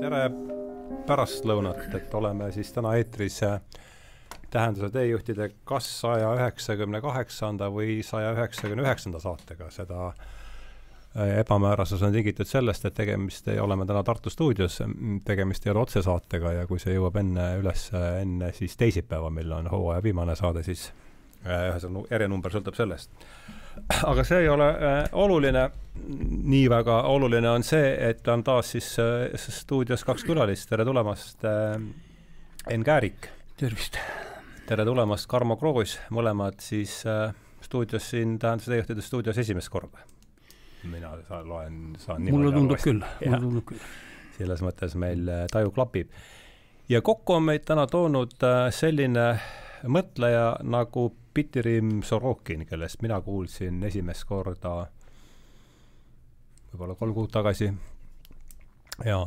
Tere pärastlõunat, et oleme siis täna eetris Tähenduse teejuhtide kas 198. või 199. saatega. Seda ebamäärasus on tingitud sellest, et oleme täna Tartu stuudios, tegemist ei ole otsesaatega ja kui see jõuab enne siis teisipäeva, mil on hooaja viimane saade, siis järjenumber sõltub sellest. Aga see ei ole oluline, nii väga oluline on see, et on taas siis stuudios kaks külalist. Tere tulemast, Enn Käärik. Tervist. Tere tulemast, Karmo Kroos, mõlemad siis stuudios siin, Tähenduse teejuhtide stuudios esimest korda. Mina saan mulle tundub küll. Selles mõttes meil taju klapib. Ja kokku on meid täna toonud selline mõtleja nagu Pitirim Sorokin, kellest mina kuulsin esimest korda võib-olla 3 kuud tagasi. Ja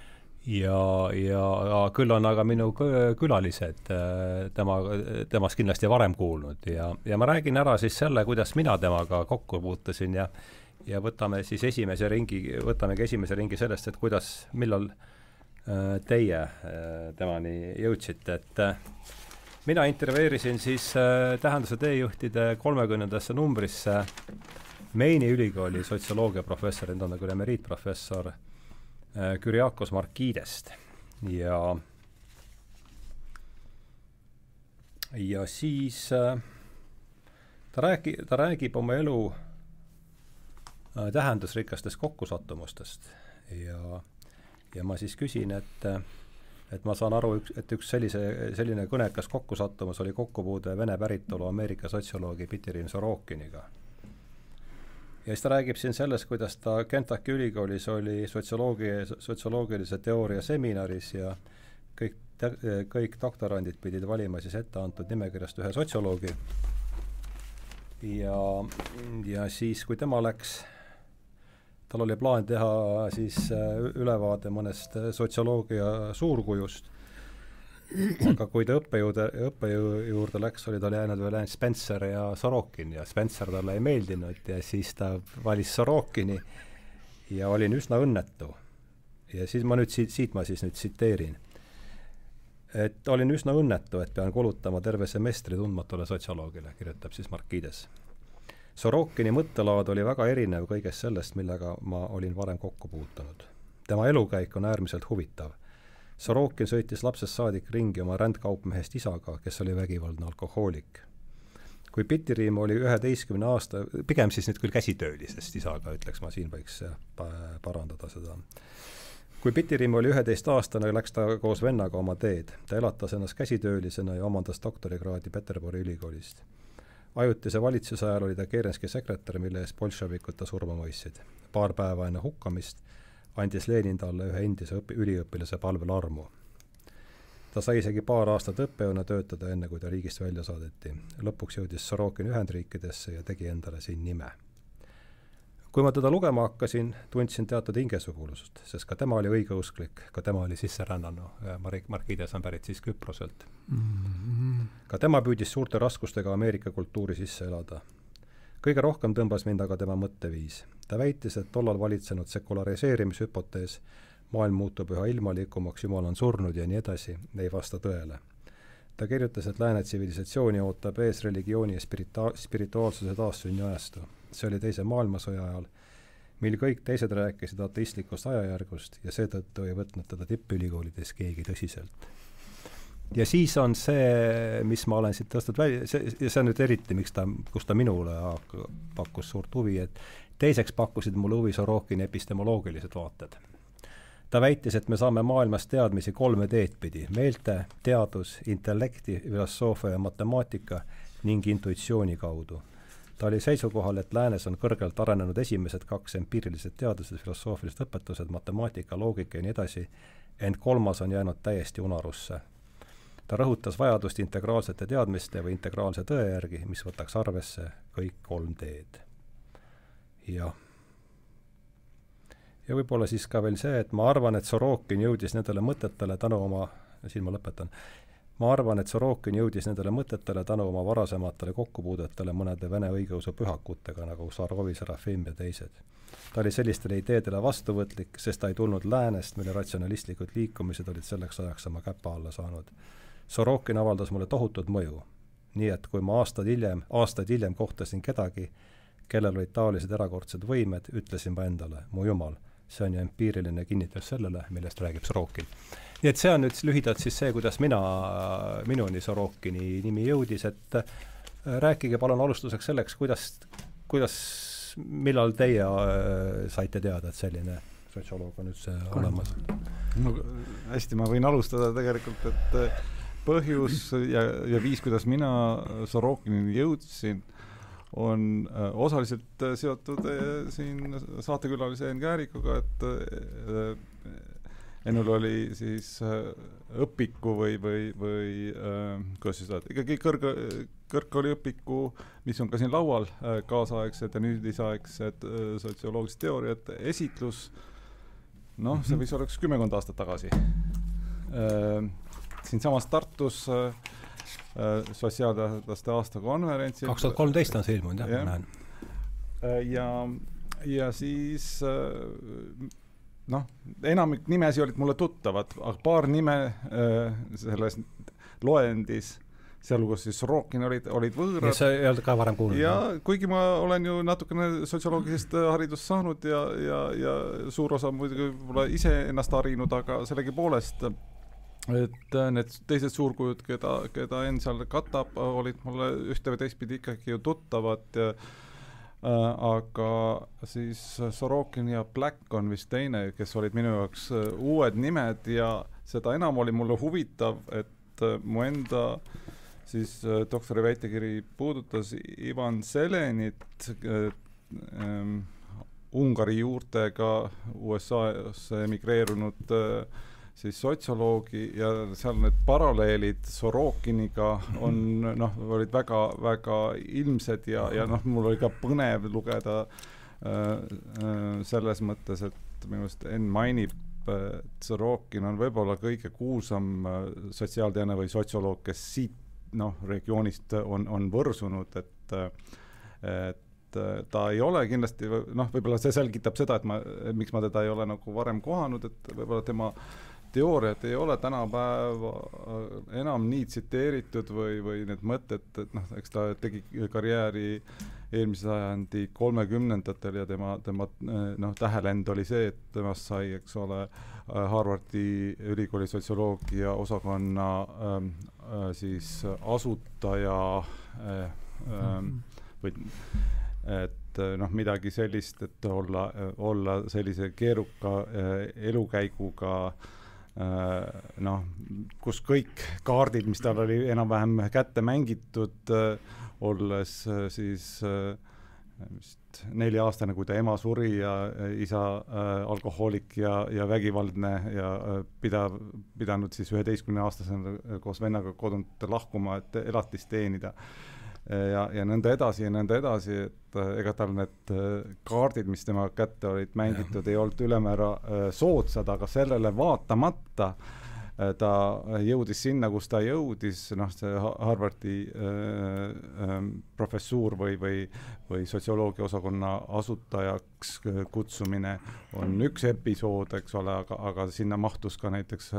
küll on aga minu külalised temast kindlasti varem kuulnud ja ma räägin ära siis selle, kuidas mina temaga kokku puutusin ja võtamegi esimese ringi sellest, et millal teie temani jõudsite, et mina intervjueerisin siis Tähenduse teejuhtide 30. numbrisse Maini ülikooli sotsioloogia professor, nüüd on küll emeriitprofessor Kyriakos Markidest ja siis ta räägib oma elu tähendusrikastest kokkusattumustest ja ma siis küsin, et ma saan aru, et üks selline kõnekas kokkusattumus oli kokkupuude Vene päritolu Ameerika sotsioloogi Pitirim Sorokiniga. Ja siis ta räägib siin sellest, kuidas ta Kentucky ülikoolis oli sotsioloogilise teooria seminaris ja kõik doktorandid pidid valima siis ette antud nimekirjast ühe sotsioloogi. Ja siis, kui tema läks, tal oli plaan teha siis ülevaade mõnest sotsioloogia suurkujust, aga kui ta õppejõurde läks, oli tal jäänud veel ainult Spencer ja Sorokin ja Spencer talle ei meeldinud ja siis ta valis Sorokini ja olin üsna õnnetu. Ja siis ma nüüd tsiteerin, et olin üsna õnnetu, et pean kulutama terve semestri tundmatule sotsioloogile, kirjutab siis Markides. Sorokini mõttelaad oli väga erinev kõigest sellest, millega ma olin varem kokku puutunud. Tema elukäik on äärmiselt huvitav. Sorokin sõitis lapsest saadik ringi oma rändkaupmehest isaga, kes oli vägivaldne alkohoolik. Kui Pitirim oli 11 aasta, pigem siis nüüd küll käsitöölisest isaga, ütleks ma, siin võiks parandada seda. Kui Pitirim oli 11 aastane, läks ta koos vennaga oma teed. Ta elatas ennast käsitöölisena ja omandas doktorikraadi Peterburi ülikoolist. Ajutise valitsuse ajal oli ta Kerenski sekretär, mille eest bolševikud ta surma mõistsid. Paar päeva enne hukkamist andis Lenin talle ühe endise üliõpilase palvel armu. Ta sai isegi paar aastat õppejõuna töötada enne, kui ta riigist välja saadeti. Lõpuks jõudis Sorokin Ühendriikidesse ja tegi endale siin nime. Kui ma teda lugema hakkasin, tundsin teatud hingesugulust, sest ka tema oli õigeusklik, ka tema oli sisserännanu. Markides on pärit siis Küproselt. Ka tema püüdis suurte raskustega Ameerika kultuuri sisse elada. Kõige rohkem tõmbas mind aga tema mõtteviis. Ta väitis, et tollal valitsenud sekulariseerimishüpotees, maailm muutub üha ilmalikumaks, Jumal on surnud ja nii edasi, ei vasta tõele. Ta kirjutas, et lääne tsivilisatsiooni ootab ees religiooni ja spirituaalsuse taassünni ajastu. See oli teise maailmasõja ajal, mil kõik teised rääkisid ateistlikust ajajärgust ja seetõttu ei võtnud teda tippülikoolides keegi tõsiselt. Ja siis on see, mis ma olen siit tõstnud välja, see on nüüd eriti, kus ta minule pakkus suurt huvi, et teiseks pakkusid mulle huvi Sorokini epistemoloogilised vaated. Ta väitis, et me saame maailmas teadmisi 3 teed pidi, meelte, teadus, intellekti, filosoofia ja matemaatika ning intuitsiooni kaudu. Ta oli seisukohal, et läänes on kõrgelt arenenud esimesed 2 empiirilised teadused, filosoofilised õpetused, matemaatika, loogika ja nii edasi, ent 3. on jäänud täiesti unarusse. Ta rõhutas vajadust integraalsete teadmiste või integraalse tõe järgi, mis võtaks arvesse kõik 3 teed. Ja võib-olla siis ka veel see, et ma arvan, et Sorokin jõudis nendele mõtetele tänu oma, siin ma lõpetan, ma arvan, et Sorokin jõudis nendele mõtetele tänu oma varasematele kokkupuudetele mõnede vene õigeusu pühakutega, nagu Sarovi, Serafim ja teised. Ta oli sellistele ideedele vastuvõtlik, sest ta ei tulnud läänest, mille ratsionalistlikud liikumised olid selleks ajaks oma käpa alla saanud. Sorokin avaldas mulle tohutut mõju. Nii et kui ma aastaid hiljem kohtasin kedagi, kellel olid taolised erakordsed võimed, ütlesin ma endale, mu jumal, see on ju empiiriline kinnitus sellele, millest räägib Sorokin. Nii et see on nüüd lühidalt siis see, kuidas minuni Sorokini nimi jõudis, et rääkige palun alustuseks selleks, millal teie saite teada, et selline sotsioloog on üldse olemas? No, hästi, ma võin alustada tegelikult, et põhjus ja viis, kuidas mina Sorokinini jõudsin, on osaliselt seotud siin saatekülalise Enn Käärikuga, et ennul oli siis õpiku või kuidas siis öelda, ikkagi kõrgkooliõpiku, mis on ka siin laual, kaasaegsed ja nüüdisaegsed sotsioloogilised teooriad, esitlus, see võis olla 10 aastat tagasi. Siinsamas Tartus sotsiaalteaduste aastakonverentsil 2013 on see ilmunud, jah, ma näen. Ja siis enamik nimesi olid mulle tuttavad, aga paar nime selles loendis, sealhulgas siis Sorokin olid võõrad. See ei olnud ka varem kuulnud. Ja kuigi ma olen ju natukene sotsioloogilisest haridust saanud ja suur osa muidugi võib-olla ise ennast harinud, aga sellegi poolest et need teised suurkujud, keda Enn seal katab, olid mulle ühte või teistpidi ikkagi ju tuttavad, aga siis Sorokin ja Black on vist teine, kes olid minu jaoks uued nimed ja seda enam oli mulle huvitav, et mu enda siis doktori väitekiri puudutas Ivan Selenit, Ungari juurtega USA-sse emigreerunud siis sotsioloogi ja seal need paralleelid Sorokiniga olid väga, väga ilmsed ja mul oli ka põnev lugeda selles mõttes, et minu arust Enn mainib, et Sorokin on võib-olla kõige kuulsam sotsiaalteadlane või sotsioloog, kes siit regioonist on võrsunud, et ta ei ole kindlasti, võib-olla see selgitab seda, et miks ma teda ei ole nagu varem kohanud, et võib-olla tema teooriad ei ole tänapäeva enam nii tsiteeritud või need mõtted, et eks ta tegi karjääri eelmise sajandi 30ndatel ja tema tähelend oli see, et temast sai, eks ole, Harvardi ülikooli sotsioloogia osakonna siis asutaja või et midagi sellist, et olla sellise keeruka elukäiguga kus kõik kaardid, mis tal oli enam-vähem kätte mängitud, olles siis vist 4-aastane, kui ta ema suri ja isa alkohoolik ja vägivaldne ja pidanud siis 11-aastasena koos vennaga kodunt lahkuma, et elatist teenida. Ja nõnda edasi, et ega tal need kaardid, mis tema kätte olid mängitud, ei olnud ülemäära soodsad, aga sellele vaatamata ta jõudis sinna, kus ta jõudis, see Harvardi professuur või sotsioloogia osakonna asutajaks kutsumine on üks episood, eks ole, aga sinna mahtus ka näiteks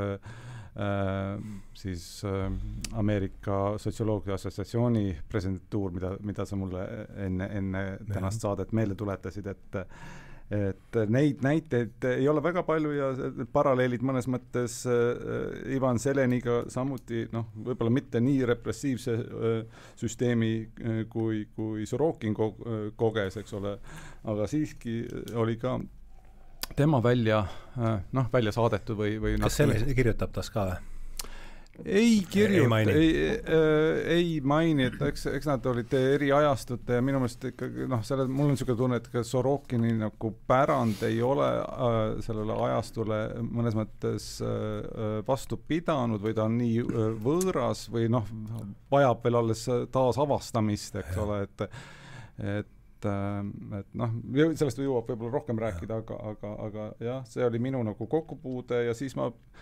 siis Ameerika Sotsioloogia Assotsiatsiooni presidentuur, mida sa mulle enne tänast saadet meelde tuletasid, et neid näiteid ei ole väga palju ja paralleelid mõnes mõttes Ivan Seleniga samuti, võib-olla mitte nii repressiivse süsteemi kui Sorokin koges, eks ole, aga siiski oli ka tema välja saadetud või kas selle kirjutab tas ka? Ei kirjuta, ei maini, et eks nad olid eri ajastute ja minu meelest ikkagi, mul on niisugune tunne, et ka Sorokini nagu pärand ei ole sellele ajastule mõnes mõttes vastu pidanud või ta on nii võõras või vajab veel alles taasavastamist, eks ole, et sellest jõuab võib-olla rohkem rääkida, aga jah, see oli minu nagu kokkupuude ja siis ma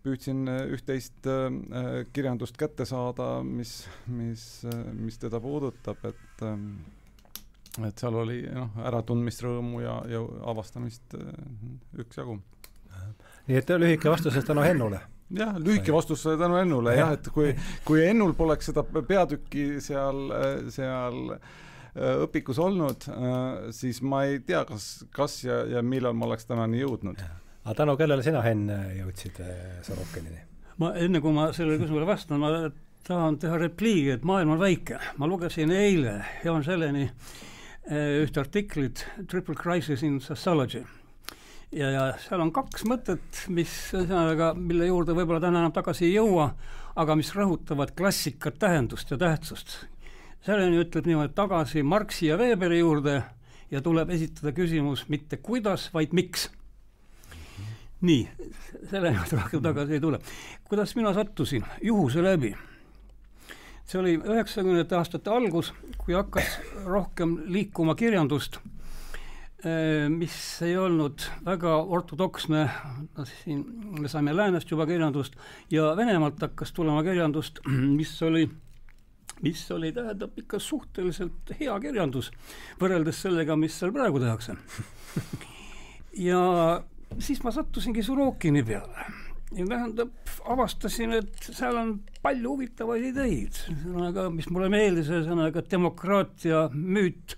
püüdsin üht-teist kirjandust kätte saada, mis teda puudutab, et seal oli äratundmisrõõmu ja avastamist üksjagu. Nii et lühike vastus tänu Hennule. Jah, lühike vastus tänu Ennule, jah, et kui Ennul poleks seda peatükki seal õpikus olnud, siis ma ei tea, kas ja millal ma oleks tänani jõudnud. Aga tänu kellele sina, Henn, jõudsid Sorokinini? Enne kui ma sellele küsimusele vastan, ma tahan teha repliigi, et maailm on väike. Ma lugesin eile Jaan Seleni ühte artiklit Triple Crisis in Sociology. Ja seal on 2 mõtet, mille juurde võib-olla täna enam tagasi ei jõua, aga mis rõhutavad klassikat tähendust ja tähtsust. Seleni ütleb niimoodi tagasi Marxi ja Weberi juurde ja tuleb esitada küsimus mitte kuidas, vaid miks. Nii, selle rohkem tagasi ei tule. Kuidas mina sattusin? Juhuse läbi. See oli 90. aastate algus, kui hakkas rohkem liikuma kirjandust, mis ei olnud väga ortodoksne, siin me saime läänest juba kirjandust, ja Venemaalt hakkas tulema kirjandust, mis oli tähendab ikka suhteliselt hea kirjandus, võrreldes sellega, mis seal praegu tehakse. Ja siis ma sattusingi Sorokini peale. Ja tähendab, avastasin, et seal on palju huvitavaid ideid, mis mulle meeldis, demokraatia müüt,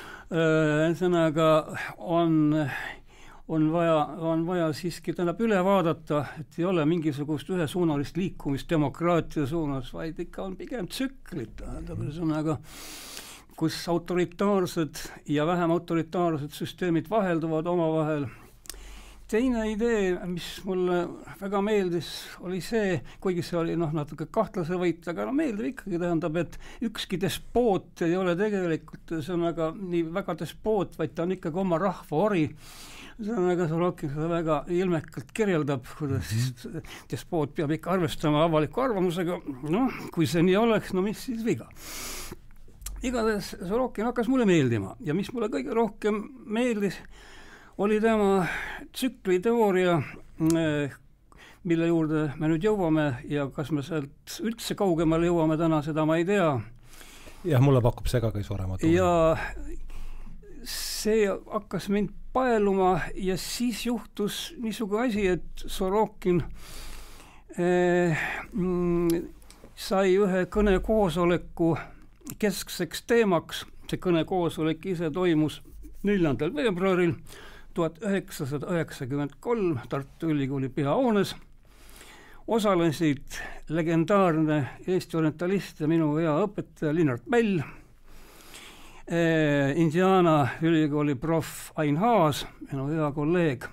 on vaja siiski üle vaadata, et ei ole mingisugust ühesuunalist liikumist demokraatia suunas, vaid ikka on pigem tsüklid, kus autoritaarsed ja vähem autoritaarsed süsteemid vahelduvad omavahel. Teine idee, mis mulle väga meeldis, oli see, kuigi see oli natuke kahtlase võit, aga meeldib ikkagi, tähendab, et ükski despoot ei ole tegelikult nii väga despoot, vaid ta on ikkagi oma rahva ori. Sorokin seda väga ilmekalt kirjeldab, kuidas siis despoot peab ikka arvestama avaliku arvamusega. Kui see nii oleks, mis siis viga. Igatahes Sorokin hakkas mulle meeldima ja mis mulle kõige rohkem meeldis, oli tema tsükliteooria, mille juurde me nüüd jõuame ja kas me sealt üldse kaugemale jõuame täna, seda ma ei tea. Jah, mulle pakub see ka kõige suurema tunne. Ja see hakkas mind paeluma ja siis juhtus niisugune asi, et Sorokin sai ühe kõnekoosoleku keskseks teemaks. See kõnekoosolek ise toimus 4. veebruaril 1993 Tartu Ülikooli peahoones. Osalesid legendaarne Eesti orientalist ja minu hea õpetaja Linnart Mäll, Indiana Ülikooli prof Ain Haas, minu hea kolleeg,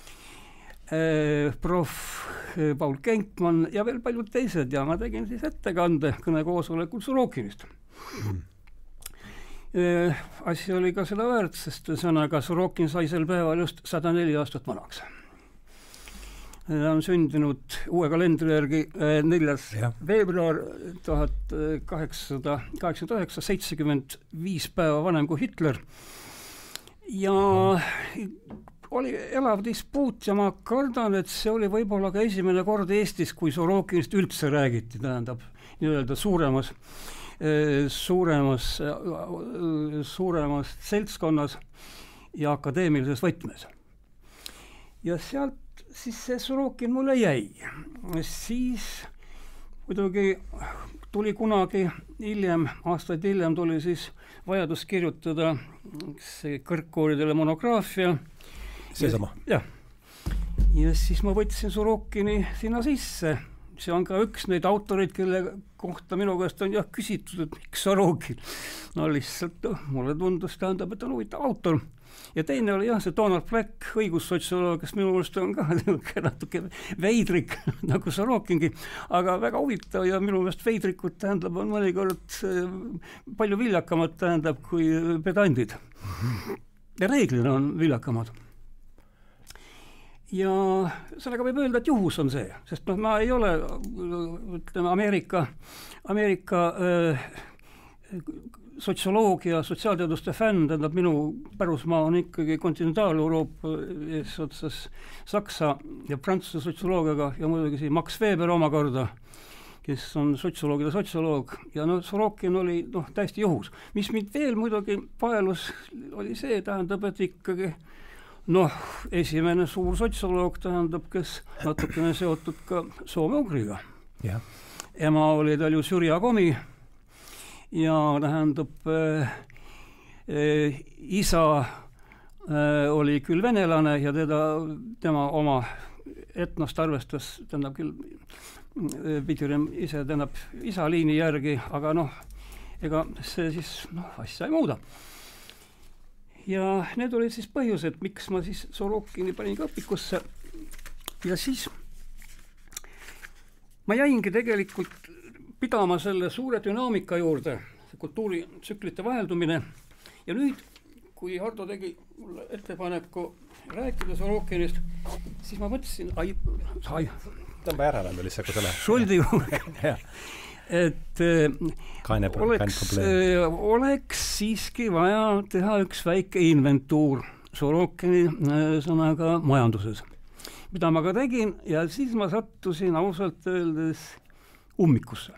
prof Paul Kenkman ja veel paljud teised ja ma tegin siis ettekande kõnekoosolekul Sorokinist. Asi oli ka seda väärt, sest Sorokin sai sel päeval just 104 aastat vanaks. Ta on sündinud uue kalendri järgi 4. veebruar 1889, 75 päeva vanem kui Hitler. Ja oli elav dispuut ja ma kardan, et see oli võib-olla ka esimene kord Eestis, kui Sorokinist üldse räägiti, tähendab nii-öelda suuremas seltskonnas ja akadeemilises võtmes. Ja sealt siis see Sorokin mulle jäi. Siis muidugi tuli kunagi hiljem, aastaid hiljem tuli siis vajadus kirjutada see kõrgkoolidele monograafia. Seesama. Ja siis ma võtsin Sorokini sinna sisse. See on ka üks neid autoreid, kelle kohta minu käest on küsitud, et miks Sorokin. Lihtsalt mulle tundus, tähendab, et on huvitav autor. Ja teine oli see Donald Black, õigussotsioloog, kes minu meelest on ka natuke veidrik, nagu Sorokingi, aga väga huvitav ja minu meelest veidrikud tähendab on mõnikord palju viljakamad tähendab kui pedandid. Ja reeglina on viljakamad. Ja sellega võib öelda, et juhus on see, sest ma ei ole, ütleme, Ameerika sotsioloogia, sotsiaalteaduste fänn, tähendab minu pärusmaa on ikkagi kontinentaal-Euroopa eesotsas Saksa ja Prantsuse sotsioloogiaga ja muidugi siin Max Weber omakorda, kes on sotsioloogide sotsioloog ja Sorokin oli täiesti juhus. Mis mind veel muidugi paelus oli see, tähendab, et ikkagi esimene suur sotsioloog tähendab, kes natukene seotud ka Soome-Ugriga. Ja. Ema oli tal ju Sürja Komi ja tähendab isa oli küll venelane ja tema oma etnost arvestas, tähendab küll Pidurem ise tähendab isa liini järgi, aga ega see siis asja ei muuda. Ja need olid siis põhjused, miks ma siis Sorokini panin ka õpikusse ja siis ma jäingi tegelikult pidama selle suure dünaamika juurde, kultuuritsüklite vaheldumine ja nüüd, kui Hardo tegi mulle ettepaneku rääkida Sorokinist, siis ma mõtlesin, tõmba järele veel lihtsalt, kui selle suldi juurde, et oleks siiski vaja teha üks väike inventuur Sorokini sõnaga majanduses, mida ma ka tegin ja siis ma sattusin ausalt öeldes ummikusse.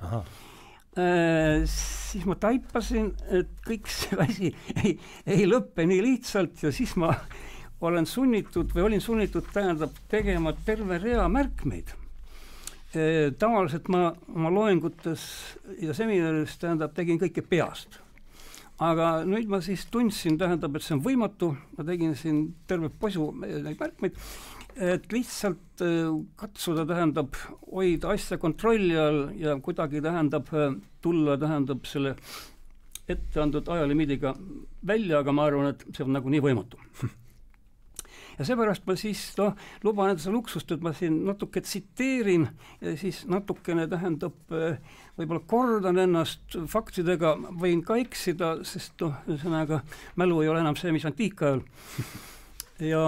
Siis ma taipasin, et kõik see asi ei lõppe nii lihtsalt ja siis ma olin sunnitud tähendab tegema terve rea märkmeid. Tavaliselt ma oma loengutes ja seminaris tähendab tegin kõike peast. Aga nüüd ma siis tundsin, tähendab, et see on võimatu, ma tegin siin terve posu neid märkmeid, et lihtsalt katsuda tähendab hoida asja kontrolli all ja kuidagi tähendab tulla tähendab selle ette andnud ajalimiidiga välja, aga ma arvan, et see on nagu nii võimatu. Ja seepärast ma siis luban endale luksust, et ma siin natuke tsiteerin ja siis natukene tähendab võib-olla kordan ennast faktidega, võin ka eksida, sest ühesõnaga mälu ei ole enam see, mis antiikajal. Ja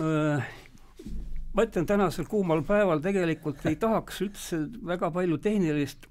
ma ütlen, tänasel kuumal päeval tegelikult ei tahaks üldse väga palju tehnilist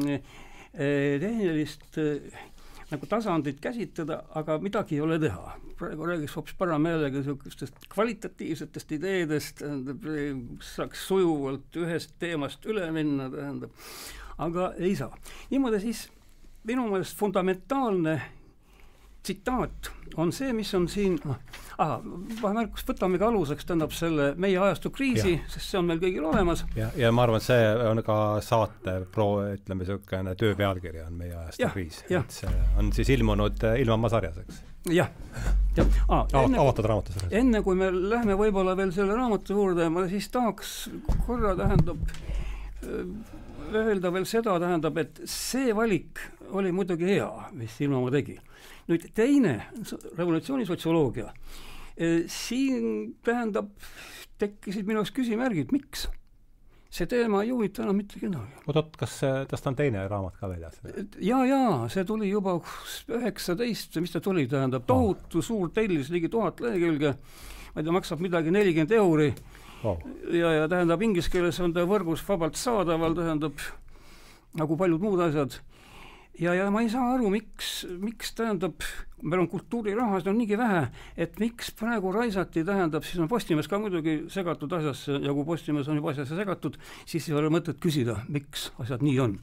nagu tasandit käsitleda, aga midagi ei ole teha. Praegu räägiks hoopis parameelega niisugustest kvalitatiivsetest ideedest, saaks sujuvalt ühest teemast üle minna, tähendab, aga ei saa. Niimoodi siis minu meelest fundamentaalne tsitaat on see, mis on siin, vahemärkus, võtame ka aluseks, tähendab selle meie ajastu kriisi, sest see on meil kõigil olemas. Ja ma arvan, et see on ka saate ütleme, niisugune töö pealkiri on meie ajastu kriis. Et see on siis ilmunud Ilmamaa sarjas, eks? Jah. Avatud raamatu sarjas. Enne kui me lähme võib-olla veel selle raamatu juurde, ma siis tahaks korra tähendab öelda veel seda, tähendab, et see valik oli muidugi hea, mis Ilmamaa tegi. Nüüd teine revolutsioonisotsioloogia, siin tähendab, tekkisid minu jaoks küsimärgid, miks? See teema ei huvita enam mitte kedagi. Kas täst on teine raamat ka väljas? Jaa, see tuli juba 19, mis ta tuli, tähendab, tohutu suur tellis, ligi 1000 lehekülge, ma ei tea, maksab midagi 40 €. Wow. Ja tähendab, inglise keeles on ta võrgus vabalt saadaval, tähendab, nagu paljud muud asjad. Ja ma ei saa aru, miks tähendab, meil on kultuuriraha, seda on niigi vähe, et miks praegu raisati, tähendab, siis on Postimees ka muidugi segatud asjasse ja kui Postimees on juba asjasse segatud, siis ei ole mõtet küsida, miks asjad nii on.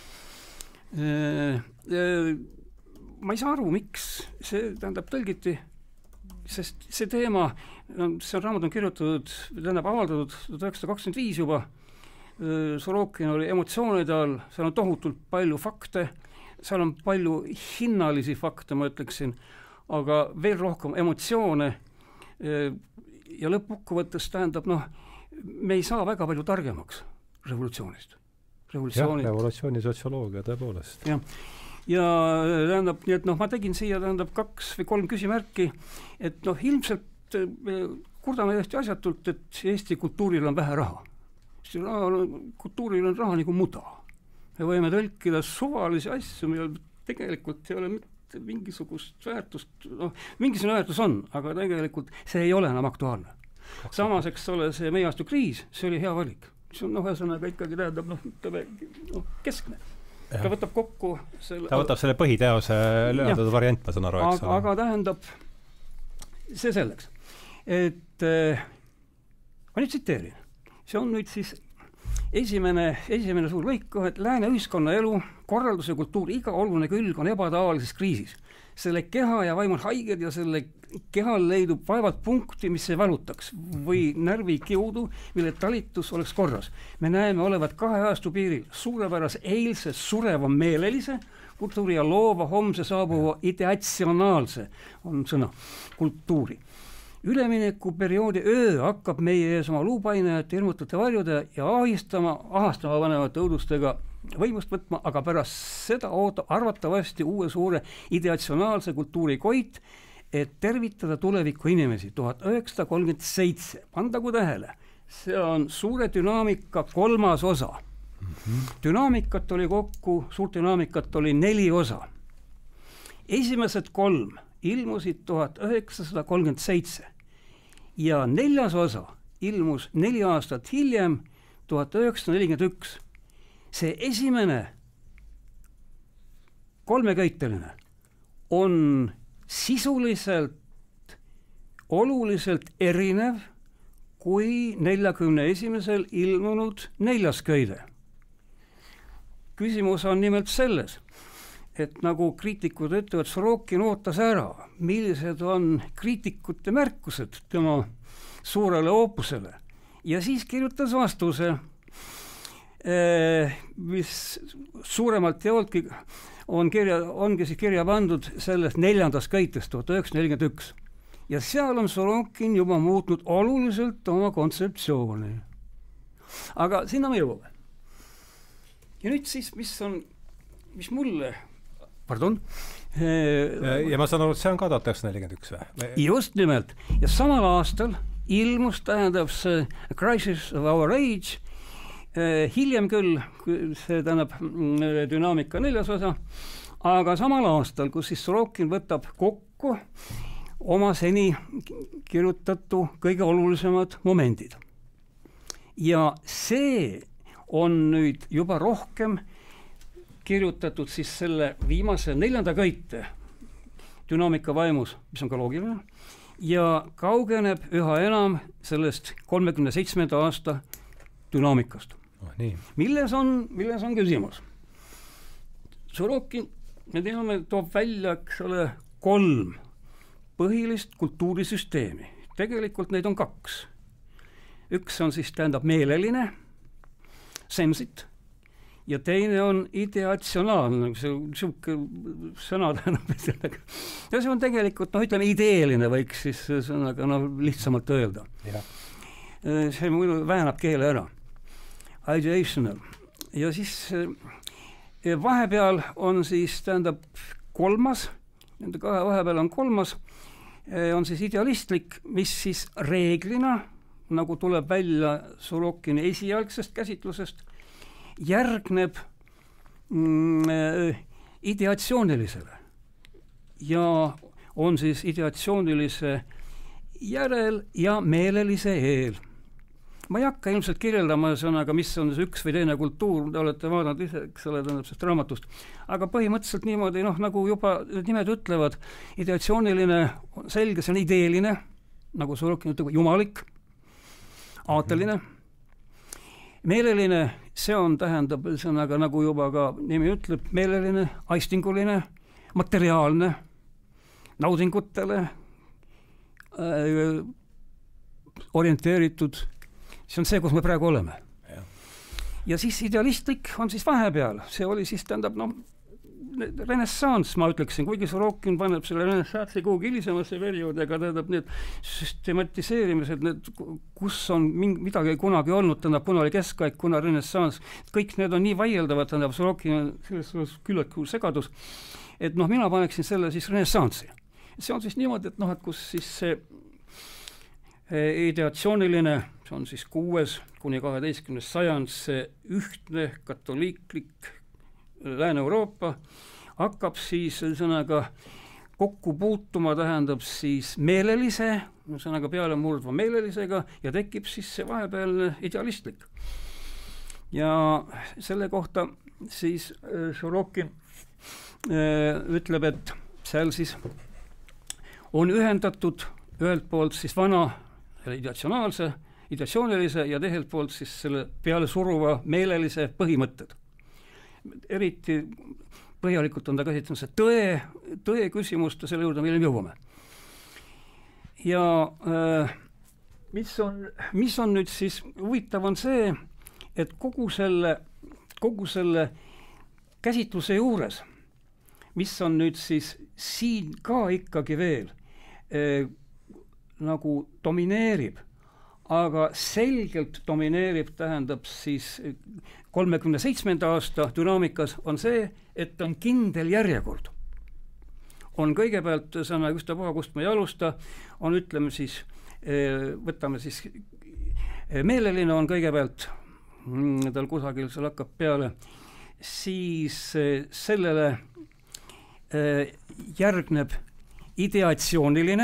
Ma ei saa aru, miks see tähendab tõlgiti, sest see teema, see raamat on kirjutatud, tähendab avaldatud 1925 juba, Sorokin oli emotsioonide all, seal on tohutult palju fakte, seal on palju hinnalisi fakte, ma ütleksin, aga veel rohkem emotsioone ja lõppkokkuvõttes tähendab, me ei saa väga palju targemaks revolutsioonist. Revolutsiooni sotsioloogia tõepoolest. Ja tähendab, nii et ma tegin siia tähendab 2 või 3 küsimärki, et ilmselt kurdame hästi asjatult, et Eesti kultuuril on vähe raha. Kultuuril on raha nagu muda. Me võime tõlkida suvalisi asju, millel tegelikult ei ole mitte mingisugust väärtust, mingisugune väärtus on, aga tegelikult see ei ole enam aktuaalne. Samas, eks ole, see meie ajastu kriis, see oli hea valik. See on ühesõnaga ikkagi tähendab keskne. ta võtab kokku ta võtab selle põhiteose lühendatud variant, ma saan aru, eks ole. Aga tähendab, see selleks, et ma nüüd tsiteerin. See on nüüd siis esimene suur lõik, et lääne ühiskonna elu, korralduse kultuur, iga oluline külg on ebatavalises kriisis. Selle keha ja vaim on haiged ja selle kehal leidub vaevalt punkti, mis ei valutaks või närvikiudu, mille talitus oleks korras. Me näeme olevat 2 ajastu piiril suurepärase eilse sureva meelelise kultuuri ja loova homse saabuva ideatsionaalse, on sõna, kultuuri. Üleminekuperioodi öö hakkab meie ees oma luupainajate, hirmutute varjude ja ahastama vanemate õudustega võimust võtma, aga pärast seda ootab arvatavasti uue suure ideatsionaalse kultuuri koit, et tervitada tuleviku inimesi. 1937, pandagu tähele, see on suure dünaamika 3. osa. Dünaamikat oli kokku, suurt dünaamikat oli 4 osa. Esimesed 3 ilmusid 1937 ja 4. osa ilmus 4 aastat hiljem, 1941. See esimene kolmeköiteline on sisuliselt oluliselt erinev kui 41. ilmunud 4. köide. Küsimus on nimelt selles, et nagu kriitikud ütlevad, Sorokin ootas ära, millised on kriitikute märkused tema suurele oopusele ja siis kirjutas vastuse, mis suuremalt jaoltki ongi siis kirja pandud sellest 4. köitest 1941. Ja seal on Sorokin juba muutnud oluliselt oma kontseptsiooni. Aga sinna me jõuame. Ja nüüd siis, mis mulle pardon. Ja ma saan aru, et see on ka 1941 või? Just nimelt. Ja samal aastal ilmus, tähendab see Crisis of Our Age, hiljem küll, see tähendab dünaamika 4. osa, aga samal aastal, kus siis Sorokin võtab kokku oma seni kirjutatu kõige olulisemad momendid. Ja see on nüüd juba rohkem kirjutatud siis selle viimase 4. köite dünaamika vaimus, mis on ka loogiline, ja kaugeneb üha enam sellest 37. aasta dünaamikast. Nii. Milles on küsimus? Sorokin, me teame, toob välja, eks ole, 3 põhilist kultuurisüsteemi. Tegelikult neid on 2. Üks on siis, tähendab, meeleline, sensit, ja teine on ideatsionaalne, see sõna tähendab sellega. Ja see on tegelikult, ütleme, ideeline võiks siis sõnaga lihtsamalt öelda. Ja. See muidu väänab keele ära. Ideational. Ja siis vahepeal on siis, tähendab, 3, nende 2 vahepeal on 3, on siis idealistlik, mis siis reeglina, nagu tuleb välja Sorokini esialgsest käsitlusest, järgneb ideatsioonilisele ja on siis ideatsioonilise järel ja meelelise eel. Ma ei hakka ilmselt kirjeldama sõnaga, mis on see üks või teine kultuur, te olete vaadanud ise, eks ole, sellest raamatust, aga põhimõtteliselt niimoodi, nagu juba nimed ütlevad, ideatsiooniline, selge, see on ideeline, nagu Sorokin ütleb, jumalik, aateline. Meeleline, see on, tähendab, sõnaga, nagu juba ka nimi ütleb, meeleline, aistinguline, materiaalne, naudingutele orienteeritud. See on see, kus me praegu oleme. Ja siis idealistlik on siis vahepeal. See oli siis, tähendab, renessans, ma ütleksin, kuigi Sorokin paneb selle renessansi kuhugi hilisemasse perioodiga, tähendab, need süstematiseerimised, need, kus on midagi kunagi olnud, tähendab, kuna oli keskaeg, kuna renessans, kõik need on nii vaieldavad, tähendab, Sorokin on selles küllalt segadus, et mina paneksin selle siis renessansi. See on siis niimoodi, et et kus siis see ideatsiooniline, see on siis 6. kuni 12. sajand, see ühtne katoliiklik Lääne-Euroopa hakkab siis sõnaga kokku puutuma, tähendab siis meelelise, sõnaga peale murdva meelelisega ja tekib siis see vahepealne idealistlik. Ja selle kohta siis Sorokin ütleb, et seal siis on ühendatud ühelt poolt siis vana ideatsioonilise ja teiselt poolt siis selle peale suruva meelelise põhimõtted. Eriti põhjalikult on ta käsitlenud see tõe küsimust ja selle juurde meile jõuame. Ja mis on nüüd siis huvitav on see, et kogu selle käsitluse juures, mis on nüüd siis siin ka ikkagi veel nagu domineerib, aga selgelt domineerib, tähendab siis 37. aasta dünaamikas on see, et on kindel järjekord. On kõigepealt, saame ükspuha, kust me ei alusta, on ütleme siis, võtame siis, meeleline on kõigepealt, tal kusagil seal hakkab peale, siis sellele järgneb ideatsiooniline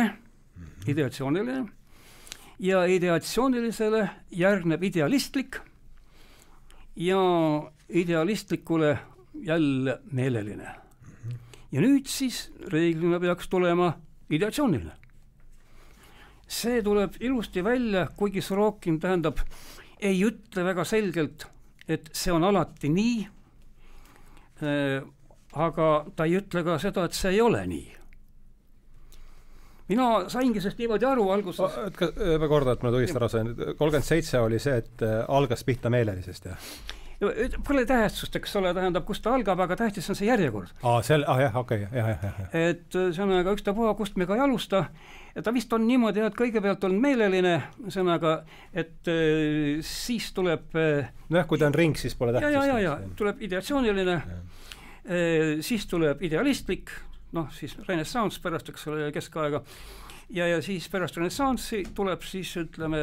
ja ideatsioonilisele järgneb idealistlik ja idealistlikule jälle meeleline. Ja nüüd siis reeglina peaks tulema ideatsiooniline. See tuleb ilusti välja, kuigi Sorokin tähendab, ei ütle väga selgelt, et see on alati nii, aga ta ei ütle ka seda, et see ei ole nii. Mina saingi sest niimoodi aru alguses. Ma korda, et ma õigesti ära sain. 37 oli see, et algas pihta meelelisest, jah? Pole tähtsust, eks ole, tähendab, kust ta algab, aga tähtis on see järjekord. Jah, okei. Et sõnaga ükspuha, kust me ka ei alusta. Ta vist on niimoodi, et kõigepealt on meeleline, sõnaga, et siis tuleb... Nojah, kui ta on ring, siis pole tähtsust. Ja, tuleb ideatsiooniline, siis tuleb idealistlik, siis renessaans pärast, eks ole, keskaega, ja siis pärast renessaansi tuleb siis, ütleme,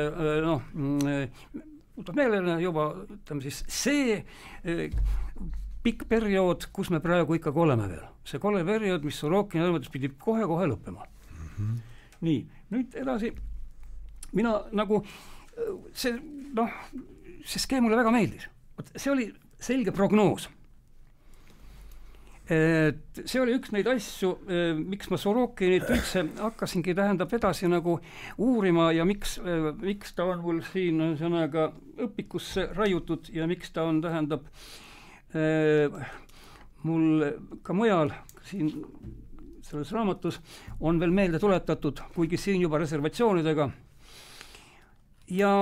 meeleline juba, ütleme siis see pikk periood, kus me praegu ikkagi oleme veel. See kole periood, mis Sorokin arvates pidi kohe lõppema. Nii, nüüd edasi, mina nagu, see skeem mulle väga meeldis. See oli selge prognoos. See oli üks neid asju, miks ma Sorokinit üldse hakkasingi tähendab edasi nagu uurima ja miks ta on mul siin sõnaga õpikusse raiutud ja miks ta on tähendab mul ka mujal siin selles raamatus on veel meelde tuletatud, kuigi siin juba reservatsioonidega. Ja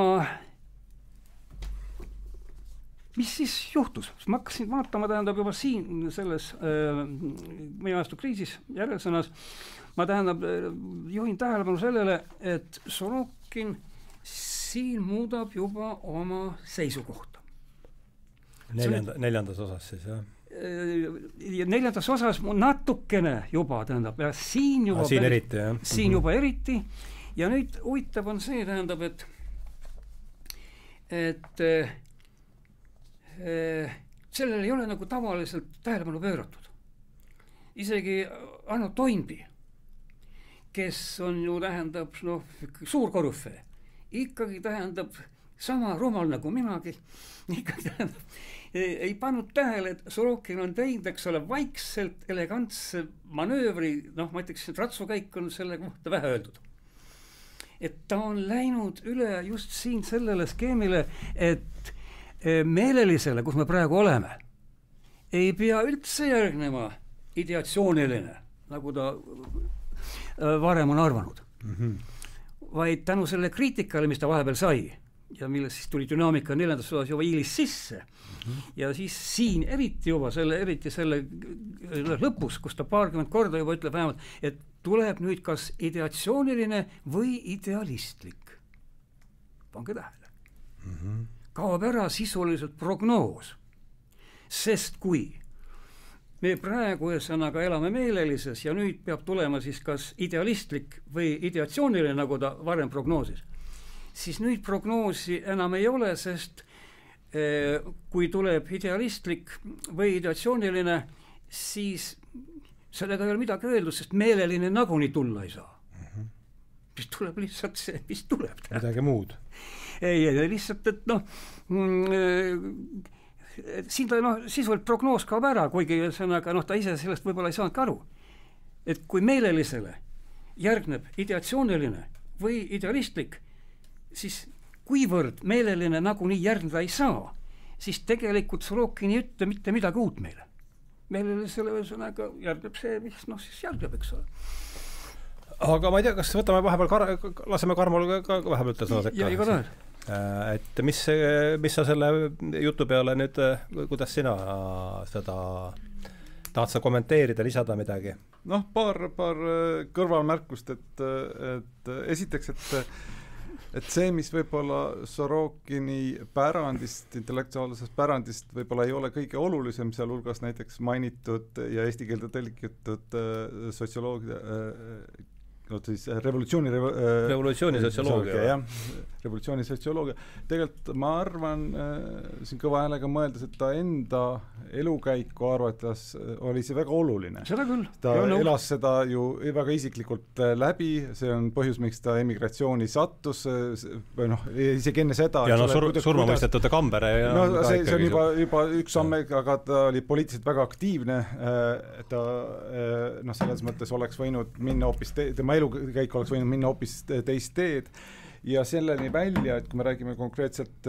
mis siis juhtus? Ma hakkasin vaatama, tähendab juba siin selles meie ajastu kriisis järelsõnas, ma tähendab juhin tähelepanu sellele, et Sorokin siin muudab juba oma seisukohta. Neljandas osas siis, jah? Neljandas osas natukene juba, tähendab, ja siin juba eriti, jah? Siin juba eriti, ja nüüd huvitav on see, tähendab, et sellel ei ole nagu tavaliselt tähelepanu pööratud. Isegi Arno Toynbee, kes on ju tähendab suur korüfee, ikkagi tähendab sama rumal nagu minagi, ikkagi tähendab, ei pannud tähele, et Sorokin on teinud, eks ole, vaikselt elegantse manöövri, ma ütleks, et ratsukäik on selle kohta vähe öeldud. Et ta on läinud üle just siin sellele skeemile, et meelelisele, kus me praegu oleme, ei pea üldse järgnema ideatsiooniline, nagu ta varem on arvanud. Vaid tänu selle kriitikale, mis ta vahepeal sai, ja millest siis tuli dünaamika neljandas osas juba hiilis sisse, ja siis siin eriti selle lõpus, kus ta paarkümmend korda juba ütleb vähemalt, et tuleb nüüd kas ideatsiooniline või idealistlik. Pange tähele. Kaob ära sisuliselt prognoos, sest kui me praegu ühesõnaga elame meelelises ja nüüd peab tulema siis kas idealistlik või ideatsiooniline, nagu ta varem prognoosis, siis nüüd prognoosi enam ei ole, sest kui tuleb idealistlik või ideatsiooniline, siis sellega ei ole midagi öeldud, sest meeleline nagunii tulla ei saa. Mis tuleb lihtsalt see, mis tuleb. Midagi muud. Ei, lihtsalt, et siin ta sisuliselt prognoos kaob ära, kuigi ühesõnaga ta ise sellest võib-olla ei saanud ka aru. Et kui meelelisele järgneb ideatsiooniline või idealistlik, siis kuivõrd meeleline nagunii järgneda ei saa, siis tegelikult Sorokini ei ütle mitte midagi uut meile. Meelelisele ühesõnaga järgneb see, mis siis järgneb, eks ole. Aga ma ei tea, kas võtame vahepeal, laseme Karmol ka vahepeal ütle sõna sekka. Ja iga tahes. Et mis sa selle jutu peale nüüd, kuidas sina seda tahad sa kommenteerida, lisada midagi? Paar kõrvalmärkust, et esiteks, et see, mis võib-olla Sorokini pärandist, intellektuaalsest pärandist võib-olla ei ole kõige olulisem, seal hulgas näiteks mainitud ja eesti keelde tõlgitud sotsioloogia siis revolutsiooni sotsioloogia. Jah, revolutsiooni sotsioloogia. Tegelikult ma arvan, siin kõva häälega mõeldes, et ta enda elukäiku arvates oli see väga oluline. Seda küll. Ta elas seda ju väga isiklikult läbi, see on põhjus, miks ta emigratsiooni sattus, või isegi enne seda. Ja surmamõistetud Kambere. See on juba üks samme, aga ta oli poliitiliselt väga aktiivne, ta selles mõttes oleks võinud minna hoopis tema elukäik oleks võinud minna hoopis teist teed ja selleni välja, et kui me räägime konkreetselt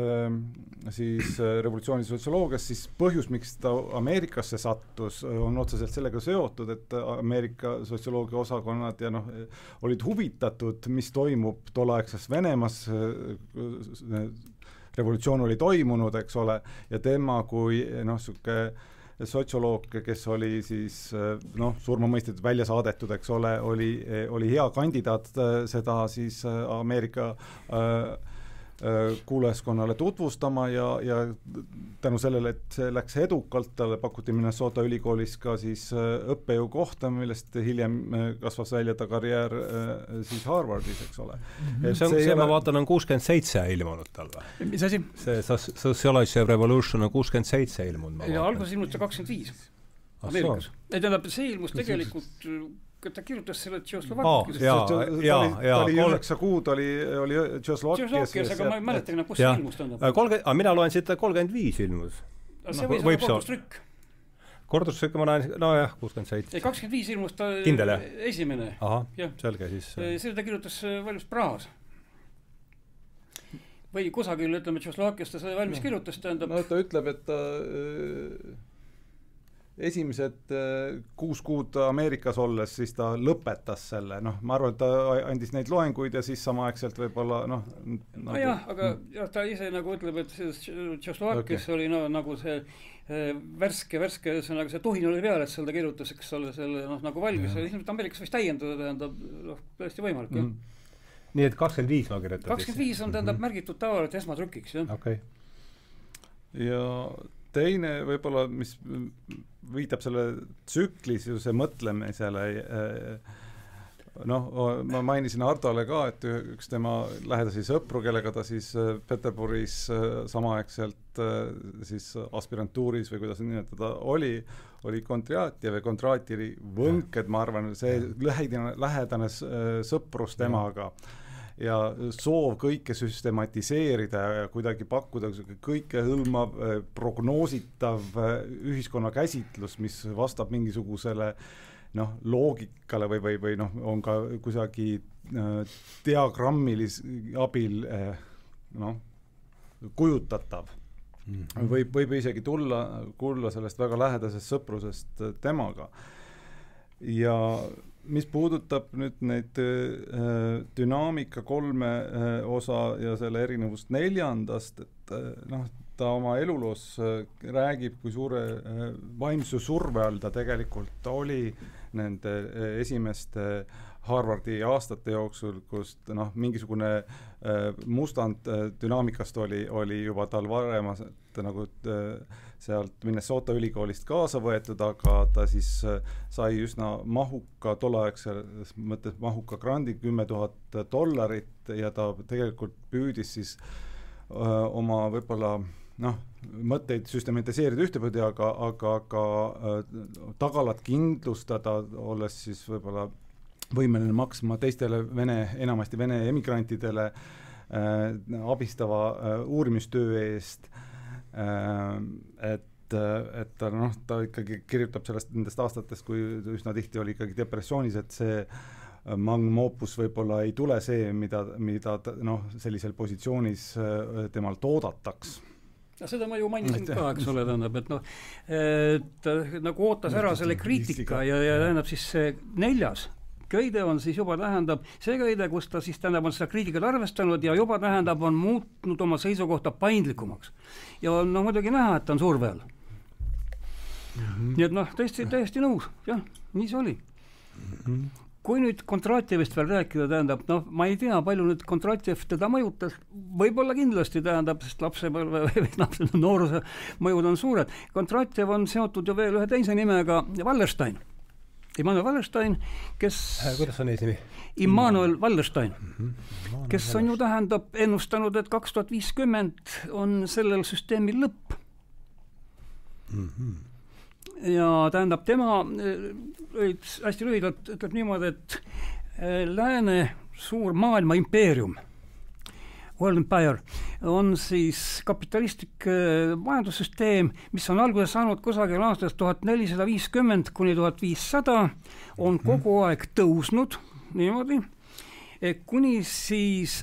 siis revolutsiooni sotsioloogias, siis põhjus, miks ta Ameerikasse sattus, on otseselt sellega seotud, et Ameerika sotsioloogia osakonnad ja olid huvitatud, mis toimub tolleaegses Venemaas, revolutsioon oli toimunud, eks ole, ja tema kui suke sotsioloog, kes oli siis surmamõistetud, välja saadetud, eks ole, oli hea kandidaat seda siis Ameerika kuulajaskonnale tutvustama ja tänu sellele, et see läks edukalt, talle pakuti Minnesota ülikoolis ka siis õppejõu kohta, millest hiljem kasvas välja ta karjäär siis Harvardis, eks ole. See ma vaatan on 67 ilmunud tal või? Mis asi? See Sociology of Revolution on 67 ilmunud. Ja alguses ilmus ta 25 Ameerikas. See ilmus tegelikult ta kirjutas selle Tšehhoslovakkias. Ta oli 9 kuud, oli Tšehhoslovakkias. Aga ma ei mäletagi, kus see ilmus tähendab. Mina loen siit 35 ilmus. See võis olla kordustrükk. Kordustrükk ma näen, 67. 25 ilmus ta Kindel, esimene. Aha, selge siis. Seda ta kirjutas valmis Prahas. Või kusagil, ütleme, Tšehhoslovakkias ta valmis kirjutas, tähendab. Ta ütleb, et ta esimesed 6 kuud Ameerikas olles, siis ta lõpetas selle, ma arvan, et ta andis neid loenguid ja siis samaaegselt võib-olla aga ta ise ütleb, et Tšehhoslovakkias oli nagu see värske, ühesõnaga see tuhin oli peal, et seal ta kirjutas, eks ole, selle nagu valmis, Ameerikas võis täiendada, tähendab, tõesti võimalik, jah. Nii et 25 ma kirjutan. 25 on tähendab märgitud tavaliselt esmatrükiks, jah. Okay. Ja teine võib-olla, mis viitab selle tsüklisuse mõtlemisele, ma mainisin Hardole ka, et üks tema lähedasi sõpru, kellega ta siis Peterburis samaaegselt siis aspirantuuris või kuidas nimetada oli Kondratjev ja Kondratjevi võnked, ma arvan, see lähedane sõprus temaga ja soov kõike süstematiseerida ja kuidagi pakkuda kõike hõlmav, prognoositav ühiskonna käsitlus, mis vastab mingisugusele loogikale või on ka kusagi diagrammilis abil kujutatav. Võib isegi tulla sellest väga lähedasest sõprusest temaga. Ja mis puudutab nüüd neid dünaamika 3 osa ja selle erinevust 4, et ta oma eluloos räägib, kui suure vaimsuse surve all ta tegelikult oli nende esimeste Harvardi aastate jooksul, kust mingisugune mustand dünaamikast oli juba tal varemas, et nagu sealt Minnesota ülikoolist kaasa võetud, aga ta siis sai üsna mahuka, tolleaegses mõttes mahuka grandi, $10,000 ja ta tegelikult püüdis siis oma võib-olla mõtteid süstematiseerida ühtepidi, aga tagalat kindlustada, olles siis võib-olla võimeline maksma teistele enamasti Vene emigrantidele abistava uurimistöö eest. et ta ta ikkagi kirjutab nendest aastatest, kui üsna tihti oli ikkagi depressioonis, et see magnum opus võib-olla ei tule see, mida sellisel positsioonis temalt oodataks. Seda ma ju mainisin ka, eks ole, tähendab, et nagu ootas ära selle kriitika ja tähendab siis see 4. köide on siis juba tähendab see köide, kus ta siis tähendab on seda kriitikat arvestanud ja juba tähendab on muutnud oma seisukohta paindlikumaks. Ja on muidugi näha, et ta on surve all. Nii et täiesti nõus, jah, nii see oli. Kui nüüd Kondratjevist veel rääkida, tähendab, ma ei tea, palju nüüd Kondratjev teda mõjutas, võib-olla kindlasti tähendab, sest lapsepõlve või nooruse mõjud on suured. Kondratjev on seotud ju veel ühe teise nimega Wallerstein. Immanuel Wallerstein, kes... Kuidas on ees nimi? Immanuel Wallerstein, kes on ju tähendab ennustanud, et 2050 on sellel süsteemil lõpp. Ja tähendab, tema hästi lühidalt ütleb niimoodi, et lääne suur maailma impeerium, World Empire, on siis kapitalistlik majandussüsteem, mis on alguses saanud kusagil aastast 1450 kuni 1500, on kogu aeg tõusnud niimoodi, kuni siis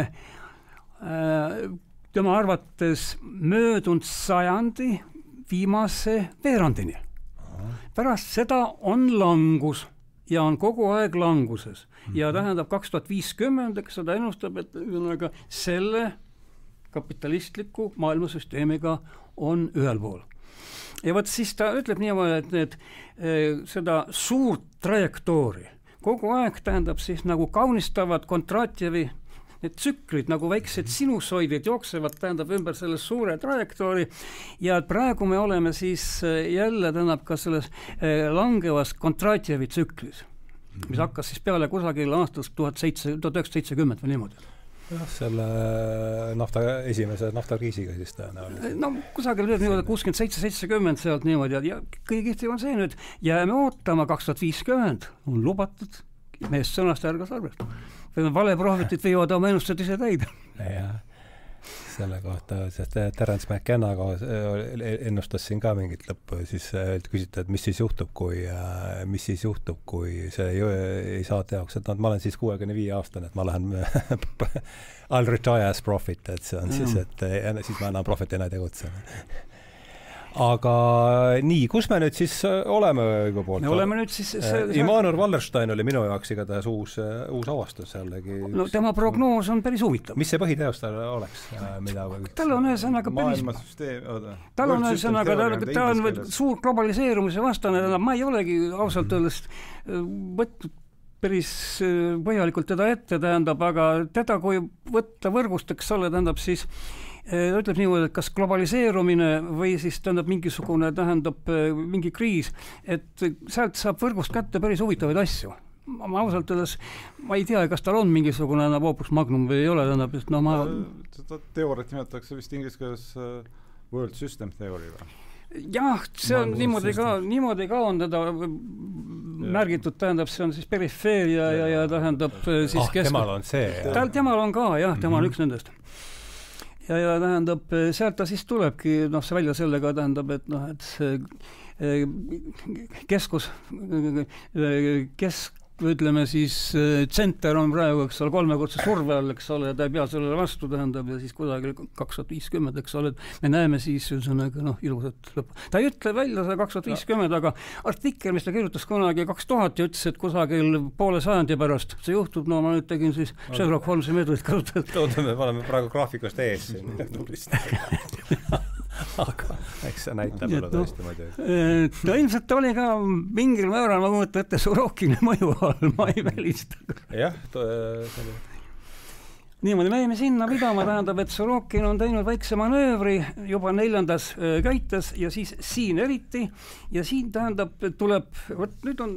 tema arvates möödunud sajandi viimase veerandini. Pärast seda on langus ja on kogu aeg languses. Ja tähendab 2050, eks seda ennustab, et selle kapitalistliku maailmasüsteemiga on ühel pool. Ja võt siis ta ütleb niimoodi, et seda suurt trajektoori kogu aeg tähendab siis nagu kaunistavad Kondratjevi need tsüklid nagu väiksed sinusoidid jooksevad, tähendab ümber selle suure trajektoori ja praegu me oleme siis jälle tähendab ka selles langevas Kondratjevi tsüklis, mis hakkas siis peale kusagil aastast 1970 või niimoodi. Jah, selle esimese naftakriisiga siis tõenäoliselt. No kusagil niimoodi 67-70 sealt niimoodi ja kõige kihti on see nüüd, jääme ootama 2050, on lubatud meest sõnast ärgas arvest. Valeprohvetid viivad oma ennustused ise täide. Jah, selle kohta, sest Terence McKenna ennustas siin ka mingit lõppu, siis küsiti, et mis siis juhtub, kui see ei saa teoks, et ma olen siis 65-aastane, et ma lähen I'll retire as prophet, et see on siis, et siis ma enam profitina ei tegutse. Aga nii, kus me nüüd siis oleme juba poolt? Me oleme nüüd siis... Immanuel Wallerstein oli minu jaoks igatahes uus avastus jällegi. No tema prognoos on päris huvitav. Mis see põhiteos tal oleks? Tal on ühesõnaga päris... Tal on ühesõnaga, ta on suur globaliseerumise vastane, ma ei olegi ausalt öeldes võtnud päris põhjalikult teda ette, tähendab, aga teda kui võtta võrgust, eks ole, tähendab siis ütleb niimoodi, et kas globaliseerumine või siis tähendab mingisugune, tähendab mingi kriis, et sealt saab võrgust kätte päris huvitavaid asju. Ma ausalt öeldes, ma ei tea, kas tal on mingisugune opus magnum või ei ole, tähendab, et seda teooriat nimetatakse vist inglise keeles World System Theory või? Jah, see on niimoodi ka on teda märgitud, tähendab, see on siis perifeeria ja tähendab siis temal on see. Temal on ka, jah, tema on üks nendest. Ja tähendab, sealt ta siis tulebki, see välja sellega tähendab, et et see keskus, ütleme siis, tsenter on praegu, eks ole, 3-kordse surve all, eks ole, ja ta ei pea sellele vastu, tähendab, ja siis kusagil 2050, eks ole, me näeme siis ilusat lõppu. Ta ei ütle välja seda 2050, aga artikkel, mis ta kirjutas kunagi 2000 ja ütles, et kusagil poole sajandi pärast see juhtub, ma nüüd tegin siis Sherlock Holmesi meetodit kasutades. Me oleme praegu graafikust ees siin. Aga eks see näitab üle tõesti muidugi. No ilmselt ta oli ka mingil määral, ma mõtlen ette Sorokini mõju all, ma ei välista. Jah, niimoodi, me jäime sinna pidama, tähendab, et Sorokin on teinud väikse manöövri juba 4. köites ja siis siin eriti ja siin tähendab, tuleb, nüüd on,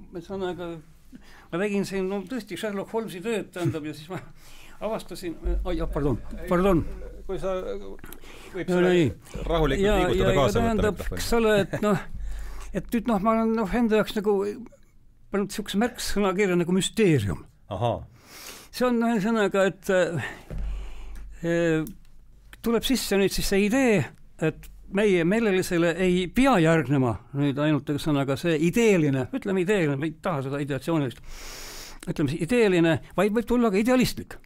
ma tegin siin tõesti Sherlock Holmesi tööd, tähendab, ja siis ma avastasin, pardon. Kui sa võib rahulikult liigutada kaasa tähendab, eks ole, et nüüd ma olen enda jaoks nagu pannud niisuguse märksõnakirja nagu müsteerium. Aha. See on sõnaga, et tuleb sisse nüüd siis see idee, et meie meelelisele ei pea järgnema nüüd ainult sõnaga see ideeline, ütleme ideeline, me ei taha seda ideatsioonilist, ütleme see ideeline, vaid võib tulla ka idealistlik.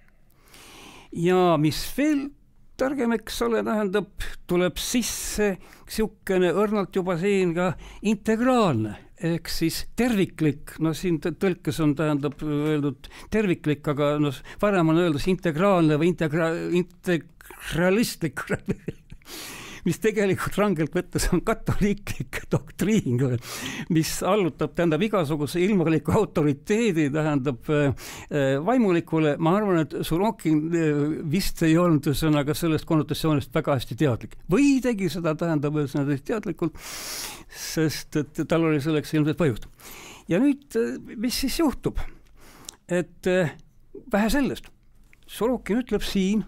Ja mis veel targem, eks ole, tähendab, tuleb sisse siukene õrnalt juba siin ka integraalne, ehk siis terviklik, no siin tõlkes on tähendab öeldud terviklik, aga no varem on öeldud integraalne või integralistlik, mis tegelikult rangelt võttes on katoliiklik doktriin, mis allutab, tähendab igasuguse ilmaliku autoriteedi, tähendab vaimulikule. Ma arvan, et Sorokin vist ei olnud sõnaga sellest konnotatsioonist väga hästi teadlik. Või tegi seda, tähendab teadlikult, sest et tal oli selleks ilmselt põhjust. Ja nüüd, mis siis juhtub? Et vähe sellest. Sorokin ütleb siin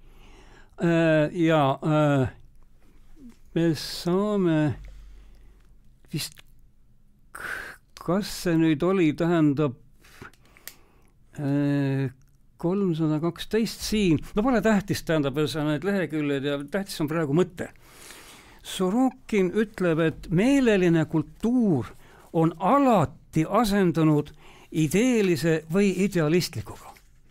me saame vist, kas see nüüd oli, tähendab 312 siin, no pole tähtis, tähendab need leheküljed ja tähtis on praegu mõte. Sorokin ütleb, et meeleline kultuur on alati asendunud ideelise või idealistlikuga.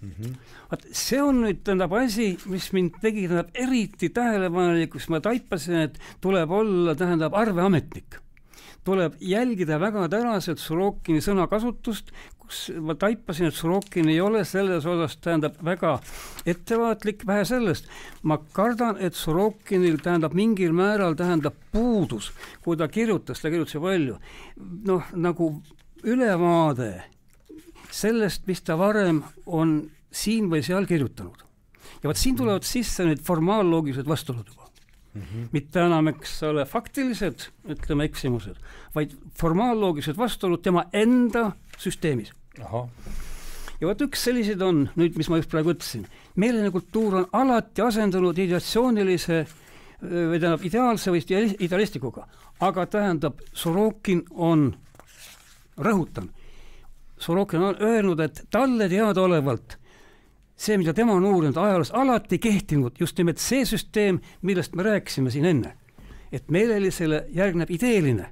See on nüüd tähendab asi, mis mind tegi tähendab eriti tähelepanelikuks, ma taipasin, et tuleb olla tähendab arveametnik. Tuleb jälgida väga täraselt Sorokini sõnakasutust, kus ma taipasin, et Sorokin ei ole selles osas tähendab väga ettevaatlik, vähe sellest. Ma kardan, et Sorokinil tähendab mingil määral tähendab puudus, kui ta kirjutas palju. Noh, nagu ülevaade sellest, mis ta varem on siin või seal kirjutanud. Ja vaat siin tulevad sisse need formaalloogilised vastuolud juba. Mitte enam, eks ole, faktilised, ütleme eksimused, vaid formaalloogilised vastuolud tema enda süsteemis. Aha. Ja vaat üks sellised on, nüüd mis ma just praegu ütlesin, meeleline kultuur on alati asendunud ideatsioonilise või tähendab ideaalse või idealistikuga, aga tähendab Sorokin on, rõhutan, Sorokin on öelnud, et talle teadaolevalt see, mida tema on uurinud ajaloos, alati kehtinud just nimelt see süsteem, millest me rääkisime siin enne. Et meelelisele järgneb ideeline.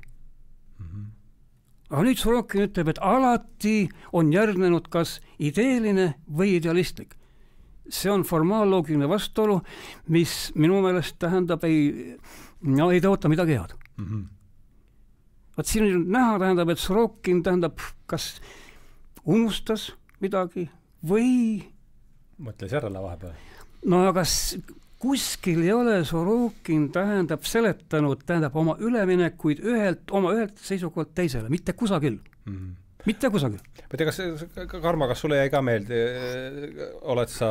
Aga nüüd Sorokin ütleb, et alati on järgnenud kas ideeline või idealistlik. See on formaalloogiline vastuolu, mis minu meelest tähendab ei tõota midagi head. Vaat siin on näha, tähendab, et Sorokin tähendab, kas unustas midagi või mõtles järele vahepeal. No aga kuskil ei ole Sorokin tähendab seletanud, tähendab oma üleminekuid oma ühelt seisukohalt teisele, mitte kusagil. Mitte kusagil. Ma tea, Karma, kas sulle jäi ka meelde, oled sa,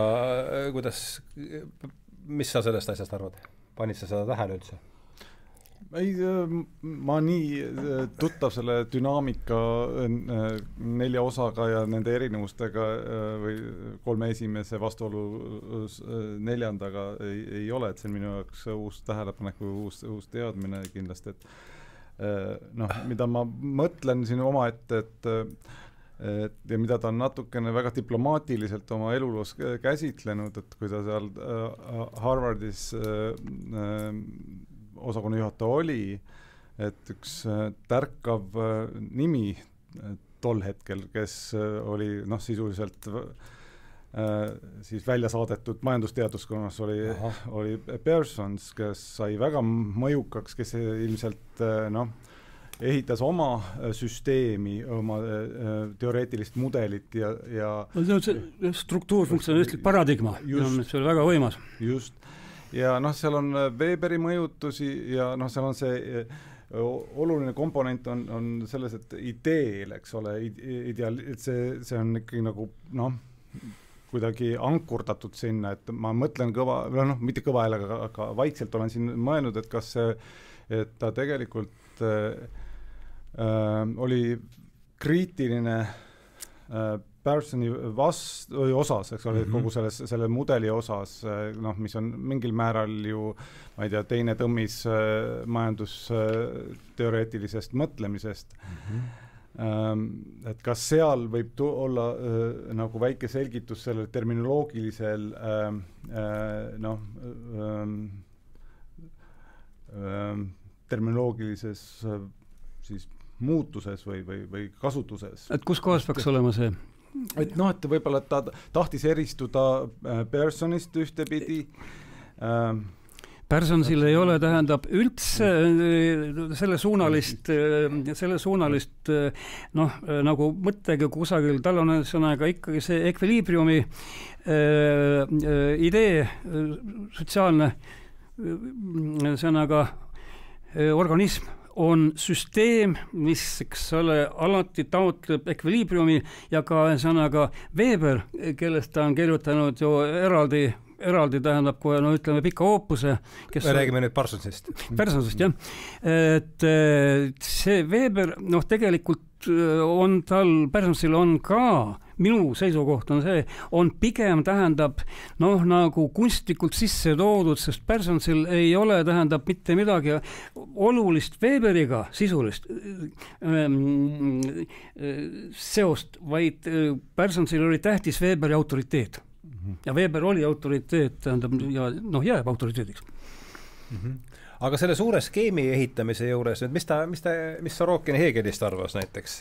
mis sa sellest asjast arvad? Panid sa seda tähele üldse? Ei, ma nii tuttav selle dünaamika 4 osaga ja nende erinevustega või 3 esimese vastuolu 4. ei ole, et see on minu jaoks uus tähelepanek või uus teadmine kindlasti, et mida ma mõtlen siin omaette, ja mida ta on natukene väga diplomaatiliselt oma eluloos käsitlenud, et kui ta seal Harvardis osakonna juhataja oli, et üks tärkav nimi tol hetkel, kes oli sisuliselt siis välja saadetud majandusteaduskonnas oli Pearsons, kes sai väga mõjukaks, kes ilmselt ehitas oma süsteemi, oma teoreetilist mudelit ja see on see struktuurfunktsionalistlik paradigma, see oli väga võimas. Just. Ja seal on Weberi mõjutusi ja seal on see oluline komponent on selles, et ideel, eks ole, see on ikkagi nagu kuidagi ankurdatud sinna, et ma mõtlen mitte kõva häälega, aga vaikselt olen siin mõelnud, et kas see, et ta tegelikult oli kriitiline Pearsoni osas, eks ole, kogu selle mudeli osas, mis on mingil määral ju, ma ei tea, teine tõmmis majandusteoreetilisest mõtlemisest. Et kas seal võib olla nagu väike selgitus sellel terminoloogilisel terminoloogilises siis muutuses või kasutuses. Et kus kohas peaks olema see? Et et võib-olla ta tahtis eristuda personist ühtepidi. Personsil ei ole, tähendab üldse selle suunalist nagu mõttega kusagil, tal on sõnaga ikkagi see ekviliibriumi idee, sotsiaalne sõnaga organism on süsteem, mis, eks ole, alati taotleb ekviliibriumi ja ka sõnaga Weber, kellest ta on kirjutanud ju eraldi tähendab kohe, ütleme pika oopuse. Me räägime nüüd Parsonsist. Parsonsist, jah. Et see Weber, tegelikult on Parsonsil on ka, minu seisukoht on see, on pigem tähendab, nagu kunstlikult sisse toodud, sest Parsonsil ei ole, tähendab mitte midagi olulist Weberiga sisulist seost, vaid Parsonsil oli tähtis Weberi autoriteet. Ja Weber oli autoriteet, tähendab, ja jääb autoriteediks. Aga selle suure skeemi ehitamise juures, mis Sorokini Hegelist arvas näiteks?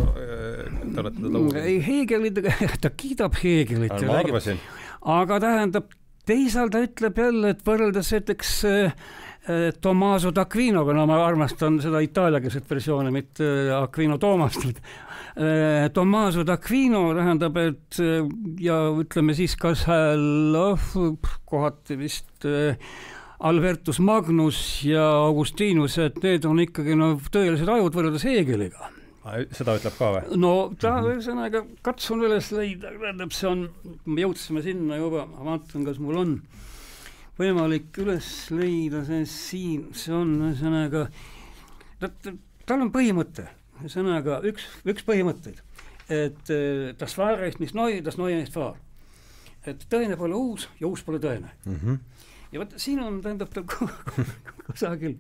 Hegelit, ta kiidab Hegelit. Ma arvasin. Aga tähendab, teisalt ta ütleb jälle, et võrreldes näiteks Tommaso d'Aquinoga, ma armastan seda itaaliakeelset versiooni, mitte Aquino Toomast. Tommaso d'Aquino tähendab, et ja ütleme siis ka kohati vist Albertus Magnus ja Augustinus, et need on ikkagi tõelised ajud võrreldes Hegeliga. Seda ütleb ka või? Ta sõnaga katsun üles leida, see on, me jõudsime sinna juba, ma vaatan, kas mul on võimalik üles leida see on sõnaga, tal on põhimõte, sõnaga üks põhimõtteid, et das Wahre ist nicht neu, das Neue ist wahr. Et tõene pole uus ja uus pole tõene. Ja võtta, siin on, tähendab, kusagil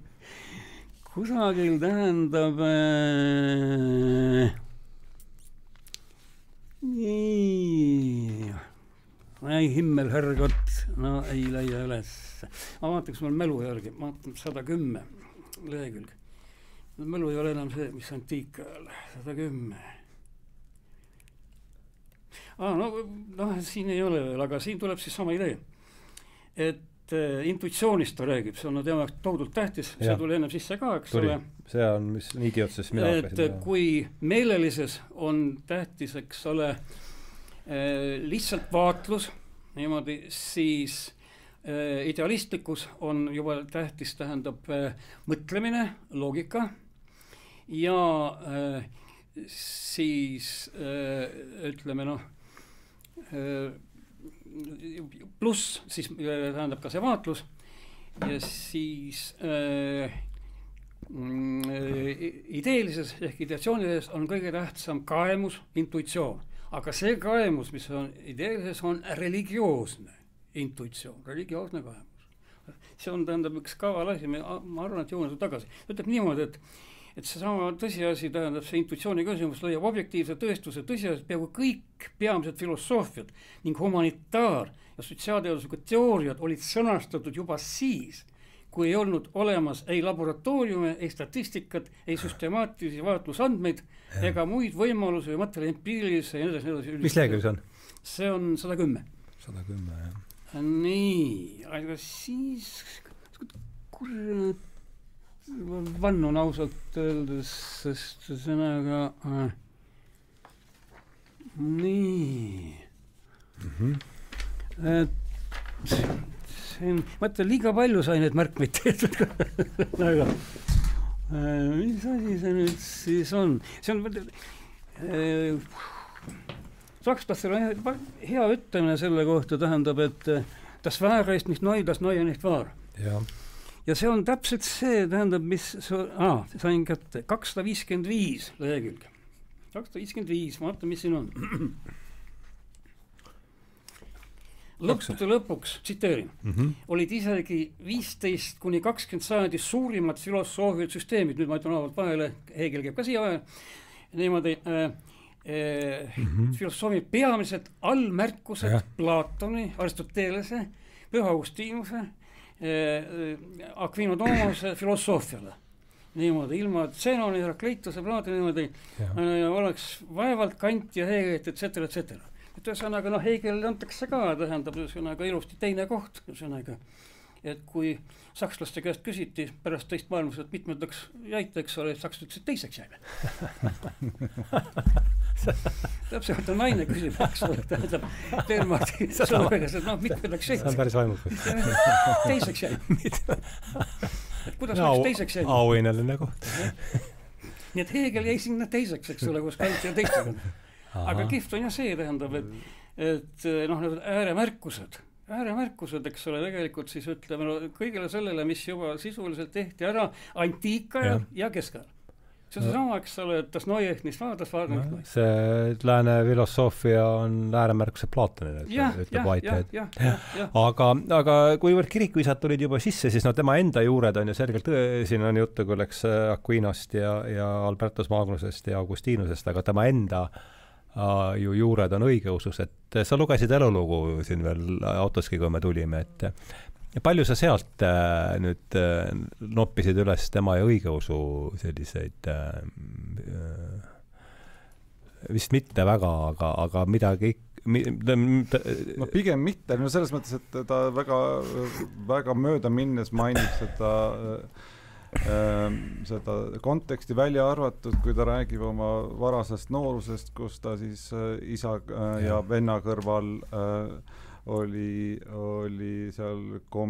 tähendab ei himmel hergot, ei leia üles. Ma vaatan, kas mul mälu järgi, ma vaatan 110 lehekülg. Mälu ei ole enam see, mis antiik ajal, 110. Siin ei ole veel, aga siin tuleb siis sama idee. Et intuitsioonist ta räägib, see on tema tohutult tähtis, see tuli enne sisse ka, eks ole. See on, mis niigi otsas mina hakkasin. Et kui meelelises on tähtis, eks ole, lihtsalt vaatlus, niimoodi, siis idealistlikus on juba tähtis, tähendab mõtlemine, loogika ja siis ütleme pluss siis tähendab ka see vaatlus ja siis ideelises ehk ideatsioonides on kõige tähtsam kaemus, intuitsioon. Aga see kaemus, mis on ideelises, on religioosne intuitsioon, religioosne kaemus. See on tähendab üks kaval asi, ma arvan, et jõuan tagasi. Ütleb niimoodi, et see sama tõsiasi tähendab, see intuitsiooni küsimus leiab objektiivse tõestuse tõsiasi, peaaegu kõik peamised filosoofiad ning humanitaar- ja sotsiaalteaduslikud teooriad olid sõnastatud juba siis, kui ei olnud olemas ei laboratooriume, ei statistikat, ei süstemaatilisi vaatlusandmeid ega muid võimalusi või mõttele empiirilise ja edasi. Mis lehekülg see on? See on 110. 110, jah. Nii, aga siis vannun ausalt öeldes, sest sõnaga nii. Et mõtle, liiga palju sai need märkmeid tehtud. Aga mis asi see nüüd siis on? See on Sakslastel on hea ütlemine selle kohta, tähendab, et das Wahre ist nicht neu, das Neue nicht wahr. Ja see on täpselt see, tähendab, mis sain kätte 255 lehekülg. 255, ma vaatan, mis siin on. Lõpuks, tsiteerin, olid isegi 15 kuni 20 sajandi suurimad filosoofiad süsteemid, nüüd ma ütlen avalt vahele, Hegel käib ka siia vahele, niimoodi filosoofi peamiselt allmärkused Platoni, Aristotelese, Püha Augustinuse Aquino Tomase filosoofiale. Niimoodi, ilma Zenoni, Herakleituse, Plaatoni niimoodi oleks vaevalt Kant ja Hegelit, et cetera, et cetera. Et ühesõnaga, Hegelile antakse ka, tähendab ühesõnaga ilusti teine koht, ühesõnaga. Et kui sakslaste käest küsiti pärast teist maailmasõda, et mitmendaks jäite, eks ole, sakslased ütlesid teiseks jäime. Täpselt on naine küsib, eks ole, tähendab Denmarki sõnuvegas, et mitmendaks jäite. See on päris vaimukas. Teiseks jäime. Et kuidas läks teiseks jäime? Auhinnaline koht. Nii et Hegel jäi sinna teiseks, eks ole, kus Kant ja teisega. Aga kihvt on ja see, tähendab, et ääremärkused, eks ole, tegelikult siis ütleme kõigele sellele, mis juba sisuliselt tehti ära antiikajal ja keskajal. See on sama, eks ole, et Dostojevskist vaadas. See lääne filosoofia on ääremärkuse Platonile, ütleb Whitehead. Aga kuivõrd kirikuisad tulid juba sisse, siis tema enda juured on ju selgelt, siin on juttu küll eks Aquinost ja Albertus Magnusest ja Augustinusest, aga tema enda ju juured on õigeusus, et sa lugesid elulugu siin veel autoski, kui me tulime, et palju sa sealt nüüd noppisid üles tema ja õigeusu selliseid vist mitte väga, aga midagi pigem mitte, selles mõttes, et ta väga mööda minnes mainib seda konteksti välja arvatud, kui ta räägib oma varasest noorusest, kus ta siis isa ja venna kõrval oli seal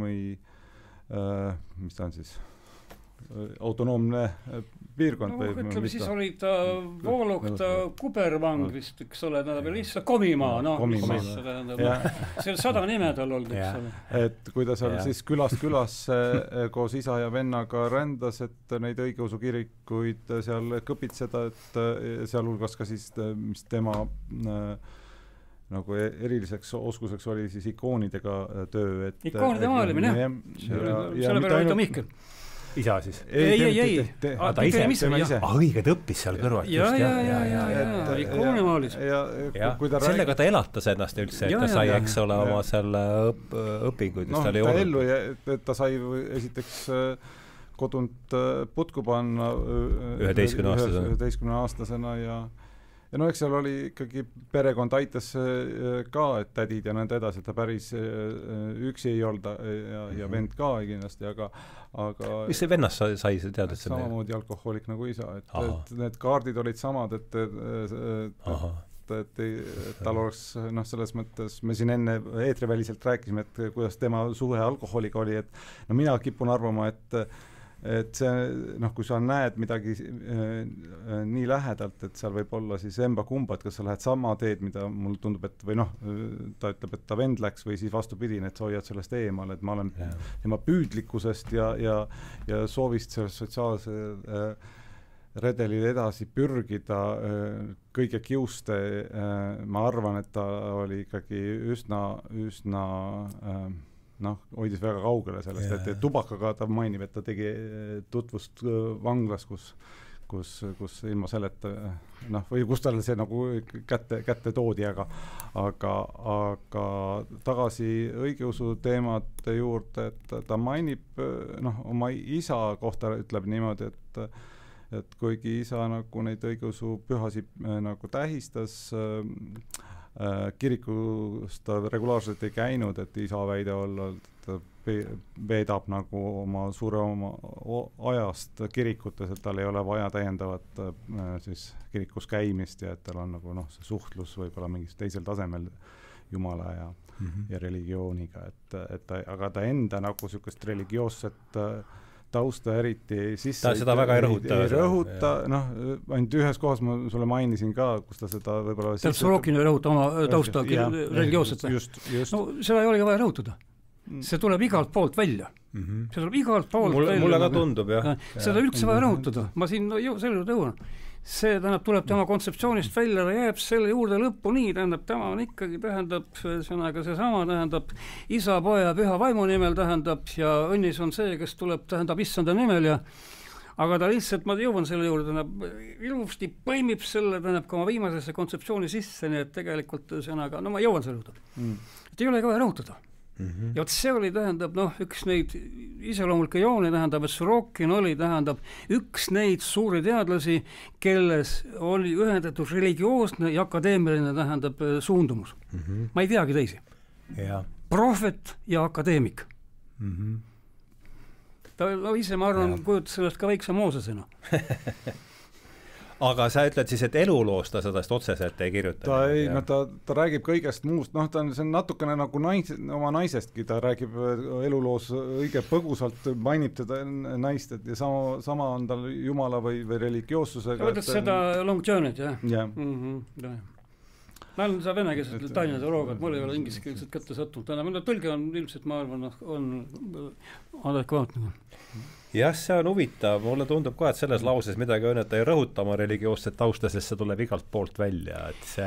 mis ta on siis, autonoomne piirkond ütleme siis oli ta Voolok, ta kubervang vist, eks ole, ta oli lihtsalt Komimaa, see 100 nime tal olnud, eks ole. Et kui ta seal siis külast külasse koos isa ja vennaga rändas, et neid õigeusu kirikuid seal kõpitseda, et sealhulgas ka siis, mis tema nagu eriliseks oskuseks oli siis ikoonidega töö. Ikoonide maalimine, selle peale oli ta Mihkel. Isa siis? Ei. Ta ise? Õige, ta õppis seal kõrval. Ikooni maalis. Sellega ta elatas ennast üldse, et ta sai, eks ole, oma selle õpinguid. Ta sai esiteks kodunt putku panna 11-aastasena ja eks seal oli ikkagi perekond aitas ka, et tädid ja nõnda edasi, et ta päris üksi ei olnud ja vend ka kindlasti, aga mis see vennas sai teada? Samamoodi alkohoolik nagu isa, et need kaardid olid samad, et tal oleks, selles mõttes, me siin enne eetriväliselt rääkisime, et kuidas tema suhe alkohooliga oli, et mina kipun arvama, et see, kui sa näed midagi nii lähedalt, et seal võib olla siis emba-kumba, et kas sa lähed sama teed, mida mul tundub, et või ta ütleb, et ta vend läks või siis vastupidine, et sa hoiad sellest eemal, et ma olen tema püüdlikkusest ja soovist sellest sotsiaalse redelil edasi pürgida kõige kiuste, ma arvan, et ta oli ikkagi üsna hoidis väga kaugele sellest, et tubakaga ta mainib, et ta tegi tutvust vanglas, kus ilma selleta, või kus talle see nagu kätte toodi, aga tagasi õigeusu teemade juurde, et ta mainib oma isa kohta, ütleb niimoodi, et kuigi isa nagu neid õigeusu pühasid nagu tähistas, kirikus ta regulaarselt ei käinud, et isa väide olla, et ta veedab nagu oma suure oma ajast kirikutes, et tal ei ole vaja täiendavat siis kirikus käimist ja et tal on nagu see suhtlus võib-olla mingis teisel tasemel Jumala ja religiooniga, aga ta enda nagu sükest religioosset tausta eriti sisse ta seda väga ei rõhuta, ainult ühes kohas ma sulle mainisin ka, kus ta seda võib-olla Sorokin ei rõhuta oma tausta religioosset seda ei olegi vaja rõhutada, see tuleb igalt poolt välja, see tuleb igalt poolt välja, mulle ka tundub, seda üldse vaja rõhutada, ma siin selle juurde jõuan, see tuleb tema kontseptsioonist välja, ta jääb selle juurde lõppu nii, tema on ikkagi, seesama, isa, poja, püha vaimu nimel, ja õnnis on see, kes tuleb, issanda nimel, aga ta lihtsalt, ma jõuan selle juurde, ilusti põimib selle, ka oma viimasesse kontseptsiooni sisse, nii et tegelikult, ma jõuan selle juurde. Et ei ole ka vaja rõhutada. Ja vot see oli, tähendab, üks neid iseloomulikke jooni, tähendab, et Sorokin oli, tähendab, üks neid suuri teadlasi, kelles oli ühendatud religioosne ja akadeemiline, tähendab, suundumus. Ma ei teagi teisi. Prohvet ja akadeemik. Ta ise, ma arvan, kujutas sellest ka väikse Moosesena. Aga sa ütled siis, et eluloos ta sellest otseselt ei kirjuta? Ta räägib kõigest muust, see on natukene nagu oma naisestki, ta räägib eluloos õige põgusalt, mainib teda naist, et ja sama on tal jumala või religioossusega. Ta võtad seda Long Journey't, jah? Jah. Ma olen seda venekeelset Tallinna teoloogiat, mul ei ole ingliskeelset kätte sattunud. Täna tõlge on ilmselt, ma arvan, on adekvaatne. Jah, see on huvitav. Mulle tundub ka, et selles lauses midagi on, et ta ei rõhuta oma religioosset tausta, sest see tuleb igalt poolt välja.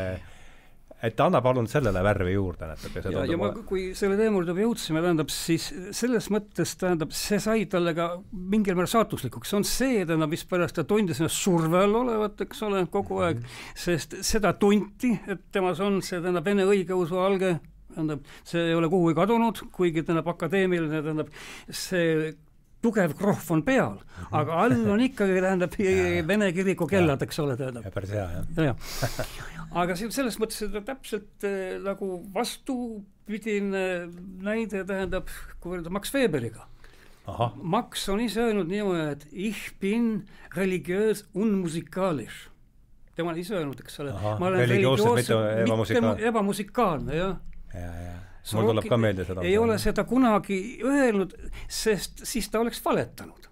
Et anna palun sellele värvi juurde. Ja ma, kui selle teemurde jõudsime, tähendab, siis selles mõttes, tähendab, see sai talle ka mingil määral saatuslikuks. See on see, tähendab, mis pärast ta tundis ennast surve all olevat, eks ole, kogu aeg, sest seda tunti, et temas on see, tähendab, vene õigeusu alge, tähendab, see ei ole kuhugi kadunud, kuigi tähendab, akadeemiline, tähendab, see tugev krohv on peal, aga all on ikkagi, tähendab, vene kiriku kellad, eks ole, tähendab. Ja päris hea, jah. Aga selles mõttes seda täpselt nagu vastupidine näide, tähendab, kui võrrelda Max Weberiga. Max on ise öelnud niimoodi, et ich bin religiös unmusikalisch. Tema on ise öelnud, eks ole. Ma olen religioosne, ebamusikaalne, jah. Mul tuleb ka meelde seda. Ei ole seda kunagi öelnud, sest siis ta oleks valetanud.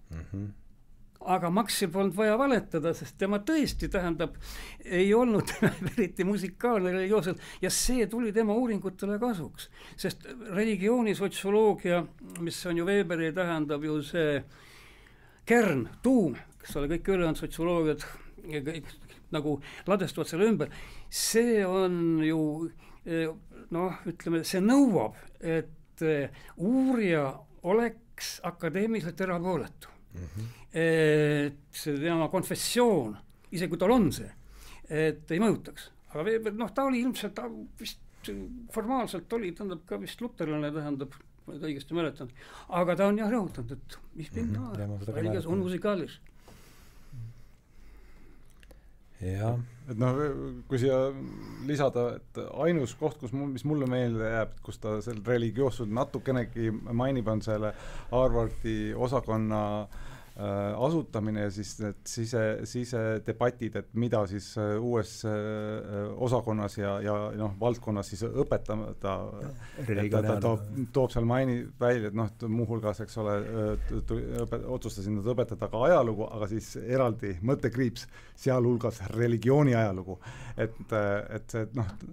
Aga Maxil polnud vaja valetada, sest tema tõesti, tähendab, ei olnud eriti musikaalne religioosselt ja see tuli tema uuringutele kasuks. Sest religioonisotsioloogia, mis on ju Weberi, tähendab ju see kern, tuum, kes ole kõik ülejäänud sotsioloogiad nagu ladestuvad selle ümber, see on ju ütleme, see nõuab, et uurija oleks akadeemiliselt erapooletu. Et tema konfessioon, isegi kui tal on see, et ei mõjutaks. Aga ta oli ilmselt, vist formaalselt oli, tähendab ka vist luterlane, tähendab, ma ei õigesti mäletan, aga ta on jah rõhutanud, et mis religios on musikaalis. Ja. Et kui siia lisada, et ainus koht, mis mulle meelde jääb, kus ta selle religioossus natukenegi mainib, on selle Harvardi osakonna asutamine ja siis need sisedebatid, et mida siis uues osakonnas ja valdkonnas siis õpetada. Ta toob seal välja, et muuhulgas, eks ole, otsustasin nad õpetada ka ajalugu, aga siis eraldi mõttekriips sealhulgas religiooni ajalugu. Et see,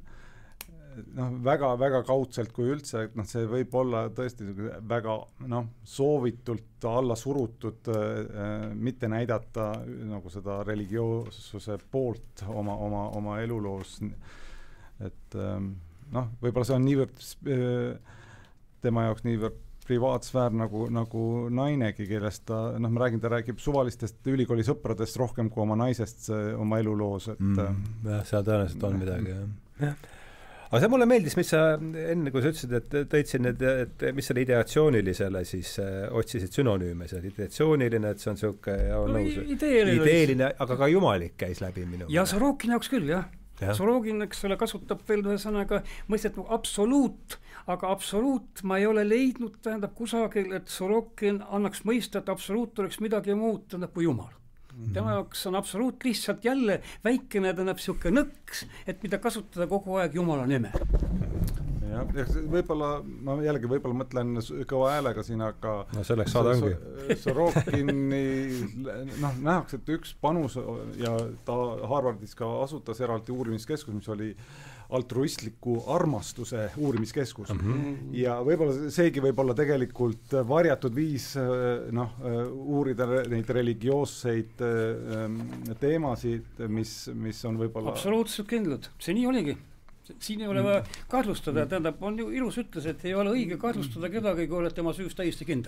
väga kaudselt kui üldse, et see võib olla tõesti väga soovitult alla surutud, mitte näidata nagu seda religioossuse poolt oma eluloos. Et võib-olla see on niivõrd tema jaoks niivõrd privaatsfäär nagu nainegi, kellest ta räägib suvalistest ülikooli sõpradest rohkem kui oma naisest oma eluloos. Jah, seal tõenäoliselt on midagi, jah. Aga see mulle meeldis, mis sa enne, kui sa ütlesid, et tõid siin, et mis selle ideatsioonilisele siis otsisid sünonüüme, see ideatsiooniline, et see on selline ideeline, aga ka jumalik käis läbi minu. Ja Sorokin jaoks küll, jah. Sorokin, eks ole, kasutab veel ühe sõnaga mõistet absoluut, aga absoluut ma ei ole leidnud, tähendab kusagil, et Sorokin annaks mõista, et absoluut oleks midagi muud, tähendab kui jumal. Tema jaoks on absoluut lihtsalt jälle väikene, tähendab siuke nõks, et mida kasutada kogu aeg jumala nime. Ja, võib-olla, ma jällegi võib-olla mõtlen kõva häälega siin, aga selleks saada ongi. Sorokini nähakse, et üks panus ja ta Harvardis ka asutas eraldi uurimiskeskus, mis oli altruistliku armastuse uurimiskeskus. Ja võib-olla seegi võib-olla tegelikult varjatud viis uurida neid religioosseid teemasid, mis on võib-olla absoluutselt kindlad, see nii oligi. Siin ei ole vaja kahtlustada, tähendab, on ju ilus ütles, et ei ole õige kahtlustada kedagi, kui oled tema süüs täiesti kindel.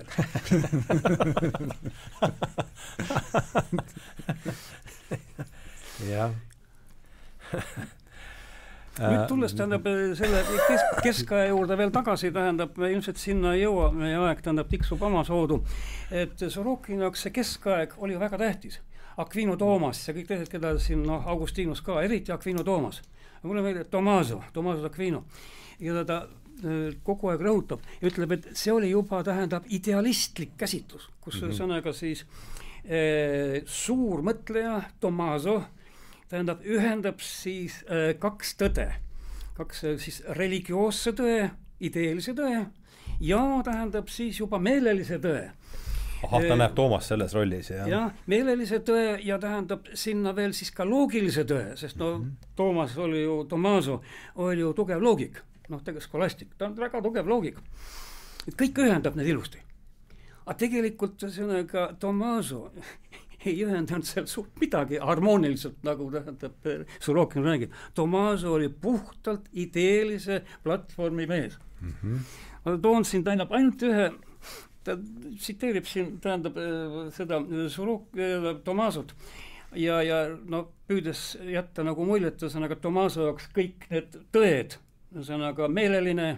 Jah. nüüd tulles tähendab selle keskaja juurde veel tagasi, tähendab me ilmselt sinna ei jõua, meie aeg tähendab tiksub omasoodu, et Sorokini jaoks see keskaeg oli väga tähtis. Aquino Toomas ja kõik teised, keda siin Augustinus ka, eriti Aquino Toomas. Mulle meeldib Tomaso Aquino ja ta kogu aeg rõhutab ja ütleb, et see oli juba tähendab idealistlik käsitlus, kus sõnaga siis suur mõtleja Tomaso tähendab ühendab siis kaks tõde, kaks siis religioosse tõe, ideelise tõe ja tähendab siis juba meelelise tõe. Ahah, ta näeb Toomas selles rollis, jah? Jah, meelelise tõe ja tähendab sinna veel siis ka loogilise tõe, sest Toomas oli ju, Tomaso oli ju tugev loogik, tegelikult skolastik, ta on väga tugev loogik. Et kõik ühendab need ilusti. Aga tegelikult sõnaga Tomaso ei ühendanud seal suurt midagi harmooniliselt, nagu tähendab Sorokin räägib. Tomaso oli puhtalt ideelise platvormi mees. Ma toon siin tähendab ainult ühe, ta tsiteerib siin tähendab seda Tomasot ja püüdes jätta nagu muljet, sõnaga Tomaso jaoks kõik need tõed, sõnaga meeleline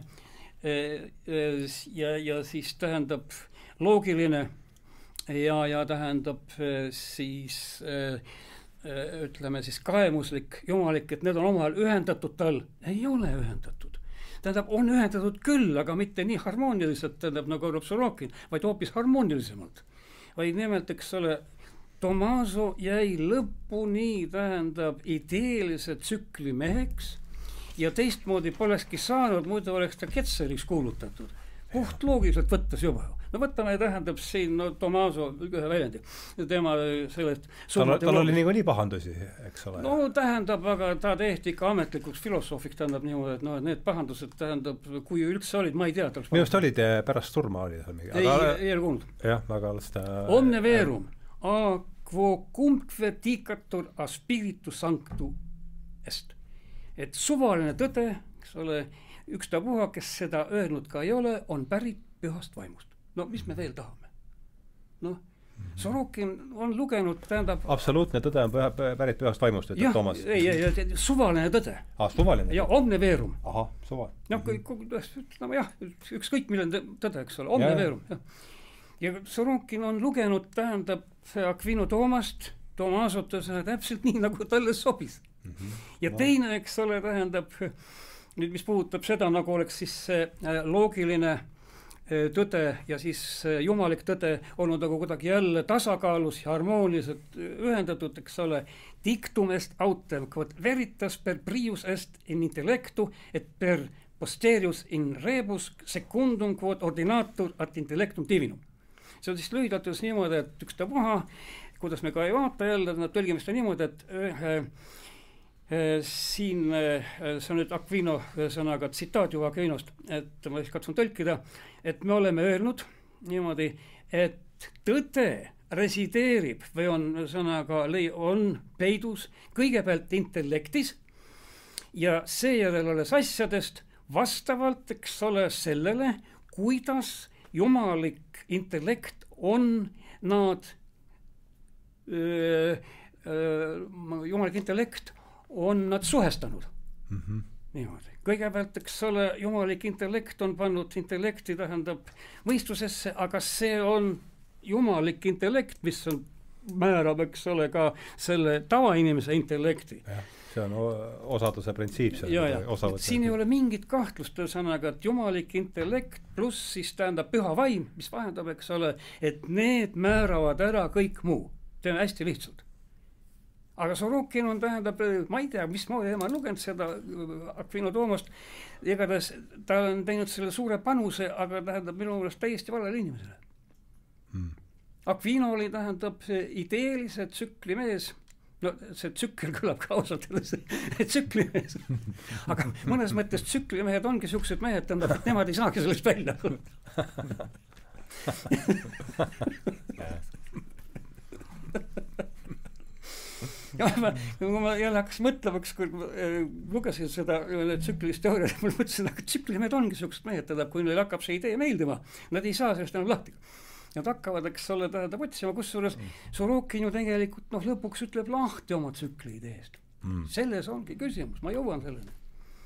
ja siis tähendab loogiline ja tähendab siis ütleme siis kaemuslik, jumalik, et need on omavahel ühendatud tal. Ei ole ühendatud. Tähendab, on ühendatud küll, aga mitte nii harmooniliselt, tähendab, nagu arvab Sorokin, vaid hoopis harmoonilisemalt. Vaid nimelt, eks ole, Tomaso jäi lõpuni, tähendab, ideelise tsükli meheks ja teistmoodi polekski saanud, muidu oleks ta Ketzeriks kuulutatud. Puht loogiliselt võttes juba. Võtame tähendab siin Tomaso ühe väljendi. Tema sellest tal oli nii pahandusi, eks ole? Tähendab, aga ta tehti ikka ametlikuks filosoofiks, tähendab niimoodi, et need pahandused tähendab, kui üldse olid, ma ei tea. Minu just olid pärast surma oli mingi. Ei ole kuulnud. Jah, väga lasta... Omne verum, a quo cumque dicatur a spiritu sanctu est. Et suvaline tõde, eks ole, ükstapuha, kes seda öelnud ka ei ole, on pärit pühast vaimust. Mis me veel tahame? Sorokin on lugenud, tähendab... Absoluutne tõde on pärit pühast vaimust, ütleb Toomas. Ei, suvaline tõde. Suvaline? Ja omne verum. Ahah, suvaline. Jah, ükskõik milline tõde, eks ole, omne verum. Ja Sorokin on lugenud, tähendab, Aquino Toomast, Tomasot täpselt nii, nagu talle sobis. Ja teine, eks ole, tähendab, nüüd mis puudutab seda, nagu oleks siis loogiline tõde ja siis jumalik tõde olnud nagu kuidagi jälle tasakaalus ja harmooniliselt ühendatud, eks ole, dictum est autem, quod veritas per prius est in intellectu, et per posterius in rebus secundum quod ordinatur ad intellectum divinum. See on siis lühidalt niimoodi, et ükstapuha, kuidas me ka ei vaata jälle, nad tõlgime seda niimoodi, et siin see on nüüd Aquino sõnaga tsitaat juba Aquinost, et ma siis katsun tõlkida, et me oleme öelnud niimoodi, et tõde resideerib või on sõnaga on peidus kõigepealt intellektis ja seejärel alles asjadest vastavalt, eks ole, sellele, kuidas jumalik intellekt on nad jumalik intellekt on nad suhestanud. Niimoodi. Kõigepealt, eks ole, jumalik intellekt on pannud intellekti, tähendab mõistusesse, aga see on jumalik intellekt, mis on, määrab, eks ole, ka selle tavainimese intellekti. See on osaduse printsiip. Siin ei ole mingit kahtlust sõnaga, et jumalik intellekt pluss siis tähendab püha vaim, mis vahendab, eks ole, et need määravad ära kõik muu. See on hästi lihtsalt. Aga Sorokin on tähendab, ma ei tea, mismoodi ma lugenud seda Aquino Toomast, igatahes ta on teinud selle suure panuse, aga tähendab minu meelest täiesti valele inimesele. Aquino oli tähendab ideelise tsükli mees, see tsükkel kõlab ka ausalt, tsüklimees. Aga mõnes mõttes tsüklimehed ongi sellised mehed, tähendab, et nemad ei saagi sellest välja. Kui ma jälle hakkas mõtlema, kui lugesin seda tsüklilist teooriat, ma mõtlesin, et tsüklimehed ongi sellised mehed, kui neil hakkab see idee meeldima, nad ei saa sellest enam lahti. Nad hakkavad, eks ole, tähendab otsima, kusjuures Sorokin ju tegelikult lõpuks ütleb lahti oma tsükli ideest. Selles ongi küsimus, ma jõuan selleni.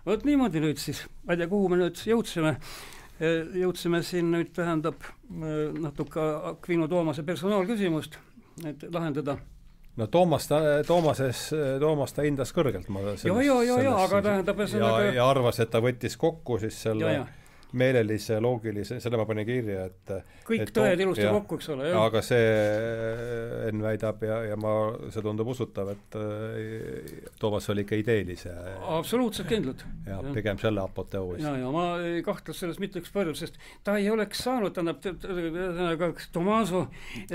Vot niimoodi nüüd siis, ma ei tea, kuhu me nüüd jõudsime siin nüüd tähendab natuke Aquino Toomase personaalküsimust, et lahendada. No Toomas ta hindas kõrgelt. Aga tähendab ja arvas, et ta võttis kokku siis selle meelelise, loogilise, selle ma panin kirja, et kõik tõed ilusti kokku, eks ole. Aga see Enn väidab ja see tundub usutav, et Toomas oli ikka ideelise. Absoluutselt kindlalt. Ja pigem selle apoteoosi. Ja ma ei kahtles sellest mitte üks palju, sest ta ei oleks saanud, tähendab, Tomaso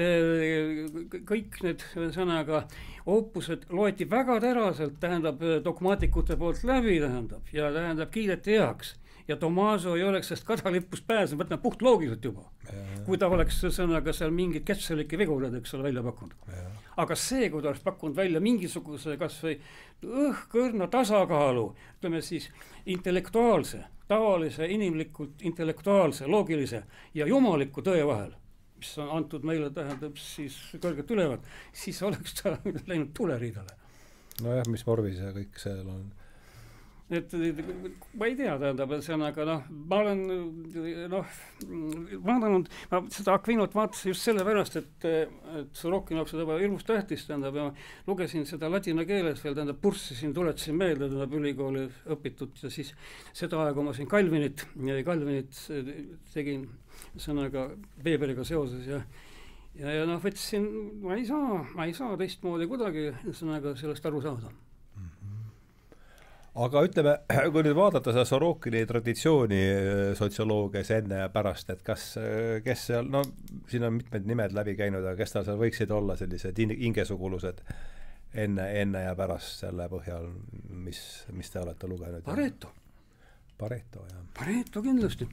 kõik need sõnaga opused loeti väga teraselt, tähendab, dogmaatikute poolt läbi, tähendab, ja tähendab kiideti heaks. Ja Tomaso ei oleks sest kadalippust pääsenud, võtma puht loogiliselt juba. Kui ta oleks sõnaga seal mingid ketselikke vigurad, eks ole, välja pakkunud. Aga see, kui ta oleks pakkunud välja mingisuguse kas või õhkõrna tasakaalu, ütleme siis intellektuaalse, tavalise, inimlikult intellektuaalse, loogilise ja jumaliku tõe vahel, mis on antud meile, tähendab siis kõrgelt ülevad, siis oleks ta läinud tuleriidale. Nojah, mis vormis ja kõik seal on. Et ma ei tea, tähendab, aga ma olen vaadanud, ma seda Aquinot vaatasin just selle pärast, et Sorokini jaoks seda ilmus tähtis, tähendab, ja lugesin seda ladina keeles veel, tähendab, purssisin, tuletasin meelde, tähendab, ülikooli õpitud ja siis seda aega ma siin Calvinit tegin sõnaga Weberiga seoses ja võtsin, ma ei saa teistmoodi kuidagi sõnaga sellest aru saada. Aga ütleme, kui nüüd vaadata seda Sorokini traditsiooni sotsioloogias enne ja pärast, et kes seal, siin on mitmed nimed läbi käinud, aga kes seal võiksid olla sellised hingesugulused enne ja pärast selle põhjal, mis te olete lugenud? Pareto, jah. Pareto kindlasti.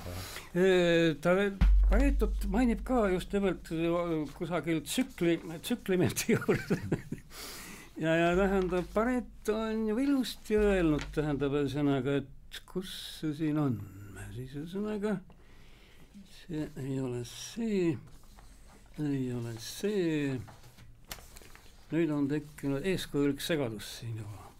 Paretot mainib ka just nimelt kusagil tsüklimenti juurde. Ja tähendab, Pareto on ju ilusti öelnud, tähendab sõnaga, et kus see siin on. Siis sõnaga, see ei ole see. Nüüd on tekkinud eeskujulik segadus siin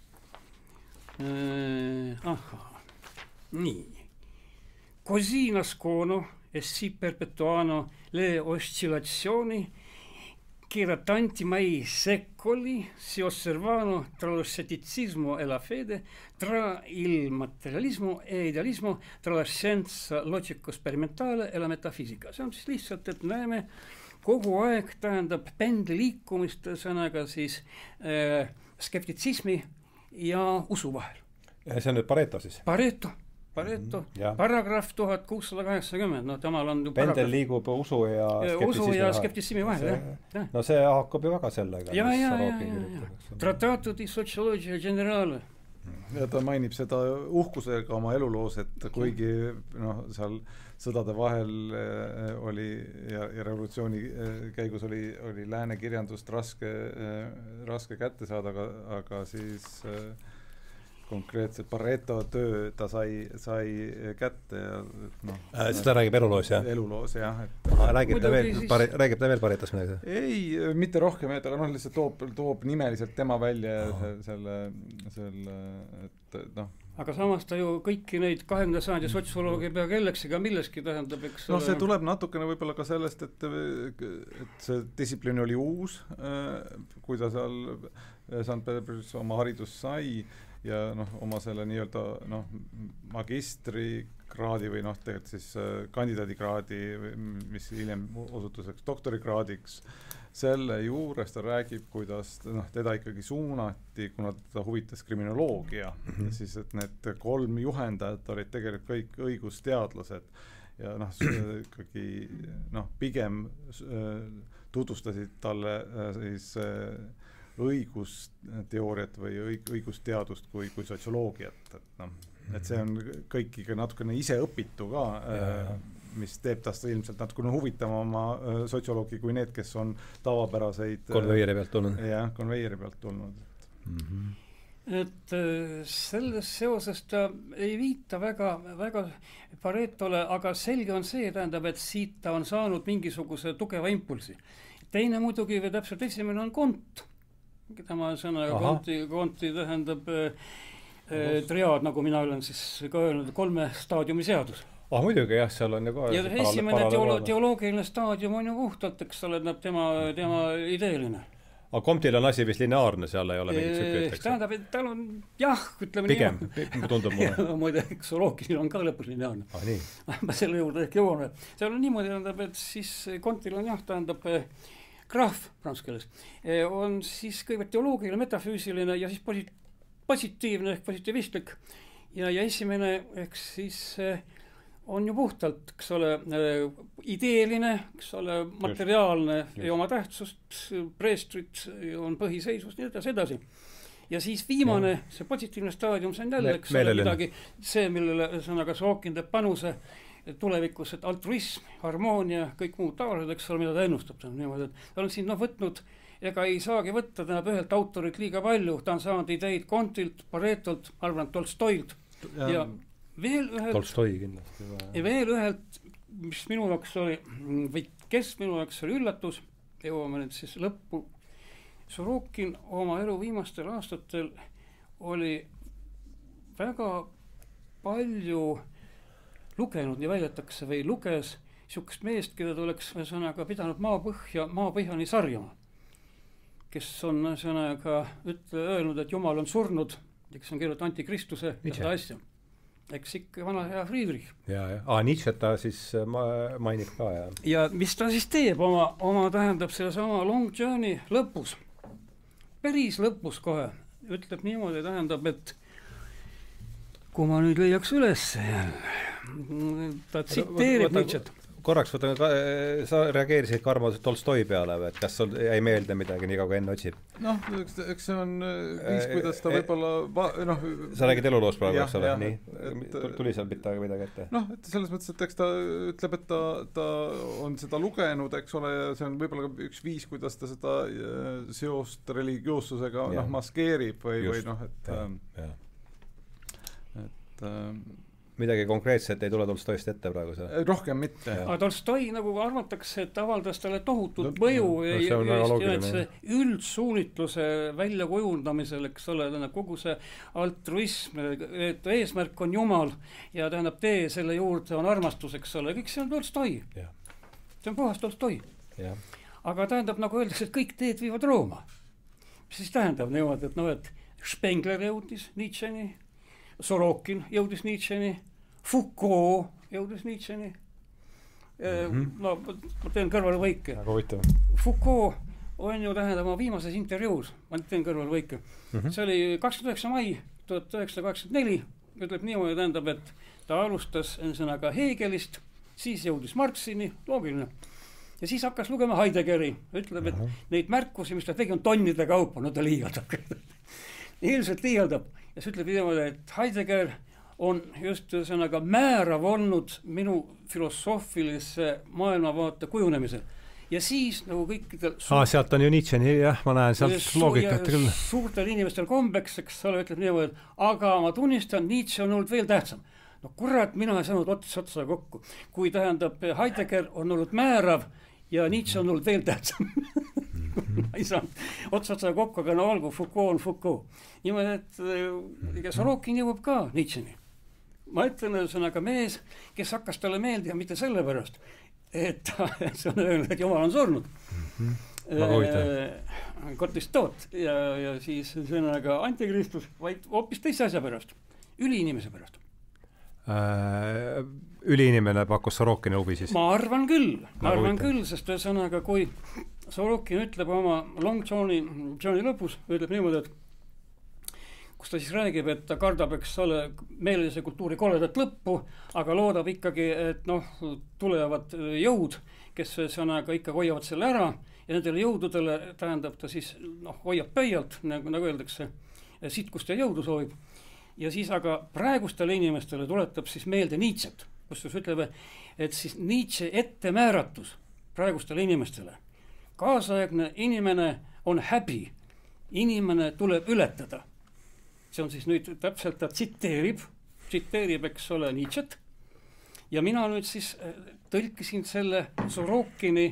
juba. Nii. Così nascono e si perpetuano le oscillazioni che da tanti mai secoli si osservano tra lo scetticismo e la fede, tra il materialismo e idealismo, tra la scienza logico-sperimentale e la metafisica. See on siis lihtsalt, et näeme kogu aeg, tähendab pendli liikumist sõnaga siis skeptitsismi ja usu vahel. See on nüüd Pareto siis? Pareto, paragrahv 1680, temal on pendel liigub usu ja skeptitsismi vahel. No see hakkab ju väga sellega. Trattato di sociologia generale. Ja ta mainib seda uhkusega oma eluloos, et kuigi seal sõdade vahel oli ja revolutsiooni käigus oli lääne kirjandust raske kätte saada, aga siis konkreetselt Pareto töö ta sai kätte ja seda räägib eluloos, jah? Eluloos, jah. Räägib ta veel Paretos midagi? Ei, mitte rohkem, aga lihtsalt toob nimeliselt tema välja et Aga samas ta ju kõiki neid 20. sajandi sotsioloogi pea kelleks ega milleski tähendab, eks ole. See tuleb natukene võib-olla ka sellest, et see distsipliin oli uus, kui ta seal St. Peterburis oma haridus sai ja oma selle nii-öelda magistrikraadi või tegelikult siis kandidaadikraadi, mis hiljem osutuseks doktorikraadiks, selle juures ta räägib, kuidas teda ikkagi suunati, kuna ta huvitas kriminoloogia, siis et need 3 juhendajat olid tegelikult kõik õigusteadlased ja ikkagi pigem tutvustasid talle siis õigusteooriat või õigusteadust kui sotsioloogiat, et see on kõik ikka natukene ise õpitu ka, mis teeb tast ilmselt natukene huvitavama sotsioloogi kui need, kes on tavapäraseid konveieri pealt tulnud. Jah, konveieri pealt tulnud. Et selles seoses ta ei viita väga Paretole, aga selge on see, tähendab, et siit ta on saanud mingisuguse tugeva impulsi. Teine muidugi või täpselt esimene on Kont. Tema sõnaga Konti tähendab triaad, nagu mina olen siis ka öelnud, 3 staadiumi seadus. Muidugi jah, seal on ju ka ja esimene teoloogiline staadium on ju puhtalt, eks ole, tema ideeline. Aga Comtil on asi vist lineaarne, seal ei ole mingit tsüklit, eks? Tähendab, et tal on jah, ütleme pigem, tundub mulle. Muide, eks Sorokil on ka lõpus lineaarne. Nii. Ma selle juurde ehk jõuan. Seal on niimoodi, tähendab, et siis Comtil on jah, tähendab graaf prantsuse keeles, on siis kõigepealt teoloogiline, metafüüsiline ja siis positiivne ehk positiivistlik. Ja esimene ehk siis on ju puhtalt, eks ole, ideeline, eks ole, materiaalne ja oma tähtsust, preestrid on põhiseisus, nii edasi. Ja siis viimane, see positiivne staadium, see on jälle, eks ole, midagi, see, millele sõnaga Sorokin teeb panuse tulevikus, et altruism, harmoonia, kõik muud taolised, eks ole, mida ta ennustab. Ta on niimoodi, et ta on siin võtnud, ega ei saagi võtta täna ühelt autorit liiga palju, ta on saanud ideid Comtilt, Paretolt, arvan, Tolstoilt ja veel ühelt, Tolstoi kindlasti. Ja veel ühelt, mis minu jaoks oli, või kes minu jaoks oli üllatus, jõuame nüüd siis lõppu. Sorokin oma elu viimastel aastatel oli väga palju lugenud, nii väljatakse, või luges sihukest meest, keda ta oleks sõnaga pidanud maapõhjani sarjama, kes on sõnaga öelnud, et Jumal on surnud, kes on kirjutanud Antikristuse seda asja. Eks ikka vana hea Friedrich. Nietzsche ta siis mainib ka. Ja mis ta siis teeb oma tähendab selle sama Long Journey lõpus, päris lõpus kohe, ütleb niimoodi, tähendab, et kui ma nüüd leiaks üles, ta tsiteerib Nietzsche't. Korraks võtan, sa reageerisid Karmo Tolstoi peale, et kas sul jäi meelde midagi, nii kaua enne otsib? Eks see on viis, kuidas ta võib-olla sa räägid eluloos praegu, eks ole, nii? Tuli seal midagi ette? Et selles mõttes, et eks ta ütleb, et ta on seda lugenud, eks ole, ja see on võib-olla üks viis, kuidas ta seda seost religioossusega maskeerib või et midagi konkreetset ei tule Tolstoist ette praegu seal? Rohkem mitte. Aga Tolstoi nagu arvatakse, et avaldas talle tohutut mõju üldsuunitluse väljakujundamisel, eks ole, kogu see altruism, et eesmärk on Jumal ja tähendab tee selle juurde on armastus, eks ole, kõik see on Tolstoi. See on puhas Tolstoi. Aga tähendab, nagu öeldakse, et kõik teed viivad Rooma. Mis siis tähendab niimoodi, et Spengler jõudis Nietzscheni, Sorokin jõudis Nietzscheni, Foucault jõudis Nietzscheni. Ma teen kõrvale võike. Foucault on ju tähendab oma viimases intervjuus, ma teen kõrvale võike. See oli 29. mai 1984, ütleb niimoodi, tähendab, et ta alustas sõnaga Hegelist, siis jõudis Marxini, loogiline. Ja siis hakkas lugema Heideggeri, ütleb, et neid märkusi, mis ta tegi, on tonnide kaupa, ta liialdab. Ilmselt liialdab. Ja see ütleb niimoodi, et Heidegger on just sõnaga määrav olnud minu filosoofilise maailmavaate kujunemisel. Ja siis nagu kõikidel sealt on ju Nietzscheni, ma näen sealt loogikat küll. Suurtel inimestel kombeks, eks ole, ütleb niimoodi, et aga ma tunnistan, Nietzsche on olnud veel tähtsam. Kurat, mina ei saanud otsa kokku. Kui tähendab, Heidegger on olnud määrav ja Nietzsche on olnud veel tähtsam. Ma ei saanud otsa kokku, aga olgu, Foucault on Foucault. Niimoodi, et Sorokin jõuab ka Nietzscheni. Ma ütlen sõnaga mees, kes hakkas talle meeldima mitte sellepärast, et ta on öelnud, et Jumal on surnud. Kotistot ja siis sõnaga Antikristus, vaid hoopis teise asja pärast. Üliinimese pärast. Üliinimene pakkus Sorokini huvi siis? Ma arvan küll, sest sõnaga, kui Sorokin ütleb oma Long Journey lõpus, ütleb niimoodi, et kus ta siis räägib, et ta kardab, eks ole, meelelise kultuuri koledat lõppu, aga loodab ikkagi, et tulevad jõud, kes sõnaga ikka hoiavad selle ära ja nendele jõududele tähendab ta siis hoiab pöialt, nagu öeldakse, sitkust ja jõudu soovib. Ja siis aga praegustele inimestele tuletab siis meelde Nietzsche't, kus ütleb, et siis Nietzsche ettemääratus praegustele inimestele. Kaasaegne inimene on häbi, inimene tuleb ületada. See on siis nüüd täpselt, ta tsiteerib, eks ole, Nietzsche't. Ja mina nüüd siis tõlkisin selle Sorokini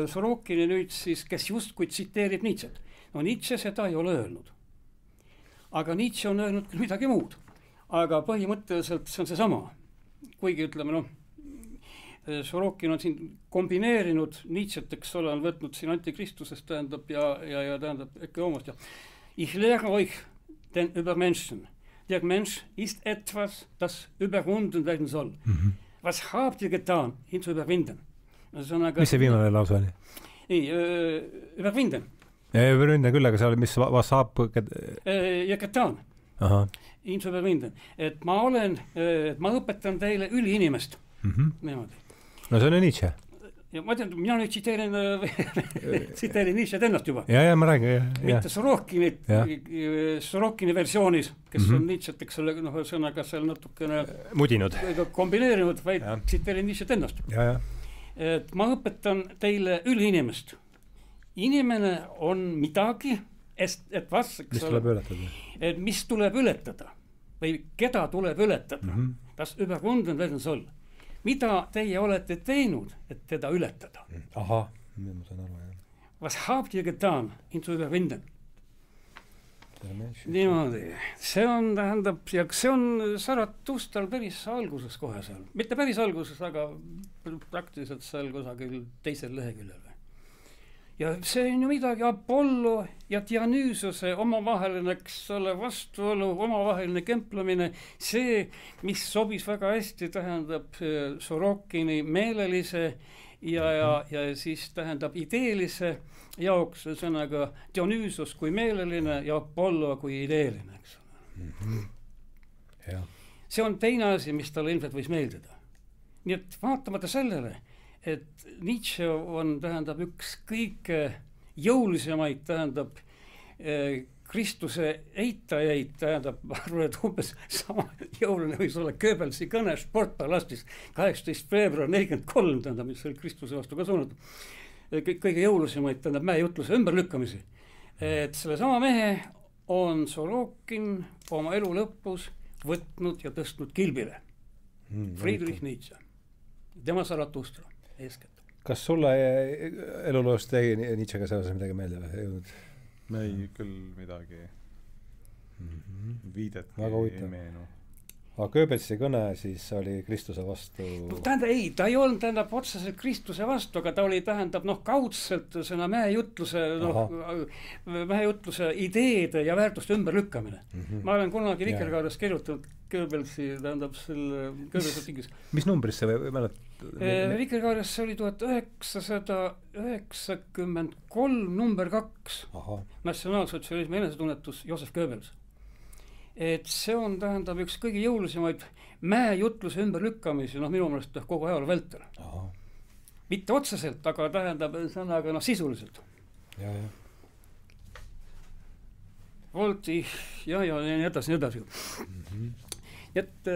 nüüd siis, kes justkui tsiteerib Nietzsche't. Nietzsche seda ei ole öelnud. aga Nietzsche on öelnud küll midagi muud. Aga põhimõtteliselt see on seesama. Kuigi ütleme, Sorokin on siin kombineerinud Nietzschet, eks ole, on võtnud siin Antikristusest, tähendab, ja tähendab, Ecce Homost, ja Ich lehre euch den Übermenschen. Der Mensch ist etwas, das überwunden werden soll. Was habt ihr getan, ihn zu überwinden? Mis see viimane lause oli? Ei, überwinden. Überwinden küll, aga see oli, mis was saab... Ja getan. Aha. Ihn zu überwinden. Et ma õpetan teile üliinimest. Niimoodi. No see on Nietzsche. Ja ma tean, mina nüüd tsiteerin Nietzsche't ennast juba. Ja ma räägin. Mitte Sorokini versioonis, kes on Nietzsche't, eks ole, sõnaga seal natukene mudinud. Kombineerinud, vaid tsiteerin Nietzsche't ennast. Et ma õpetan teile üliinimest. Inimene on midagi, et vas, mis tuleb ületada? Et mis tuleb ületada või keda tuleb ületada. Das überwunden werden soll. Mida teie olete teinud, et teda ületada? Aha, ma saan aru, jah. Was habt ihr getan, ihn zu überwinden? Niimoodi. See on, tähendab, ja see on Zarathustral päris alguses kohe seal. Mitte päris alguses, aga praktiliselt seal kusagil teisel leheküljel. Ja see on ju midagi Apollo ja Dionysus'e omavaheline, eks ole, vastuolu, omavaheline kemplemine, see, mis sobis väga hästi, tähendab Sorokini meelelise ja siis tähendab ideelise jaoks, sõnaga Dionysus kui meeleline ja Apollo kui ideeline, eks ole. See on teine asi, mis talle ilmselt võis meeldida. Nii et vaatamata sellele, et Nietzsche on, tähendab, üks kõige jõulisemaid, tähendab, Kristuse eitajaid, tähendab, ma arvan, et umbes sama jõuline võis olla Goebbelsi kõne Sportpalastis 18. veebruar 43, tähendab, mis oli Kristuse vastu ka suunatud. Kõige jõulisemaid, tähendab, mäejutluse ümberlükkamisi. Et selle sama mehe on Sorokin oma elu lõpus võtnud ja tõstnud kilbile. Friedrich Nietzsche. Tema Zarathustra. Eeskätt. Kas sulle eluloost tegi Nietzschega seoses midagi meelde või jõudnud? Ei, küll midagi viidet ei meenu. Aga Goebbelsi kõne siis oli Kristuse vastu? Tähendab, ei, ta ei olnud, tähendab, otseselt Kristuse vastu, aga ta oli, tähendab, kaudselt sõna mäejutluse ideede ja väärtuste ümberlükkamine. Ma olen kunagi Vikerkaares kirjutanud Goebbelsi, tähendab, Goebbelsi tingis. Mis numbris see või mälet? Vikerkaares see oli 1993 number 2. Natsionaalsotsialismi enesetunnetus Josef Goebbels. Et see on, tähendab, üks kõige jõulisemaid mäejutluse ümberlükkamisi, minu meelest kogu ajal vältel. Mitte otseselt, aga tähendab sõnaga sisuliselt. Volti, ja nii edasi. Et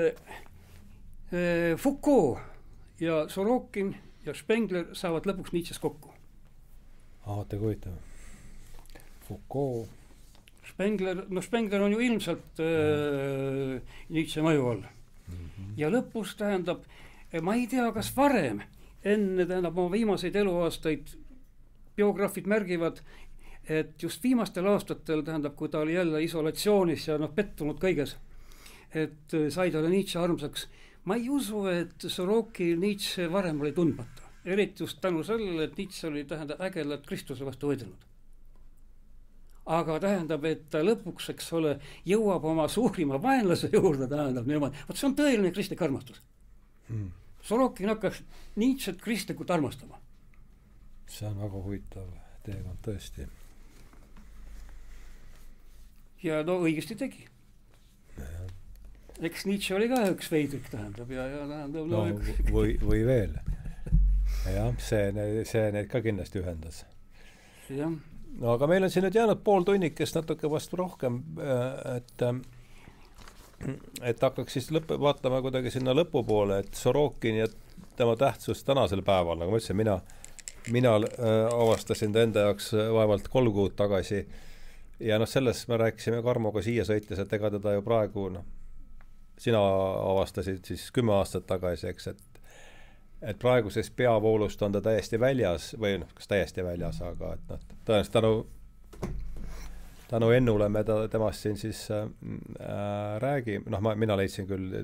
Foucault ja Sorokin ja Spengler saavad lõpuks Nietzsches kokku. Te kujutav. Foucault. Spengler on ju ilmselt Nietzsche mõju all. Ja lõpus, tähendab, ma ei tea, kas varem, enne, tähendab, oma viimaseid eluaastaid biograafid märgivad, et just viimastel aastatel, tähendab, kui ta oli jälle isolatsioonis ja pettunud kõiges, et sai talle Nietzsche armsaks. Ma ei usu, et Soroki Nietzsche varem oli tundmata. Eriti just tänu sellele, et Nietzsche oli, tähendab, ägedalt Kristuse vastu võidelnud. Aga tähendab, et ta lõpuks, eks ole, jõuab oma suurima vaenlase juurde, tähendab niimoodi. Vot see on tõeline kristlik armastus. Sorokin hakkas Nietzsche't kristlikult armastama. See on väga huvitav teekond tõesti. Ja õigesti tegi. Eks Nietzsche oli ka üks veidrik, tähendab, ja tähendab... Või veel. Jah, see neid ka kindlasti ühendas. Jah. No aga meil on siin nüüd jäänud pool tunnikest natuke vastu rohkem, et hakkaks siis vaatama kuidagi sinna lõpupoole, et Sorokin ja tema tähtsus tänasel päeval, nagu ma ütlesin, mina avastasin ta enda jaoks vaevalt 3 kuud tagasi ja sellest me rääkisime Karmoga siia sõites, et ega teda ju praegu, sina avastasid siis 10 aastat tagasi, eks, et praegusest peavoolust on ta täiesti väljas või kas täiesti väljas, aga et tõenäoliselt tänu Ennule me temast siin siis räägi, mina leidsin küll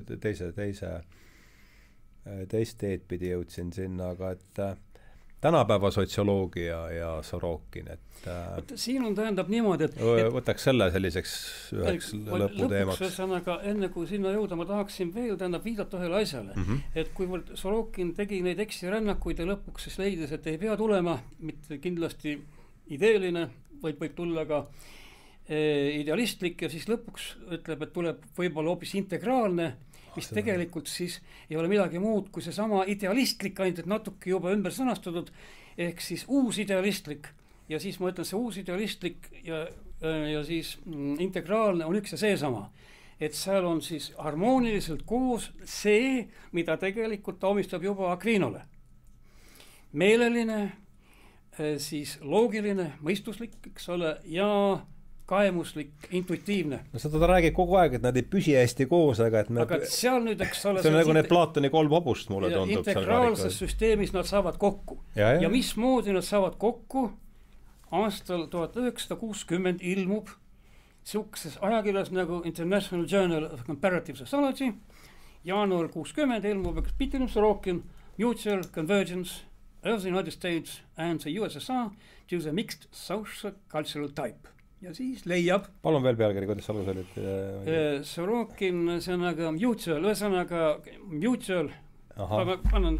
teist teed pidi jõudsin sinna, aga et tänapäeva sotsioloogia ja Sorokin, et siin on tähendab niimoodi, et võtaks selle selliseks üheks lõputeemaks. Lõpuks, enne kui sinna jõuda, ma tahaksin veel viidata ühele asjale, et kuivõrd Sorokin tegi neid eksirännakuid ja lõpuks siis leidis, et ei pea tulema mitte kindlasti ideeline, vaid võib tulla ka idealistlik ja siis lõpuks ütleb, et tuleb võib-olla hoopis integraalne, mis tegelikult siis ei ole midagi muud kui seesama idealistlik, ainult et natuke juba ümber sõnastatud, ehk siis uus idealistlik. Ja siis ma ütlen, see uus idealistlik ja siis integraalne on üks ja seesama. Et seal on siis harmooniliselt koos see, mida tegelikult ta omistab juba Aquinole. Meeleline, siis loogiline, mõistuslik, eks ole, ja kaemuslik, intuitiivne. No seda ta räägib kogu aeg, et nad ei püsi hästi koos, aga et aga seal nüüd, eks ole, see on nagu need Platoni 3 hobust, mulle tundub. Integraalses süsteemis nad saavad kokku. Ja mismoodi nad saavad kokku? Aastal 1960 ilmub siukeses ajakirjas nagu International Journal of Comparative Sociology, jaanuar 60 ilmub Peter Sorokin Mutual Convergence of the United States and the USSR to the mixed social cultural type. Ja siis leiab palun veel pealkiri, kuidas algus olid? Sorokin, see on aga mutual, ühesõnaga mutual ma annan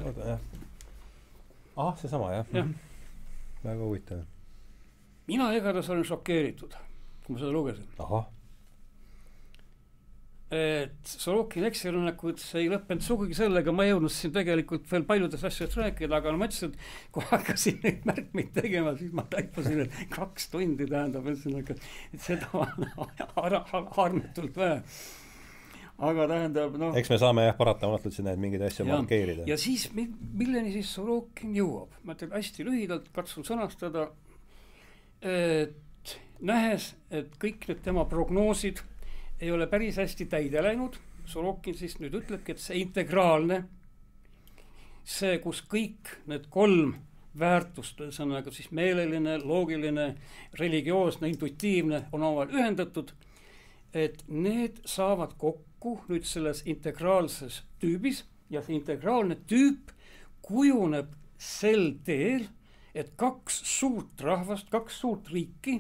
seesama, jah. Väga huvitav. Mina igatahes olen šokeeritud, kui ma seda lugesin. Et Sorokin eksirännakud ei lõppenud sugugi sellega, ma jõudnud siin tegelikult veel paljudes asjadest rääkida, aga ma ütlesin, et kui hakkasin neid märkmeid tegema, siis ma taipasin, et 2 tundi tähendab, et seda on harmetult vähe. Aga tähendab, eks me saame paratamatult sinna mingid asja markeerida. Ja siis, milleni siis Sorokin jõuab? Ma ütlen hästi lühidalt, katsun sõnastada, et nähes, et kõik need tema prognoosid ei ole päris hästi täide läinud. Sorokin siis nüüd ütlebki, et see integraalne, see, kus kõik need 3 väärtust, ühesõnaga siis meeleline, loogiline, religioosne, intuitiivne on omavahel ühendatud, et need saavad kokku nüüd selles integraalses tüübis ja see integraalne tüüp kujuneb sel teel, et 2 suurt rahvast, 2 suurt riiki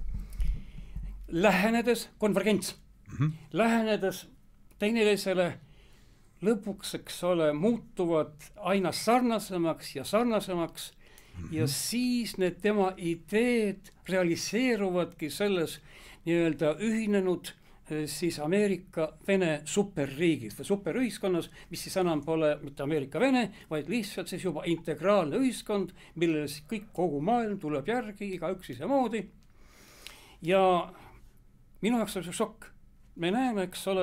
lähenedes konvergents. Lähenedes teineteisele lõpuks, eks ole, muutuvad aina sarnasemaks ja sarnasemaks ja siis need tema ideed realiseeruvadki selles nii-öelda ühinenud siis Ameerika-Vene superriigis või superühiskonnas, mis siis enam pole mitte Ameerika-Vene, vaid lihtsalt siis juba integraalne ühiskond, millele siis kõik kogu maailm tuleb järgi, igaüks isemoodi. Ja minu jaoks on see šokk. Me näeme, eks ole,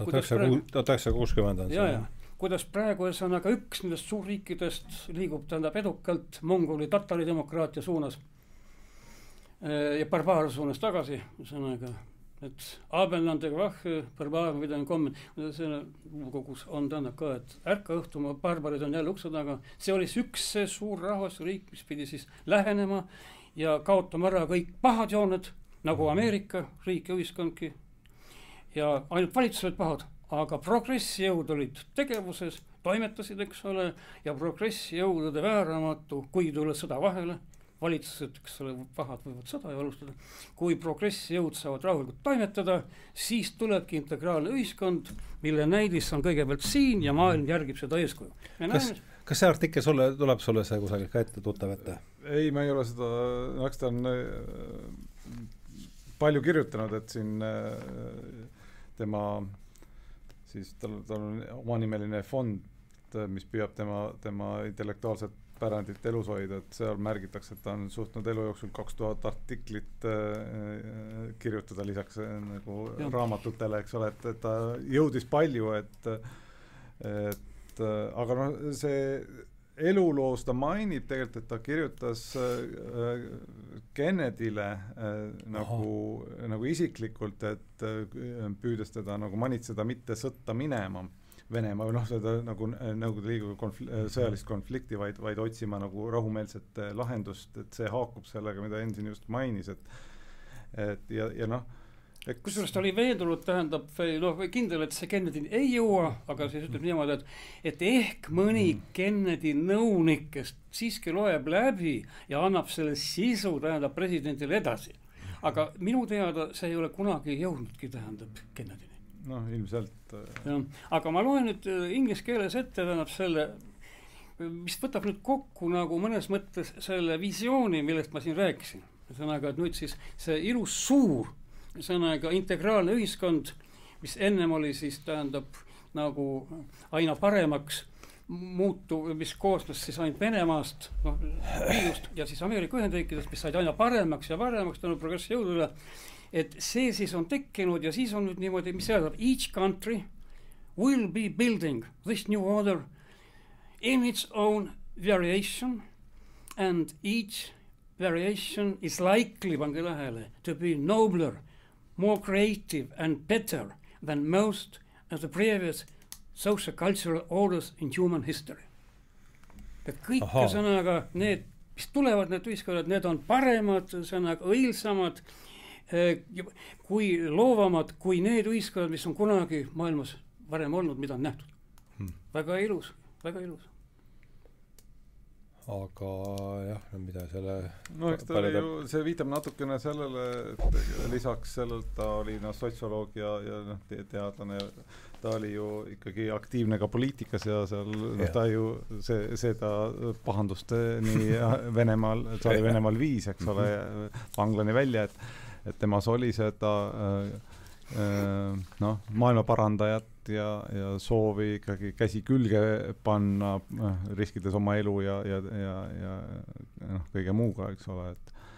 1960 on see. Kuidas praegu ühesõnaga üks nendest suurriikidest liigub edukalt mongoli tatari demokraatia suunas ja barbaar suunas tagasi, ühesõnaga, et Abendlandega vahve, barbaar, mida on kommen, selle kogus on ka, et ärka õhtuma, barbarid on jälle ukse taga. See oli üks suur rahvasriik, mis pidi siis lähenema ja kaotama ära kõik pahad jooned, nagu Ameerika riik ja ühiskondki. Ja ainult valitsused pahad, aga progressijõud olid tegevuses, toimetasid, eks ole, ja progressijõudude vääramatu, kui tuleb sõda vahele, valitsused, eks ole, pahad võivad sõda ju alustada, kui progressijõud saavad rahulikult toimetada, siis tulebki integraalne ühiskond, mille näidis on kõigepealt siin ja maailm järgib seda eeskuju. Kas see artikkel tuleb sulle see kusagil ka ette tuttav ette? Ei, ma ei ole seda, eks ta on palju kirjutanud, et siin tema siis tal on omanimeline fond, mis püüab tema intellektuaalset pärandit elus hoida, et seal märgitakse, et ta on suutnud elu jooksul 2000 artiklit kirjutada lisaks nagu raamatutele, eks ole, et ta jõudis palju, aga see eluloos ta mainib tegelikult, et ta kirjutas Kennedyle nagu isiklikult, et püüdes teda nagu manitseda mitte sõtta minema Venemaa, või seda nagu Nõukogude Liiduga sõjalist konflikti, vaid otsima nagu rahumeelset lahendust, et see haakub sellega, mida Enn siin just mainis, et ja noh, kusjuures ta oli veendunud, tähendab, või kindel, et see Kennedy ei jõua, aga siis ütleb niimoodi, et ehk mõni Kennedy nõunikest siiski loeb läbi ja annab selle sisu, tähendab, presidendile edasi. Aga minu teada see ei ole kunagi jõudnudki, tähendab, Kennedyni. Noh, ilmselt. Ja, aga ma loen nüüd inglise keeles ette, tähendab selle, mis võtab nüüd kokku nagu mõnes mõttes selle visiooni, millest ma siin rääkisin. Sõnaga, et nüüd siis see ilus suur sõnaga integraalne ühiskond, mis ennem oli siis tähendab nagu aina paremaks mis koosnes siis ainult Venemaast, liidust ja siis Ameerika Ühendriikidest, mis said aina paremaks ja paremaks tänu progressi jõudule, et see siis on tekkinud ja siis on nüüd niimoodi, mis tähendab, each country will be building this new order in its own variation and each variation is likely, pange tähele, to be nobler, more creative and better than most of the previous social cultural orders in human history. Et kõik sõnaga, need, mis tulevad need ühiskonnad, need on paremad, sõnaga õilsamad, kui loovamad, kui need ühiskonnad, mis on kunagi maailmas varem olnud, mida on nähtud. Väga ilus, väga ilus. Aga jah, mida selle no eks ta oli ju, see viitab natukene sellele, et lisaks sellelt ta oli sotsioloog ja teadlane, ta oli ju ikkagi aktiivne ka poliitikas ja seal ta ju see ta pahandust nii Venemaal, ta oli Venemaal viis, eks ole, vanglani välja, et temas oli seda maailma parandajat ja soovi ikkagi käsi külge panna, riskides oma elu ja kõige muuga, eks ole,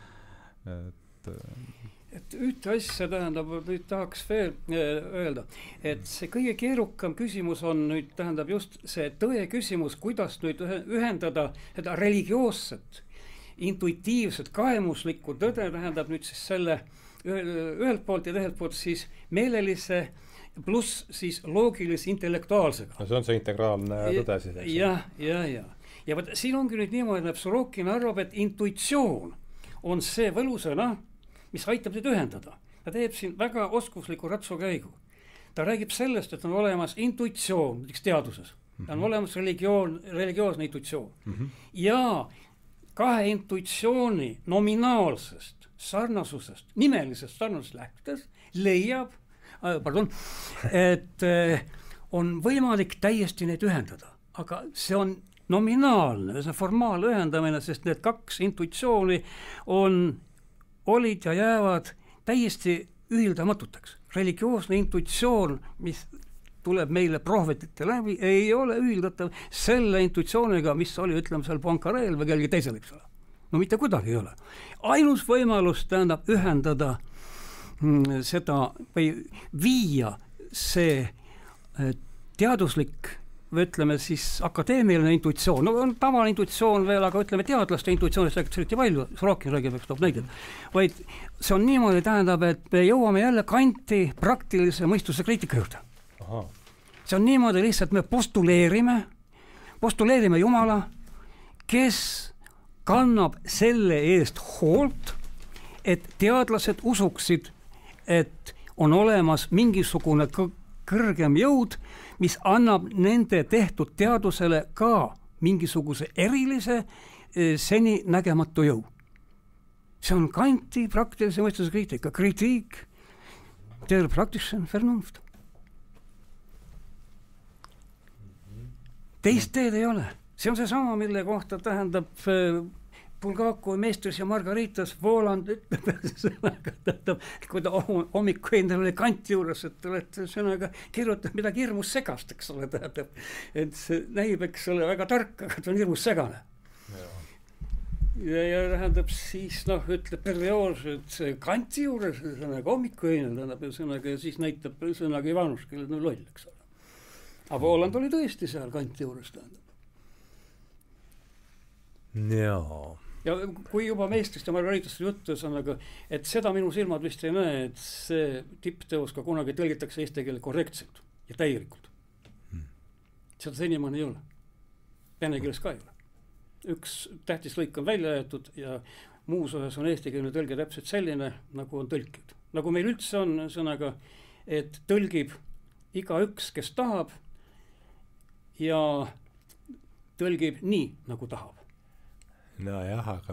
et ühte asja tähendab, nüüd tahaks veel öelda, et see kõige keerukam küsimus on nüüd tähendab just see tõe küsimus, kuidas nüüd ühendada seda religioosset, intuitiivset, kaemuslikku tõde, tähendab nüüd siis selle ühelt poolt ja teiselt poolt siis meelelise pluss siis loogilise intellektuaalsega. No see on see integraalne tõde siis. Ja võt, siin ongi nüüd niimoodi, et Sorokin arvab, et intuitsioon on see võlusõna, mis aitab nüüd ühendada. Ta teeb siin väga oskusliku ratsukäigu. Ta räägib sellest, et on olemas intuitsioon, näiteks teaduses. Ta on olemas religioosne intuitsioon. Ja kahe intuitsiooni nominaalsest sarnasusest, nimelisest sarnasusest lähtudes leiab, et on võimalik täiesti neid ühendada, aga see on nominaalne, see on formaalne ühendamine, sest need kaks intuitsiooni olid ja jäävad täiesti ühildamatuteks. Religioosne intuitsioon, mis tuleb meile prohvetite läbi, ei ole ühildatav selle intuitsiooniga, mis oli, ütleme, seal Poincarel või kellegi teisel, eks ole. No mitte kuidagi ei ole. Ainus võimalus tähendab ühendada seda või viia see teaduslik või ütleme siis akadeemiline intuitsioon, no on tavaline intuitsioon veel, aga ütleme teadlaste intuitsioonist räägitakse eriti palju, Sorokin räägib, eks toob näidet, vaid see on niimoodi tähendab, et me jõuame jälle Kanti praktilise mõistuse kriitika juurde. See on niimoodi lihtsalt, me postuleerime Jumala, kes kannab selle eest hoolt, et teadlased usuksid, et on olemas mingisugune kõrgem jõud, mis annab nende tehtud teadusele ka mingisuguse erilise seni nägematu jõu. See on Kanti praktilise mõistuse kriitika. Kritik der praktischen Vernunft. Teist teed ei ole. See on see sama, mille kohta tähendab Bulgakov meestris ja Margaritas Voland ütleb sõnaga, kui ta hommiku endal oli Kanti juures, et te olete sõnaga kirjutanud midagi hirmus segast, eks ole, tähendab, et see näib, eks ole, väga tark, aga ta on hirmus segane. Ja tähendab siis, ütleb perioos, et Kanti juures sõnaga hommiku endal, tähendab sõnaga ja siis näitab sõnaga Ivanus, kellel on loll, eks ole. Aga Voland oli tõesti seal Kanti juures, tähendab. Ja kui juba meestrist ja Margaritast juttu sõnaga, et seda minu silmad vist ei näe, et see tippteos ka kunagi tõlgitakse eesti keele korrektselt ja täielikult. Seda senimaani ei ole. Vene keeles ka ei ole. Üks tähtis lõik on välja jäetud ja muus osas on eestikeelne tõlge täpselt selline, nagu on tõlkid. Nagu meil üldse on sõnaga, et tõlgib igaüks, kes tahab ja tõlgib nii, nagu tahab. Nojah, aga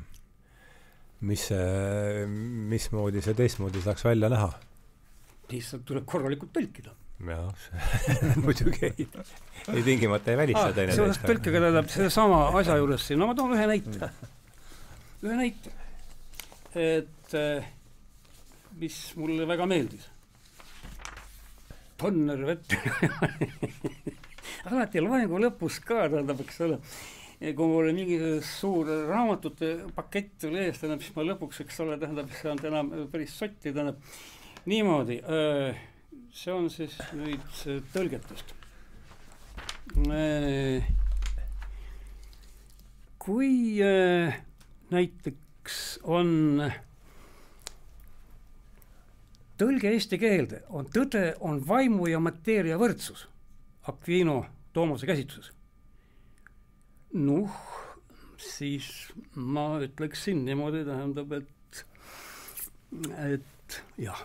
mismoodi see teistmoodi saaks välja näha? Lihtsalt tuleb korralikult tõlkida. Jah, muidugi ei tingimata ei välista teine teist. See tõlkega tähendab selle sama asja juures siin. No ma toon ühe näite. Et mis mulle väga meeldis. Tonner vett. Alati loengu lõpus ka, tähendab, eks ole. Kui mul mingi suur raamatute pakett tuli ees, tähendab, siis ma lõpuks, eks ole, tähendab, see on enam päris sotti, tähendab. Niimoodi, see on siis nüüd tõlgetest. Kui näiteks on tõlge eesti keelde, on tõde, on vaimu ja mateeria võrdsus Aquino Tomose käsitluses. Siis ma ütleksin niimoodi, tähendab, et jah.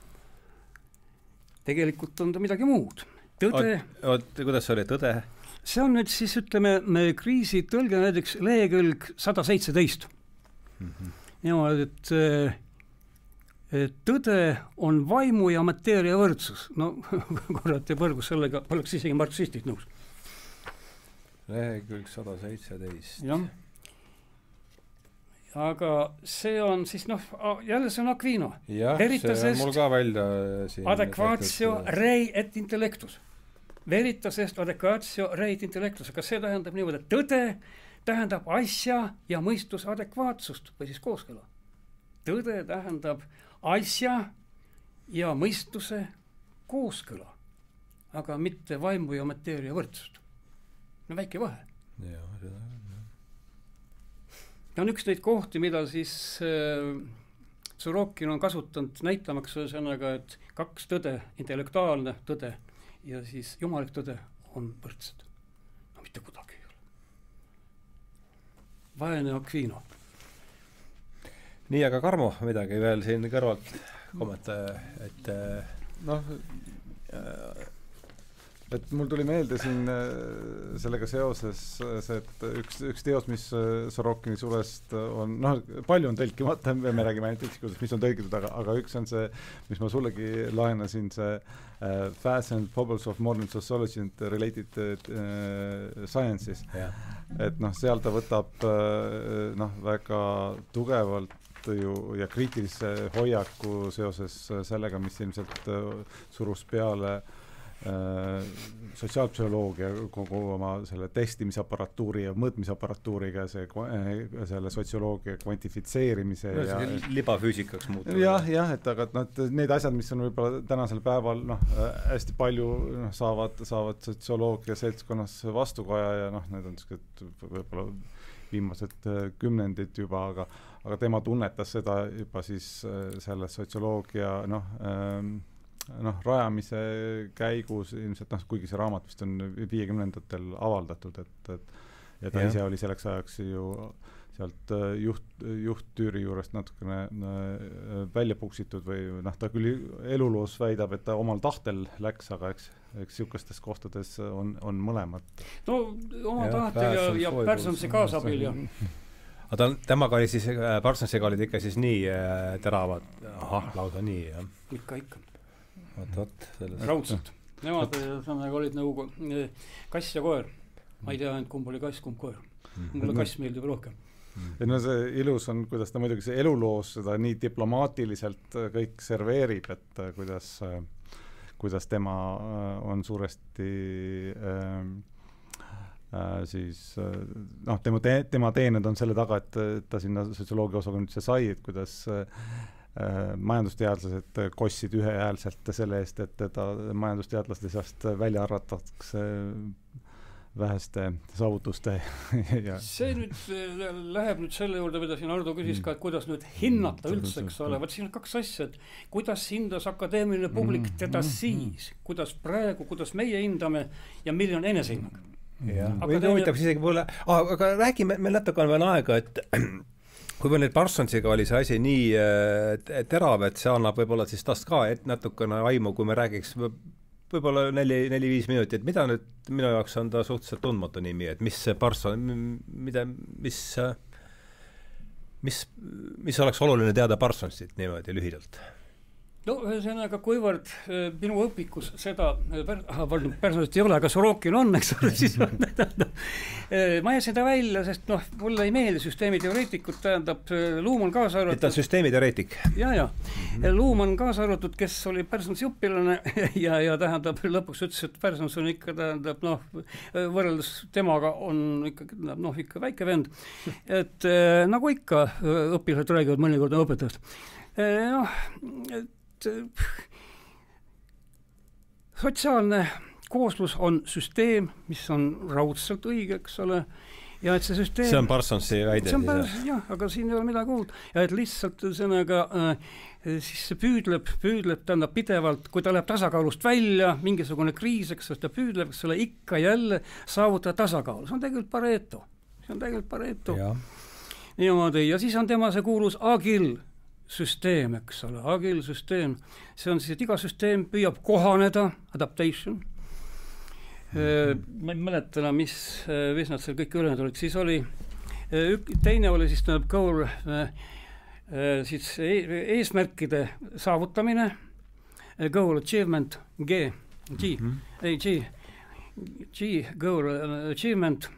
Tegelikult on ta midagi muud. Tõde... Kuidas see oli tõde? See on nüüd siis, ütleme, kriisi tõlge näiteks lehekülg 117. Niimoodi, et tõde on vaimu ja mateeria võrdsus. No, korrat ja põrgus sellega, oleks isegi marksistid nõus. Lehekülg 117. Jah. Aga see on siis, jälle see on Aquino. Jah, see on mul ka välja siin. Adequatio rei et intellectus. Veritasest adequatio rei et intellectus. Aga see tähendab niimoodi, et tõde tähendab asja ja mõistuse adekvaatsust või siis kooskõla. Tõde tähendab asja ja mõistuse kooskõla, aga mitte vaimu ja mateeria võrdsust. No väike vahe. Jah, seda on. Ja on üks neid kohti, mida siis Sorokin on kasutanud näitamaks sõnaga, et kaks tõde, intellektuaalne tõde ja siis jumalik tõde on võrdsed. No mitte kuidagi ei ole. Vaene Aquino. Nii, aga Karmo midagi veel siin kõrvalt kommentaare, et et mul tuli meelde siin sellega seoses see, et üks teos, mis Sorokini sulest on, palju on tõlkimata, me räägime ainult üksikusest, mis on tõlgitud, aga üks on see, mis ma sullegi laenasin, see Fastened Problems of Modern Sociology and Related Sciences. Et seal ta võtab väga tugevalt ja kriitilise hoiaku seoses sellega, mis ilmselt surus peale sotsiaalpsühholoogia kogu oma selle testimisapparatuuri ja mõõtmisaparatuuriga selle sotsioloogia kvantifitseerimise ja libafüüsikaks muutunud. Jah, et aga need asjad, mis on võib-olla tänasel päeval hästi palju saavad sotsioloogia seltskonnas vastukaja ja need on võib-olla viimased kümnendid juba, aga tema tunnetas seda juba siis selle sotsioloogia rajamise käigus ilmselt, kuigi see raamat vist on 50-ndatel avaldatud, ja ta ise oli selleks ajaks ju sealt juhttüüri juurest natukene välja puksitud või ta küll eluloos väidab, et ta omal tahtel läks, aga eks sihukestes kohtades on mõlemad. No oma tahtel ja Parsonsi kaasabil ja temaga oli siis, Parsonsiga olid ikka siis nii teravad, lausa nii, jah. Ikka. Raudselt. Nemad olid nagu kass ja koer. Ma ei tea ainult, kumb oli kass, kumb koer. Mulle kass meeldib rohkem. See ilus on, kuidas ta muidugi see eluloos seda nii diplomaatiliselt kõik serveerib, et kuidas tema on suuresti siis tema teened on selle taga, et ta sinna sotsioloogia osaga nüüd see sai, et kuidas majandusteadlased kossid ühehäälselt selle eest, et teda majandusteadlaste seast välja arvatakse väheste saavutuste See nüüd läheb nüüd selle juurde, mida siin Ardo küsis ka, et kuidas nüüd hinnata üldse, eks ole, vaat siin on kaks asja, et kuidas hindas akadeemiline publik teda siis, kuidas praegu, kuidas meie hindame ja milline on enesehinnang. Või huvitaks isegi mulle, aga räägime, meil natuke on veel aega, et kui nüüd Parsonsiga oli see asi nii terav, et see annab võib-olla siis tast ka natukene aimu, kui me räägiks võib-olla 4-5 minutit, mida nüüd minu jaoks on ta suhteliselt tundmatu nimi, et mis see Parson, mis oleks oluline teada Parsonsit niimoodi lühidalt? No ühesõnaga, kuivõrd minu õpikus seda Parsonsit ei ole, aga Sorokin on, eks ole, siis ma jäsin ta välja, sest mulle ei meeldi süsteemiteoreetikud, tähendab, Luhmann kaasa arvatud. Et on süsteemiteoreetik? Ja. Luhmann kaasa arvatud, kes oli Parsonsi õpilane ja tähendab, lõpuks ütles, et Parsons on ikka, tähendab, võrreldes temaga on ikka väike vend. Et nagu ikka õpilased räägivad mõnikord õpetajast. Sotsiaalne kooslus on süsteem, mis on raudselt õige, eks ole, ja et see süsteem... See on Parsonsi väide. See on jah, aga siin ei ole midagi uut. Ja et lihtsalt sõnaga siis see püüdleb tähendab pidevalt, kui ta läheb tasakaalust välja, mingisugune kriis, eks ta püüdleb, eks ole, ikka jälle saavutada tasakaalu. See on tegelikult Pareto. Niimoodi. Ja siis on tema see kuulus agil süsteem, eks ole, agil süsteem. See on siis, et iga süsteem püüab kohaneda, adaptation. Ma ei mäleta, mis nad seal kõik ülejäänud olid. Siis oli, teine oli siis goal, siis eesmärkide saavutamine, goal achievement, G, goal achievement.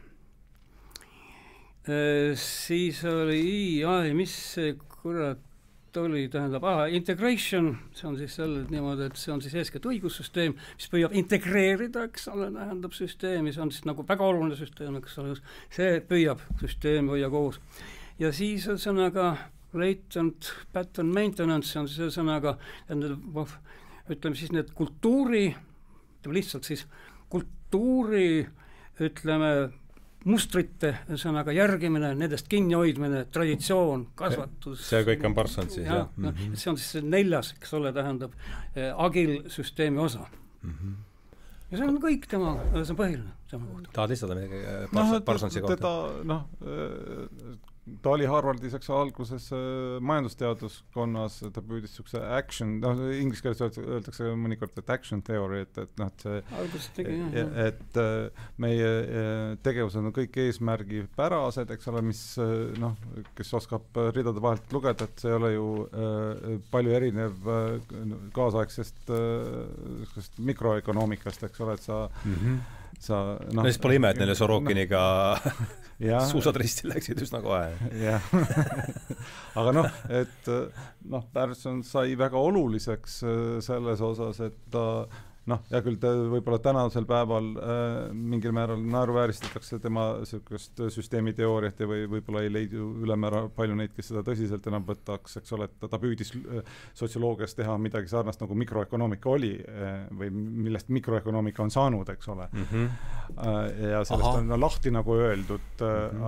Siis oli mis see kurat oli, tähendab, integration, see on siis selle niimoodi, et see on siis eeskätt õigussüsteem, mis püüab integreerida, eks ole, tähendab süsteemi, see on siis nagu väga oluline süsteem, eks ole, see püüab süsteemi hoia koos. Ja siis on sõnaga latent pattern maintenance, see on siis sõnaga, ütleme siis need kultuuri, lihtsalt siis kultuuri, ütleme, mustrite sõnaga järgimine, nendest kinnihoidmine, traditsioon, kasvatus. See kõik on Parsons siis, jah? See on siis 4, eks ole, tähendab agil süsteemi osa. Ja see on kõik tema, see on põhiline tema kohta. Tahad listada midagi Parsonsi kohta? Ta oli Harvardis, eks alguses majandusteaduskonnas, ta püüdis sukse action, inglise keeles öeldakse mõnikord, et action theory, et meie tegevused on kõik eesmärgipärased, eks ole, mis, kes oskab ridade vahelt lugeda, et see ei ole ju palju erinev kaasaegsest mikroökonoomikast, eks ole, et sa siis pole ime, et neile Sorokiniga suusad risti läksid üsna kohe. Jah. Aga et Parsons sai väga oluliseks selles osas, et ta ja küll võib-olla tänasel päeval mingil määral naeruvääristatakse tema sellist süsteemiteooriat ja võib-olla ei leidu ülemäära palju neid, kes seda tõsiselt enam võtaks, eks ole, et ta püüdis sotsioloogias teha midagi sarnast nagu mikroökonoomika oli või millest mikroökonoomika on saanud, eks ole. Ja sellest on lahti nagu öeldud,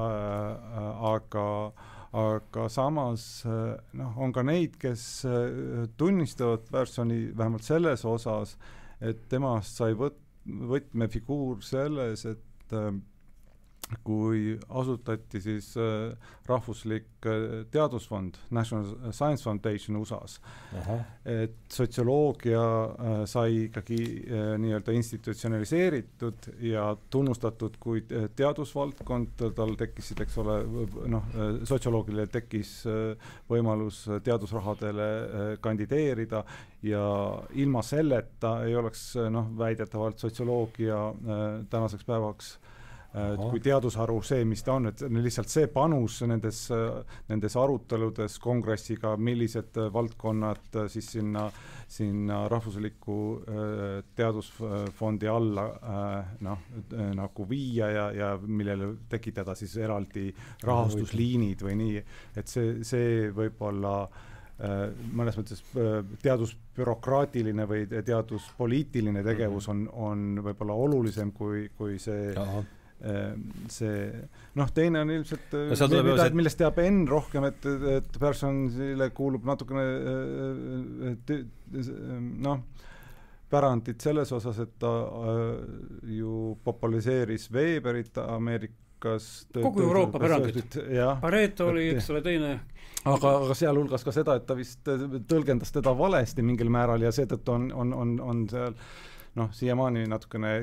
aga samas on ka neid, kes tunnistavad Parsoni vähemalt selles osas, et temast sai võtmefiguur selles, et kui asutati siis rahvuslik teadusfond, National Science Foundation USA-s, et sotsioloogia sai ikkagi nii-öelda institutsionaliseeritud ja tunnustatud kui teadusvaldkond, tal tekkisid, eks ole, sotsioloogile tekkis võimalus teadusrahadele kandideerida ja ilma selleta ei oleks väidetavalt sotsioloogia tänaseks päevaks kui teadusharu see, mis ta on, et lihtsalt see panus nendes aruteludes kongressiga, millised valdkonnad siis sinna rahvusliku teadusfondi alla nagu viia ja millele tekitada siis eraldi rahastusliinid või nii, et see võib-olla mõnes mõttes teadusbürokraatiline või teaduspoliitiline tegevus on võib-olla olulisem kui see teine on ilmselt millest teab Enn rohkem, et Parsonsile kuulub natukene pärandit selles osas, et ta ju populariseeris Weberit sealhulgas kogu Euroopa pärandit. Pareto oli, eks ole, teine. Aga sealhulgas ka seda, et ta vist tõlgendas teda valesti mingil määral ja seetõttu on seal siiamaani natukene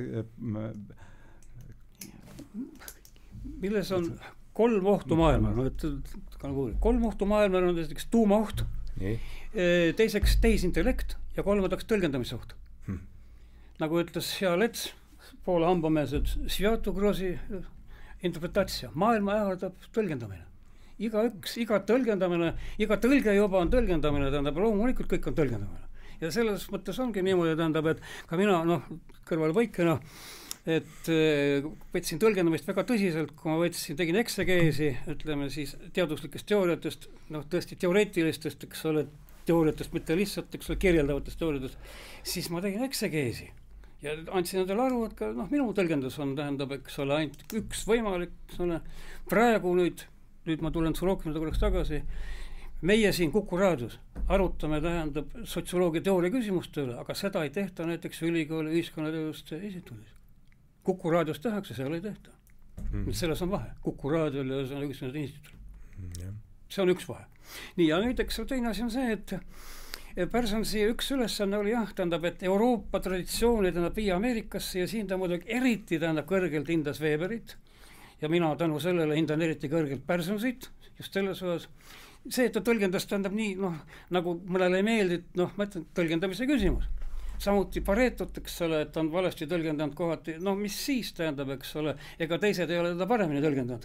milles on 3 ohtu maailmal. Kolm ohtu maailmal on näiteks tuumaoht, teiseks tehisintellekt ja kolmandaks tõlgendamisoht. Nagu ütles hea Lets, Poola hambameelsed, Sviatu Grozi interpretatsia. Maailma ähvardab tõlgendamine. Iga tõlgendamine, iga tõlge juba on tõlgendamine, tähendab, loomulikult kõik on tõlgendamine. Ja selles mõttes ongi niimoodi, tähendab, et ka mina, kõrvalvõikena, et võtsin tõlgendamist väga tõsiselt, kui ma tegin eksegeesi, ütleme siis teaduslikest teooriatest, tõesti teoreetilistest, eks ole, teooriatest, mitte lihtsalt, eks ole, kirjeldavatest teooriatest, siis ma tegin eksegeesi. Ja andsin endale aru, et ka minu tõlgendus on, tähendab, eks ole, ainult üks võimalik, eks ole, praegu nüüd ma tulen Sorokinide korraks tagasi, meie siin Kuku raadios arutame, tähendab, sotsioloogia teooria küsimuste üle, aga seda ei tehta näiteks ülikooli ühiskonnateaduste instituudis. Kuku raadios tehakse, seal ei tehta. Selles on vahe. Kuku raadiol ja see on ühiskonnateaduste instituudil. See on üks vahe. Nii, ja nüüd, eks teine asi on see, et Parsonsi üks ülesanne oli tähendab, et Euroopa traditsiooni tähendab viia Ameerikasse ja siin ta muidugi eriti tähendab kõrgelt hindas Weberit ja mina tänu sellele hindan eriti kõrgelt Parsonsit, just selles osas. See, et ta tõlgendas tähendab nii, nagu mõnele ei meeldi, ma ütlen, tõlgendamise küsimus. Samuti Paretot, eks ole, et ta on valesti tõlgendanud kohati, mis siis tähendab, eks ole, ega teised ei ole teda paremini tõlgendanud.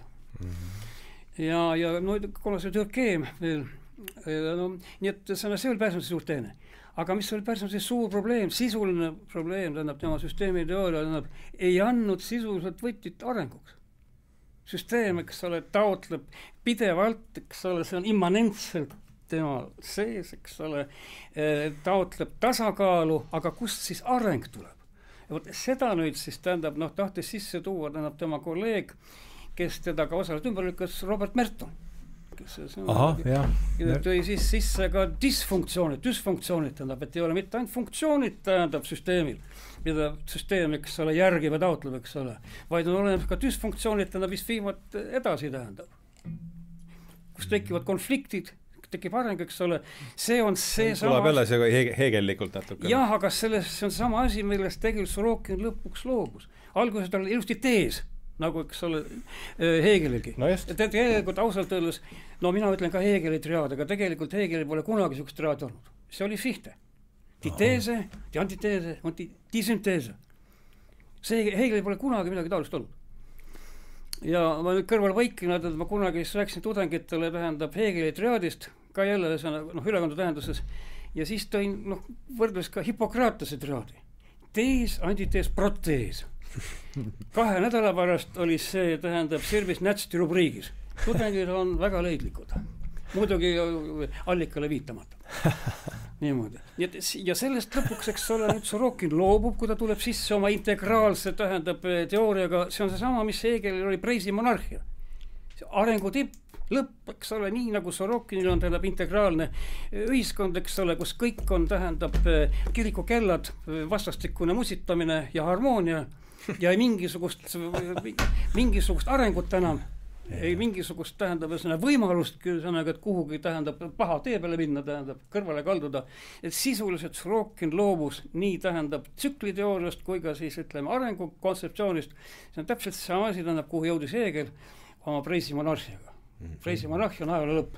Ja kuna see Türkeem veel, nii et see oli Parsonsi suur teene. Aga mis oli Parsonsi suur probleem, sisuline probleem, tähendab tema süsteemi teooria, tähendab, ei andnud sisuliselt võtit arenguks. Süsteem, eks ole, taotleb pidevalt, eks ole, see on immanentselt tema sees, eks ole, taotleb tasakaalu, aga kust siis areng tuleb? Ja seda nüüd siis tähendab, tahtis sisse tuua, tähendab tema kolleeg, kes teda ka osaliselt ümber lükkas, Robert Merton. Tõi siis sisse ka dysfunktsioonid, tähendab, et ei ole mitte ainult funktsioonid, tähendab süsteemil, mida süsteem, eks ole, järgib ja taotleb, eks ole, vaid on olemas ka dysfunktsioonid, tähendab, mis viivad edasi, tähendab. Kus tekivad konfliktid, tekib areng, eks ole, see on see sama... Tuleb jälle see heegellikult natuke. Jah, aga see on sama asi, millest tegelikult Sorokin lõpuks loobus. Alguses tal ilusti tees, nagu, eks ole, Hegelilgi. Tegelikult ausalt öeldes, mina ütlen ka Hegeli triaad, aga tegelikult Hegelil pole kunagi sükst triaad olnud. See oli Fichte. Diteese, antiteese, disünteese. See Hegelil pole kunagi midagi taolist olnud. Ja ma nüüd kõrval võikina, et ma kunagi rääksin tudengitele, tähendab Hegeli triaadist, ka jälle ülekandu tähenduses, ja siis tõin, võrdles ka Hippokratese triaadi. Tees, antitees, protees. 2 nädala pärast oli see, tähendab, Sirbis Nätsti rubriigis. Tudengid on väga leidlikud. Muidugi allikale viitamata. Niimoodi. Ja sellest lõpuks, eks ole, nüüd Sorokin loobub, kui ta tuleb sisse oma integraalse, tähendab, teooriaga, see on see sama, mis Hegelil oli Preisi monarhia. Arengu tipp, lõpp, eks ole, nii nagu Sorokinil on, tähendab, integraalne ühiskond, eks ole, kus kõik on, tähendab, kirikukellad, vastastikune musitamine ja harmoonia ja mingisugust arengut enam, ei mingisugust, tähendab, võimalust, et kuhugi, tähendab, paha tee peale minna, tähendab, kõrvale kalduda, et sisuliselt Sorokin loobus nii, tähendab, tsükliteooriast kui ka siis, ütleme, arengu kontseptsioonist. See on täpselt see asi, tähendab, kuhu jõudis Hegel oma Preisi monarhiaga. Preisi monarhia on ajaloo lõpp.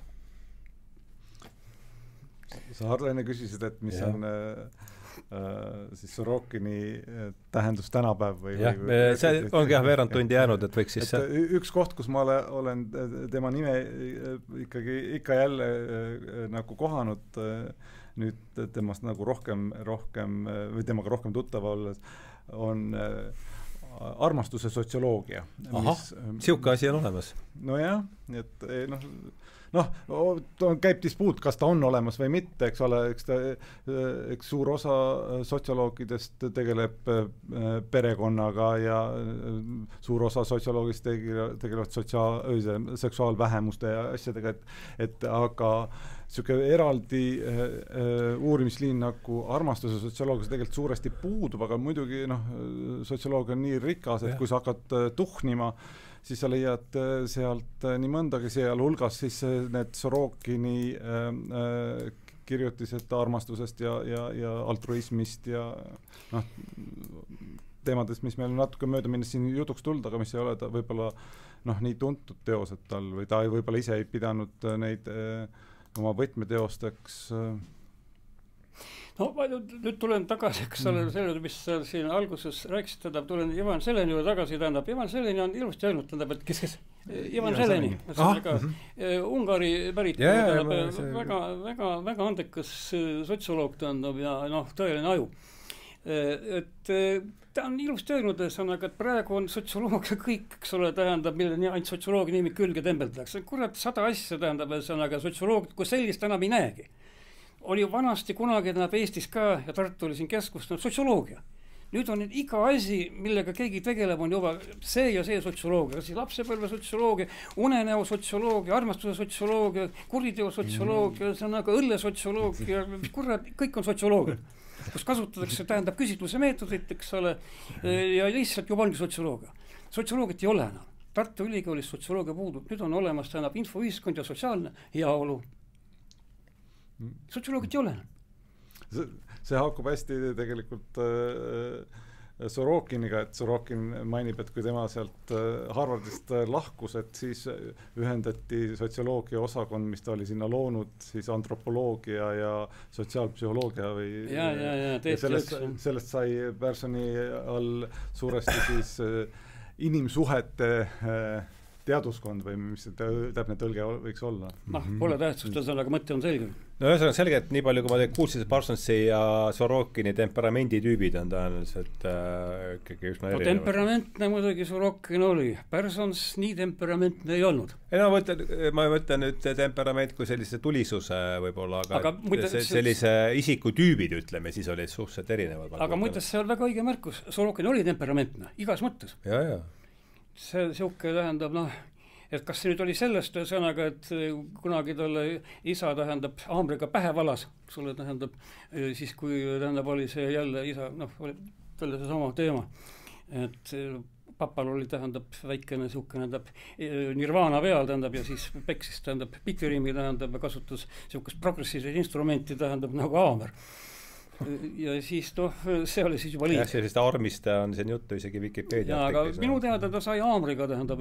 Sa Harlene küsisid, et mis on siis Sorokini tähendus tänapäev või see ongi veerand tundi jäänud, et võiks siis üks koht, kus ma olen tema nime ikkagi ikka jälle nagu kohanud nüüd temast nagu rohkem või temaga rohkem tuttava olles on armastuse sotsioloogia. Siuke asi on olemas. Nojah, et käib dispuut, kas ta on olemas või mitte, eks ole, eks suur osa sotsioloogidest tegeleb perekonnaga ja suur osa sotsioloogist tegelevad seksuaalvähemuste ja asjadega, et aga niisugune eraldi uurimisliin nagu armastuse sotsioloogia tegelikult suuresti puudub, aga muidugi sotsioloogia on nii rikas, et kui sa hakkad tuhnima, siis sa leiad sealt nii mõndagi, sealhulgas siis need Sorokini kirjutised armastusest ja altruismist ja teemadest, mis meil natuke mööda minnes siin jutuks tulda, aga mis ei ole ta võib-olla nii tuntud teosed tal või ta võib-olla ise ei pidanud neid oma võtmeteosteks. No nüüd tulen tagasi, eks ole, sellele, mis siin alguses rääkisid, tulen Ivan Seleni juurde tagasi, tähendab, Ivan Seleni on ilusti öelnud, tähendab, et kes Ivan Seleni, Ungari pärit, väga andekas sotsioloog, tähendab, ja tõeline aju. Et ta on ilusti öelnud, et praegu on sotsioloogia kõik, eks ole, tähendab, mille ainult sotsioloogia nimi külge tembeldakse. Kurat, 100 asja tähendab, sotsioloog, kui sellist enam ei näegi. Oli vanasti kunagi tähendab Eestis ka ja Tartu oli siin keskust sotsioloogia. Nüüd on iga asi, millega keegi tegeleb, on juba see ja see sotsioloogia. Siis lapsepõlve sotsioloogia, unenäo sotsioloogia, armastuse sotsioloogia, kuriteo sotsioloogia, see on õlle sotsioloogia, kurat, kõik on sotsioloogia. Kus kasutatakse, tähendab küsitluse meetodit, eks ole, ja lihtsalt juba ongi sotsioloogia. Sotsioloogiat ei ole enam. Tartu Ülikoolis sotsioloogia puudub. Nüüd on olemas, tähendab, infoühiskond ja sotsiaalne heaolu. Sotsioloogiat ei ole enam. See haakub hästi tegelikult Sorokiniga, et Sorokin mainib, et kui tema sealt Harvardist lahkus, et siis ühendati sotsioloogia osakond, mis ta oli sinna loonud, siis antropoloogia ja sotsiaalpsühholoogia või sellest sai Personi all suuresti siis inimsuhete teaduskond või mis täpne tõlge võiks olla? Pole tähtsust, aga mõte on selge. No ühesõnaga selge, et nii palju kui ma kuulsin, Parsonsi ja Sorokini temperamenditüübid on tõenäoliselt ikkagi üsna erinevad. Temperamentne muidugi Sorokin oli. Parsons nii temperamentne ei olnud. Ma mõtlen nüüd temperament kui sellise tulisuse võib-olla, aga sellise isikutüübid, ütleme, siis olid suhteliselt erinevad. Aga mõttes see on väga õige märkus. Sorokin oli temperamentne, igas mõttes. Ja. See siuke tähendab, et kas see nüüd oli sellest sõnaga, et kunagi talle isa tähendab haamriga pähe valas, sulle tähendab, siis kui tähendab oli see jälle isa, oli talle see sama teema, et papal oli tähendab väikene siuke tähendab nirvana peal tähendab ja siis peksis tähendab pikirimi tähendab ja kasutas siukest progressiivset instrumenti tähendab nagu haamer. Ja siis see oli siis juba liiv. Jah, sellist armist on siin juttu isegi Wikipedia artiklis. Aga minu teada ta sai haamriga tähendab,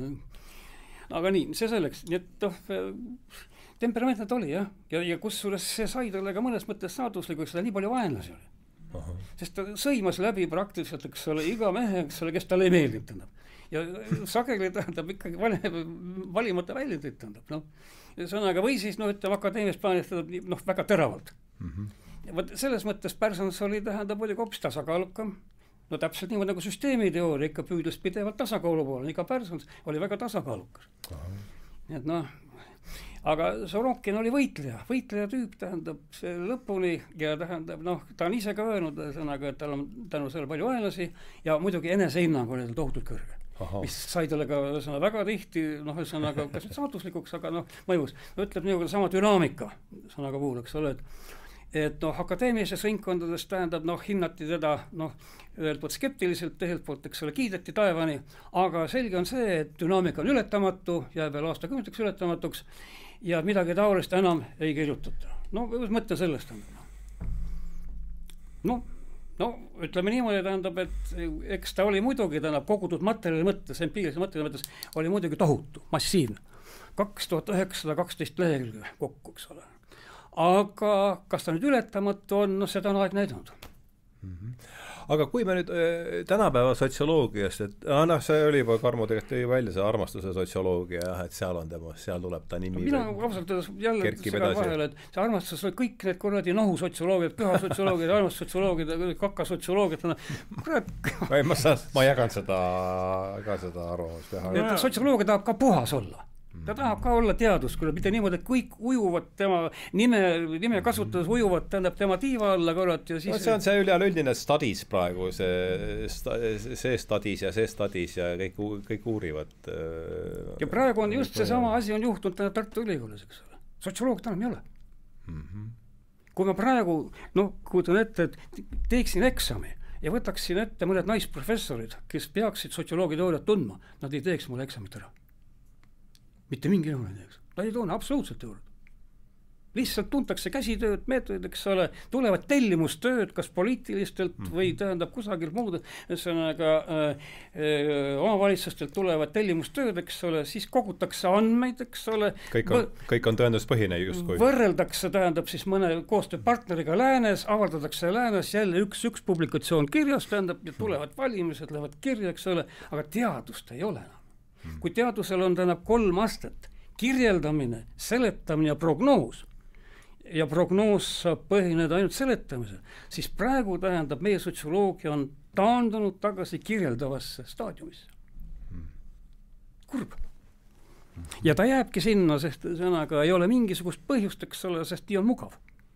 aga nii, see selleks, nii et temperament nad oli, jah, ja kusjuures see sai talle ka mõnes mõttes saatuslikuks, seda nii palju vaenlasi oli. Aha. Sest ta sõimas läbi praktiliselt, eks ole, iga mehe, eks ole, kes talle ei meeldinud, tähendab. Ja sageli tähendab ikkagi valimata väljendit, tähendab, sõnaga või siis, ütleme, akadeemias plaanist tähendab, väga teravalt. Selles mõttes Parsons oli tähendab muidugi hoopis tasakaalukam. Täpselt niimoodi nagu süsteemiteooria ikka püüdles pidevalt tasakaalu poole. Iga Parsons oli väga tasakaalukas. Et aga Sorokin oli võitleja tüüp tähendab lõpuni ja tähendab, ta on ise ka öelnud sõnaga, et tal on tänu selle palju vaenlasi ja muidugi enesehinnang oli tohutult kõrge. Aha. Mis sai talle ka väga tihti, sõnaga kas saatuslikuks, aga mõjus. Ütleb nii sama dünaamika sõnaga puhul, eks ole, et akadeemilises ringkondades tähendab, hinnati teda, ühelt poolt skeptiliselt, teiselt poolt, eks ole, kiideti taevani, aga selge on see, et dünaamika on ületamatu, jääb veel aastakümneteks ületamatuks ja midagi taolist enam ei kirjutata. Mõte sellest on. Ütleme niimoodi, tähendab, et eks ta oli muidugi, tähendab, kogutud materjali mõttes, empiirilise materjali mõttes, oli muidugi tohutu, massiivne. 2912 lehekülge kokku, eks ole. Aga kas ta nüüd ületamatu on, seda on aeg näidanud. Aga kui me nüüd tänapäeva sotsioloogiast, et see oli juba Karmo tegelikult tõi välja see armastuse sotsioloogia, et seal tuleb ta nimi. Mina ausalt jälle segan vahele, et see armastus oli kõik need kuradi nohusotsioloogiad, pühasotsioloogiad, armastussotsioloogiad, kakasotsioloogiad. Ma jagan seda arvamust. Sotsioloogia tahab ka puhas olla. Ta tahab ka olla teadus, kui mitte niimoodi, et kõik ujuvad tema nime kasutades ujuvad tähendab tema tiiva alla korrat ja siis see on see üleüldine studies praegu, see studies ja see studies ja kõik uurivad. Ja praegu on just seesama asi on juhtunud Tartu Ülikoolis, eks ole. sotsioloogiat enam ei ole. Kui ma praegu, kujutan ette, et teeksin eksami ja võtaksin ette mõned naisprofessorid, kes peaksid sotsioloogia teooriat tundma, nad ei teeks mulle eksamit ära. Mitte mingi juhul ei teeks. Nad ei tunne absoluutselt teooriat. Lihtsalt tuntakse käsitööd, meetodid, eks ole, tulevad tellimustööd, kas poliitilistelt või tähendab kusagil muud, ühesõnaga omavalitsustelt tulevad tellimustööd, eks ole, siis kogutakse andmeid, eks ole. Kõik on tõenduspõhine justkui. Võrreldakse, tähendab siis mõne koostööpartneriga läänes, avaldatakse läänes, jälle üks publikatsioon kirjas, tähendab, ja tulevad valimised, lähevad kirja, eks ole, aga teadust ei ole enam. Kui teadusel on tähendab 3 astet, kirjeldamine, seletamine ja prognoos, ja prognoos saab põhineda ainult seletamisel, siis praegu tähendab meie sotsioloogia on taandunud tagasi kirjeldavasse staadiumisse. Kurb. Ja ta jääbki sinna, sest sõnaga ei ole mingisugust põhjust, eks ole, sest nii on mugav.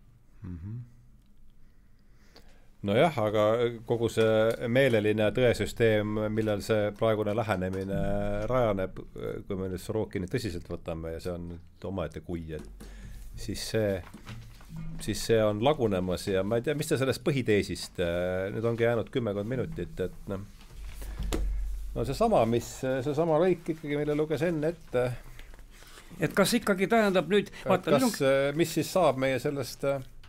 Nojah, aga kogu see meeleline tõesüsteem, millel see praegune lähenemine rajaneb, kui me nüüd Sorokini tõsiselt võtame ja see on omaette kui, et siis see on lagunemas ja ma ei tea, mis te sellest põhiteesist, nüüd ongi jäänud 10 minutit, et no seesama lõik ikkagi, mille luges enne ette. Et kas ikkagi tähendab nüüd mis siis saab meie sellest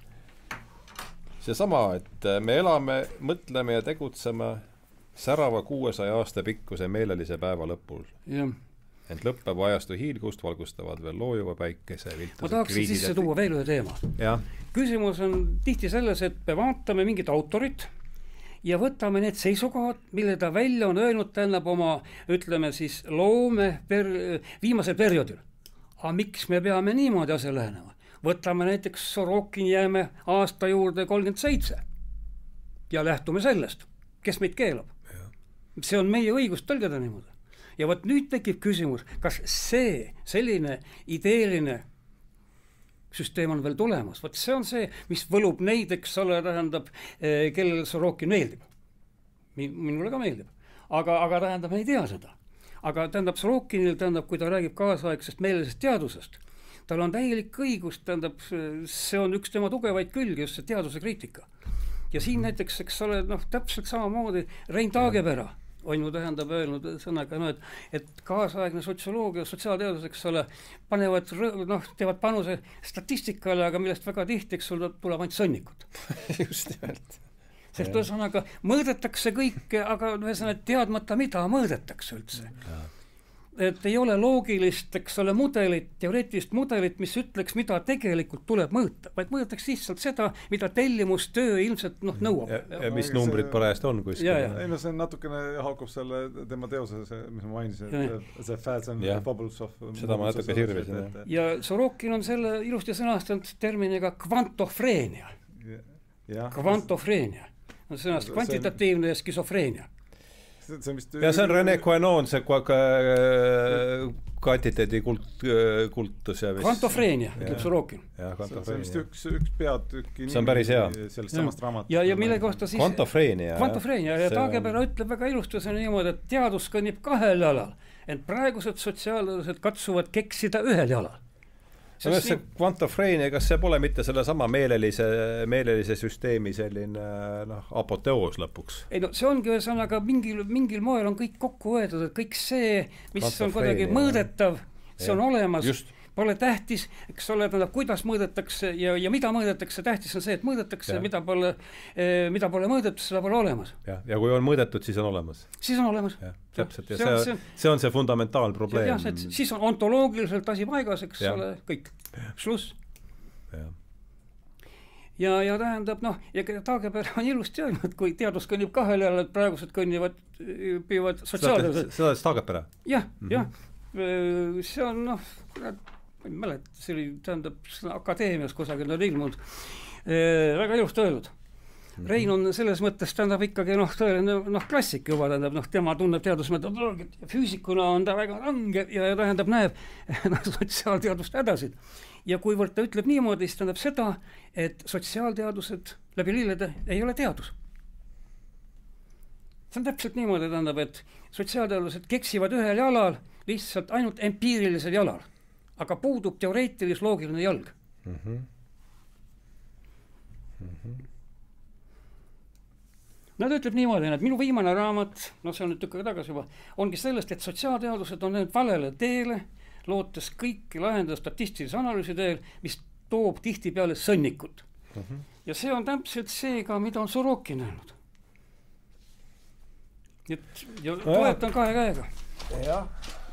seesama, et me elame, mõtleme ja tegutseme särava 600 aasta pikkuse meelelise päeva lõpul. Jah. Ent lõppeb ajastu hiilgust valgustavad veel loojuva päikese ma tahaksin sisse tuua veel ühe teema. Ja. Küsimus on tihti selles, et me vaatame mingit autorit ja võtame need seisukohad, mille ta välja on öelnud tähendab oma, ütleme siis, viimasel perioodil. Aga miks me peame niimoodi asja lähenema? Võtame näiteks Sorokin, jääme aasta juurde 37 ja lähtume sellest, kes meid keelab. Ja. See on meie õigus tõlgeda niimoodi. Ja võt nüüd tekib küsimus, kas selline ideeline süsteem on veel tulemas. Võt see on see, mis võlub neid, eks ole, tähendab, kellel Sorokin meeldib. Minule ka meeldib. Aga tähendab, me ei tea seda. Aga tähendab, Sorokinil, tähendab, kui ta räägib kaasaegsest meelelisest teadusest, tal on täielik õigus, tähendab, see on üks tema tugevaid külgi, just see teaduse kriitika. Ja siin näiteks, eks ole, täpselt samamoodi Rein Taagepera on ju tähendab öelnud sõnaga, et kaasaegne sotsioloogia, sotsiaalteadus, eks ole, teevad panuse statistikale, aga millest väga tihti, eks sul tuleb ainult sõnnikut. Just nimelt. Sest ühesõnaga mõõdetakse kõike, aga ühesõnaga teadmata, mida mõõdetakse üldse. Et ei ole loogilist, eks ole, mudelit, teoreetilist mudelit, mis ütleks, mida tegelikult tuleb mõõta, vaid mõõdetakse lihtsalt seda, mida tellimustöö ilmselt nõuab. Ja mis numbrid parajast on kuskil. Ei no see on natukene haakub selle tema teose, mis ma mainisin, see Fads and Bubbles of... Seda ma natuke sirvisin. Ja Sorokin on selle ilusti sõnastanud terminiga kvantofreenia. Kvantofreenia. On sõnast kvantitatiivne ja skisofreenia. Ja see on René Guénon, see kvantiteedi kultus. Kvantofreenia, ütleb Sorokin. See on vist üks peatükki. See on päris hea. Sellest samast raamat. Ja mille kohta siis... Kvantofreenia. Ja Taagepera ütleb väga ilustusena niimoodi, et teadus kõnnib 2 jalal, ent praegused sotsiaalteadused katsuvad keksida 1 jalal. See kvantofreenia, kas see pole mitte selle sama meelelise süsteemi selline apoteoos lõpuks? Ei no see ongi ühesõnaga mingil moel on kõik kokku võetud, et kõik see, mis on kuidagi mõõdetav, see on olemas. Just. Pole tähtis, eks ole, kuidas mõõdetakse ja mida mõõdetakse, tähtis on see, et mõõdetakse, mida pole mõõdetud, seda pole olemas. Ja kui on mõõdetud, siis on olemas. Siis on olemas. Täpselt, ja see on see fundamentaalprobleem. Siis on ontoloogiliselt asi paigas, eks ole, kõik. Šluss. Ja tähendab, ja Taagepera on ilusti öelnud, kui teadus kõnnib 2 jalal, et praegused püüavad sotsiaalteadused. Seda Taagepera? Jah. See on, ma ei mäleta, see oli, tähendab, akadeemias kusagil on ilmunud, väga ilusti öelnud. Rein on selles mõttes, tähendab ikkagi, klassik juba, tähendab, tema tunneb teadusmetodoloogiat ja füüsikuna on ta väga range ja tähendab, näeb sotsiaalteadust edasi. Ja kuivõrd ta ütleb niimoodi, siis tähendab seda, et sotsiaalteadused läbi lillede ei ole teadus. See on täpselt niimoodi, tähendab, et sotsiaalteadused keksivad 1 jalal, lihtsalt ainult empiirilisel jalal. aga puudub teoreetilis loogiline jalg. Nad ütleb niimoodi, et minu viimane raamat, see on nüüd tükk tagasi juba, ongi sellest, et sotsiaalteadused on läinud valele teele, lootes kõiki lahendada statistilise analüüsi teel, mis toob tihtipeale sõnnikut. Ja see on täpselt see ka, mida on Sorokin öelnud. Ja toetan kahe käega. Jah.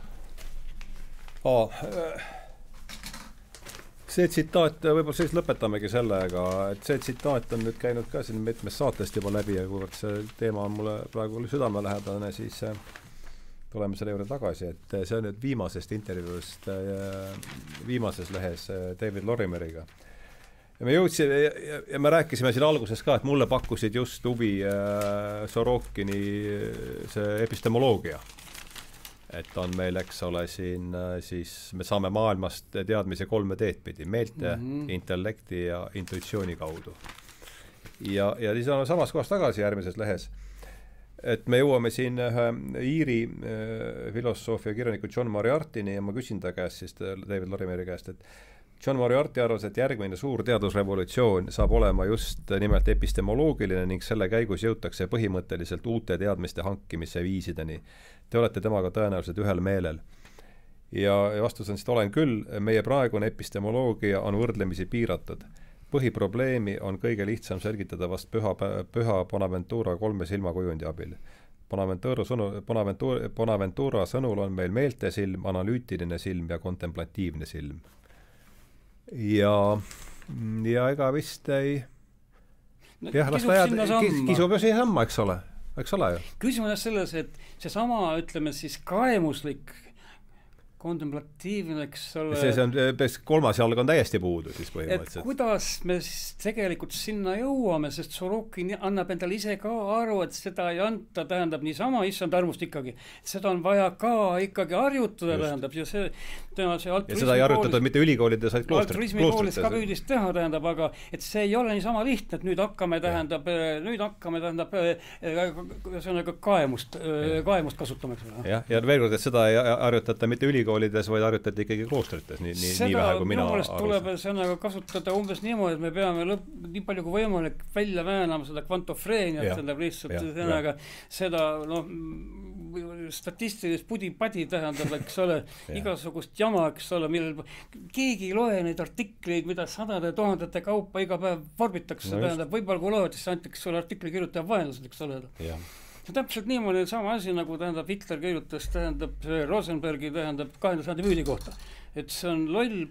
See tsitaat, võib-olla siis lõpetamegi sellega, et see tsitaat on nüüd käinud ka siin mitmest saatest juba läbi ja kuivõrd see teema on mulle praegu südamelähedane, siis tuleme selle juurde tagasi, et see on nüüd viimasest intervjuust viimases lehes David Lorimeriga. Ja me jõudsime ja me rääkisime siin alguses ka, et mulle pakkusid just huvi Sorokini see epistemoloogia. Et on meil, eks ole, siin siis me saame maailmast teadmise 3 teed pidi, meelte, intellekti ja intuitsiooni kaudu. Ja siis on samas kohas tagasi järgmises lehes. Et me jõuame siin Iiri filosoofia kirjaniku John Moriartini ja ma küsin ta käest siis David Lorimeri käest, et John Moriarty arvas, et järgmine suur teadusrevolutsioon saab olema just nimelt epistemoloogiline ning selle käigus jõutakse põhimõtteliselt uute teadmiste hankimise viisideni. Te olete temaga tõenäoliselt ühel meelel. Ja vastus on, et olen küll, meie praegune epistemoloogia on võrdlemisi piiratud. Põhiprobleemi on kõige lihtsam selgitada vast püha Bonaventura 3 silmakujundi abil. Bonaventura sõnul on meil meeltesilm, analüütiline silm ja kontemplatiivne silm. Ja ega vist ei las ta kisub ju siia samma, eks ole ju. Küsimus on selles, et see sama, ütleme siis kaemuslik kontemplatiivne, eks ole. See on kolmas jalg on täiesti puudu siis põhimõtteliselt. Et kuidas me siis tegelikult sinna jõuame, sest Sorokin annab endale ise ka aru, et seda ei anta, tähendab niisama issand armust ikkagi. Seda on vaja ka ikkagi harjutada, tähendab, ja see ja seda ei harjutatud mitte ülikoolides, vaid altruismi koolis ka püüdis teha, tähendab, aga et see ei ole niisama lihtne, et nüüd hakkame tähendab kaemust kasutama. Ja veel kord, et seda ei harjutata mitte ülikoolides, vaid harjutati ikkagi kloostrites, nii vähe kui mina arusan. Tuleb sõnaga kasutada umbes niimoodi, et me peame nii palju kui võimalik välja väänama seda kvantofreeniat, tähendab lihtsalt sõnaga seda statistilist pudi-padi tähendab, eks ole, igasugust jama, eks ole, millel keegi ei loe neid artikleid, mida sadade tuhandete kaupa iga päev vorbitakse, tähendab, võib-olla kui loed, siis antakse sulle artikli kirjutaja vaenlased, eks ole. See täpselt niimoodi sama asi, nagu tähendab Hitler kirjutas, tähendab Rosenbergi, tähendab 2000 müüdi kohta. Et see on loll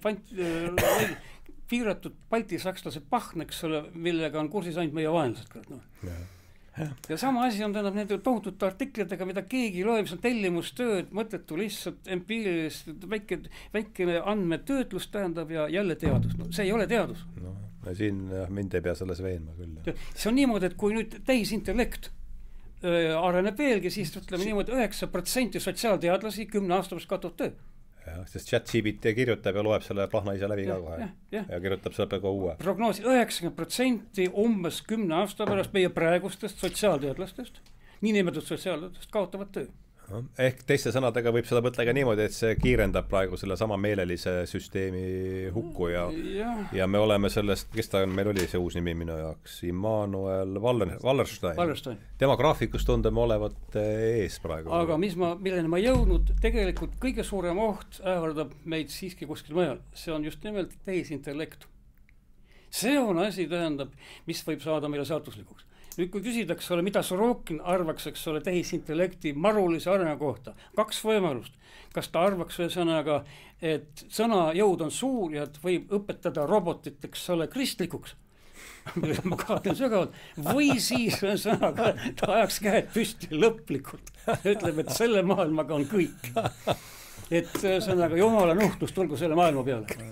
piiratud balti-sakslase pahn, eks ole, millega on kursis ainult meie vaenlased. Ja sama asi on tähendab nende tohutute artiklitega, mida keegi loeb, mis on tellimustööd, mõttetu lihtsalt empiirilist väikene andmetöötlus tähendab ja jälle teadus. See ei ole teadus. Siin mind ei pea selles veenma küll. See on niimoodi, et kui nüüd tehisintellekt areneb veelgi, siis ütleme niimoodi 9% sotsiaalteadlasi 10 aasta pärast kaotab töö. Sest ChatGPT kirjutab ja loeb selle plahna ise läbi ka kohe ja kirjutab selle peale uue. Prognoosid 90% umbes 10 aasta pärast meie praegustest sotsiaalteadlastest, niinimetatud sotsiaalteadlastest kaotavad töö. Ehk teiste sõnadega võib seda mõtlega niimoodi, et see kiirendab praegu selle sama meelelise süsteemi hukku ja me oleme sellest, kes ta on, meil oli see uus nimi minu jaoks, Immanuel Wallerstein. Tema graafikus tundeme olevat ees praegu. Aga milleni ma jõudnud, tegelikult kõige suurem oht ähvardab meid siiski kuskil mujal. See on just nimelt tehisintellekt. See on asi, tähendab, mis võib saada meile saatuslikuks. Nüüd kui küsidaks, mida Sorokin arvaks, eks ole, tehisintellekti marulise arengu kohta, 2 võimalust. Kas ta arvaks sõnaga, et sõna jõud on suur ja võib õpetada robotit, eks ole, kristlikuks, ma kaotan sügavalt, või siis sõnaga ta ajaks käed püsti lõplikult, ütleb, et selle maailmaga on kõik. Et sõnaga jumala nuhtlust tulgu selle maailma peale.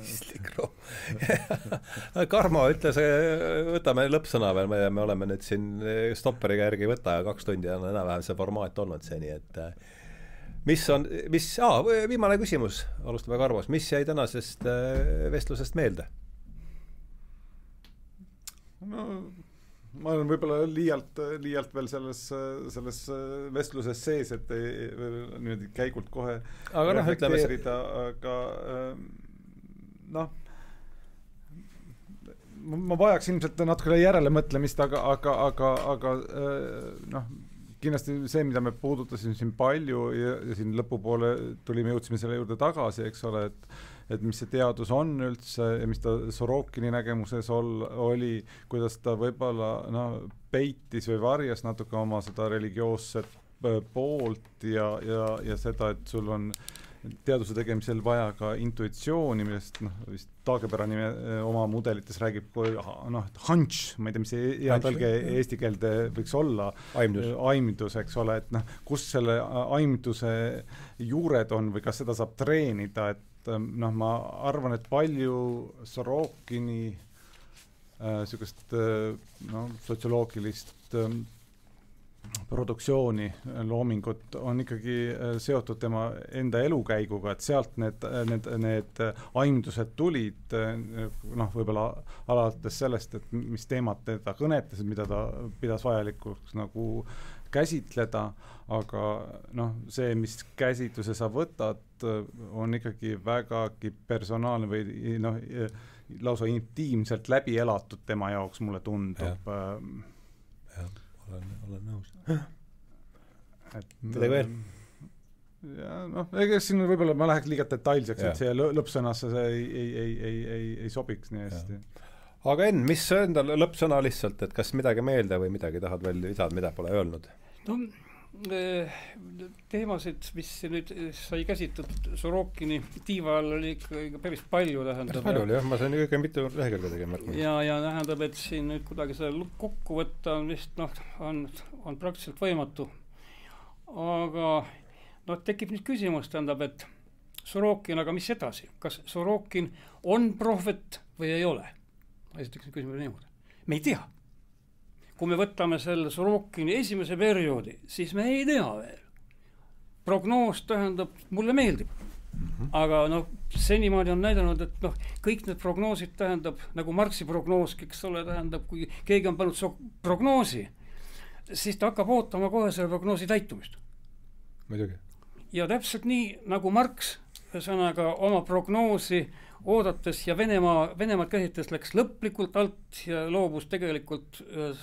Karmo ütles, võtame lõppsõna veel, me oleme nüüd siin stopperiga järgi võtta ja 2 tundi on enam-vähem see formaat olnud seni, et viimane küsimus, alustame Karmos, mis jäi tänasest vestlusest meelde? Ma olen võib-olla liialt veel selles vestluses sees, et nüüd käigult kohe reflekteerida, aga noh, ma vajaks ilmselt natukene järele mõtlemist, aga noh, kindlasti see, mida me puudutasime siin palju ja siin lõpupoole jõudsime selle juurde tagasi, eks ole, et mis see teadus on üldse ja mis ta Sorokini nägemuses oli, kuidas ta võib-olla peitis või varjas natuke oma seda religioosset poolt ja seda, et sul on teaduse tegemisel vaja ka intuitsiooni, millest vist Taagepera nime oma mudelites räägib hunch, ma ei tea, mis see hea tõlge eesti keelde võiks olla, aimdus, eks ole, et kus selle aimduse juured on või kas seda saab treenida, et ma arvan, et palju Sorokini sükest sotsioloogilist produktsiooni, loomingut on ikkagi seotud tema enda elukäiguga, et sealt need aimdused tulid, võib-olla alates sellest, et mis teemad teda kõnetasid, mida ta pidas vajalikuks nagu käsitleda, aga see, mis käsitluse sa võtad, on ikkagi vägagi personaalne või lausa intiimselt läbi elatud tema jaoks, mulle tundub. Olen nõus. Midagi veel? Ja ega siin võib-olla ma läheks liiga detailseks, et see lõppsõnasse see ei sobiks nii hästi. Aga Enn, mis enda lõppsõna lihtsalt, et kas midagi meelde või midagi tahad veel lisada, mida pole öelnud? Teemasid, mis nüüd sai käsitletud Sorokini tiiva all oli ikka päris palju, tähendab. Päris palju oli, jah, ma sain ikka mitu lehekülge tegema. Ja tähendab, et siin nüüd kuidagi selle kokku võtta on vist on praktiliselt võimatu. Aga tekib nüüd küsimus, tähendab, et Sorokin, aga mis edasi? Kas Sorokin on prohvet või ei ole? Esiteks küsimus niimoodi. Me ei tea. Kui me võtame selle Sorokini esimese perioodi, siis me ei tea veel. Prognoos tähendab, mulle meeldib. Aga senimaani on näidanud, et kõik need prognoosid tähendab, nagu Marxi prognoos, eks ole, tähendab, kui keegi on pannud prognoosi, siis ta hakkab ootama kohe selle prognoosi täitumist. Muidugi. Ja täpselt nii, nagu Marx sõnaga oma prognoosi oodates ja Venemaad käsitles läks lõplikult alt ja loobus tegelikult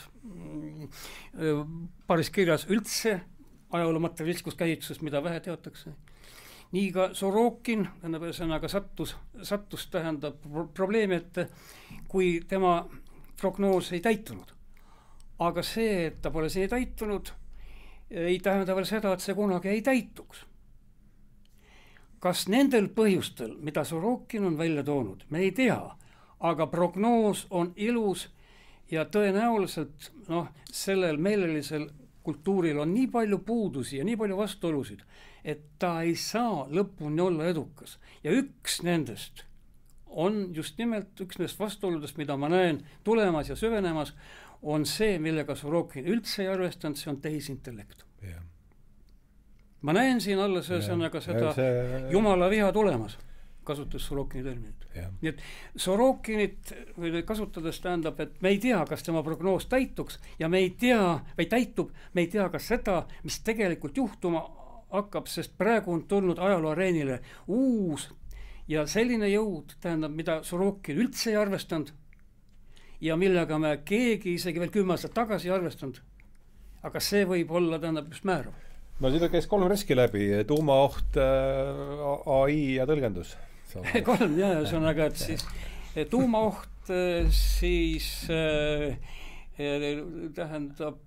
paaris kirjas üldse ajaloo materialistlikust käsitlusest, mida vähe teatakse. Nii ka Sorokin sõnaga sattus tähendab probleemi, et kui tema prognoos ei täitunud. Aga see, et ta pole see täitunud, ei tähenda veel seda, et see kunagi ei täituks. Kas nendel põhjustel, mida Sorokin on välja toonud, me ei tea, aga prognoos on ilus ja tõenäoliselt sellel meelelisel kultuuril on nii palju puudusi ja nii palju vastuolusid, et ta ei saa lõpuni olla edukas. Ja üks nendest on just nimelt üks nendest vastuoludest, mida ma näen tulemas ja süvenemas, on see, millega Sorokin üldse ei arvestanud, see on tehisintellekt. Yeah. Ma näen siin alla sõnaga seda jumala viha tulemas, kasutades Sorokini terminit. Yeah. Nii et Sorokinit kasutades tähendab, et me ei tea, kas tema prognoos täituks ja me ei tea, või täitub, me ei tea ka seda, mis tegelikult juhtuma hakkab, sest praegu on tulnud ajalooareenile uus ja selline jõud, tähendab, mida Sorokin üldse ei arvestanud ja millega me keegi isegi veel 10 aastat tagasi ei arvestanud. Aga see võib olla tähendab just määrav. No siin käis 3 riski läbi, tuumaoht, AI ja tõlgendus. 3, jah, sõnaga, et siis tuumaoht, siis tähendab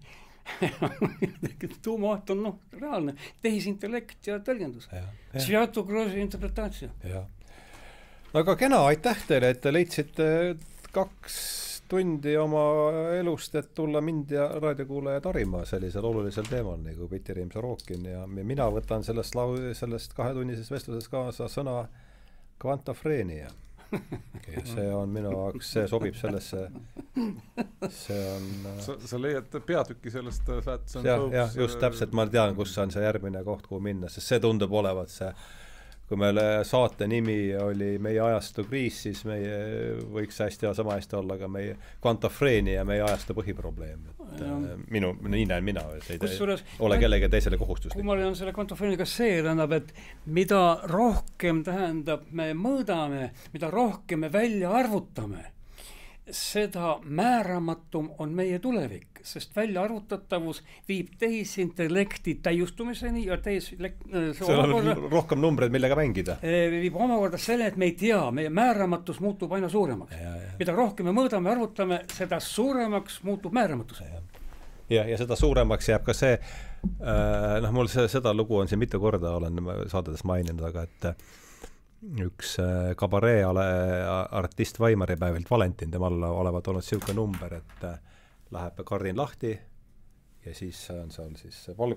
tuumaoht on reaalne, tehisintellekt ja tõlgendus. Sviatogroosi interpretatsioon. Aga kena, aitäh teile, et te leidsite 2 tundi oma elust, et tulla mind ja raadiokuulajad harima sellisel olulisel teemal nagu Pitirim Sorokin ja mina võtan sellest 2-tunnises vestluses kaasa sõna kvantofreenia. Ja see on minu jaoks, see sobib sellesse, see on... Sa leiad peatüki sellest ja, just täpselt, ma tean, kus on see järgmine koht, kuhu minna, sest see tundub olevat see kui meil saate nimi oli Meie ajastu kriis, siis meie võiks sama hästi olla ka meie kvantofreenia ja meie ajastu põhiprobleem. Nii näen mina, see ei ole kellegi teisele kohustuslik. Kummaline on selle kvantofreeniga see, tähendab, et mida rohkem tähendab me mõõdame, mida rohkem me välja arvutame, seda määramatum on meie tulevik, sest väljaarvutatavus viib tehisintellekti täiustumiseni ja rohkem numbreid, millega mängida. Viib omakorda selle, et me ei tea, meie määramatus muutub aina suuremaks. Mida rohkem me mõõdame, arvutame, seda suuremaks muutub määramatus. Ja seda suuremaks jääb ka see, mul seda lugu on siin mitu korda, olen saadades maininud, aga et üks kabaree artist Vaimari päevilt Valentin, temal olevat olnud siuke number, et läheb kardin lahti ja siis on seal siis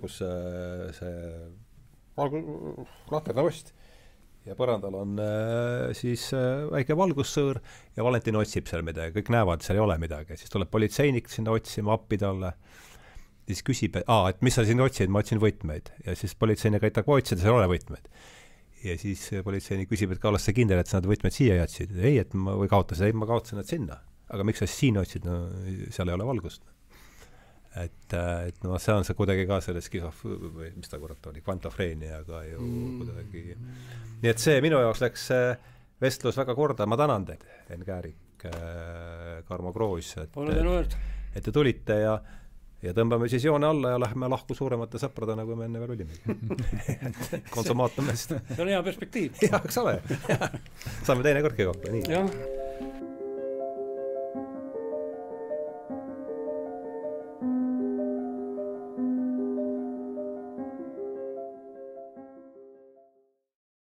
lahterne ost ja põrandal on siis väike valgussõõr ja Valentin otsib seal midagi, kõik näevad, seal ei ole midagi, siis tuleb politseinik sinna otsima, appi talle, siis küsib, et mis sa siin otsid, ma otsin võtmeid ja siis politseinik aitab otsida, seal ei ole võtmeid. Ja siis politseinik küsib, et oled sa kindel, et sa nad võtmed siia jätsid? Ei, et ma kaotasin nad sinna. Aga miks sa siin otsid? No seal ei ole valgust. Et see on see kuidagi ka selles või mis ta kurat oli, kvantofreeniaga ju kuidagi. Nii et see minu jaoks läks vestlus väga korda. Ma tänan teid, Enn Käärik, Karmo Kroos, et te tulite ja tõmbame siis joone alla ja lähme lahku suuremate sõpradena, kui me enne veel olime. Konsumaatumest. See on hea perspektiiv. Jah, eks ole. Saame teine kõrke kokku. Nii. Jah.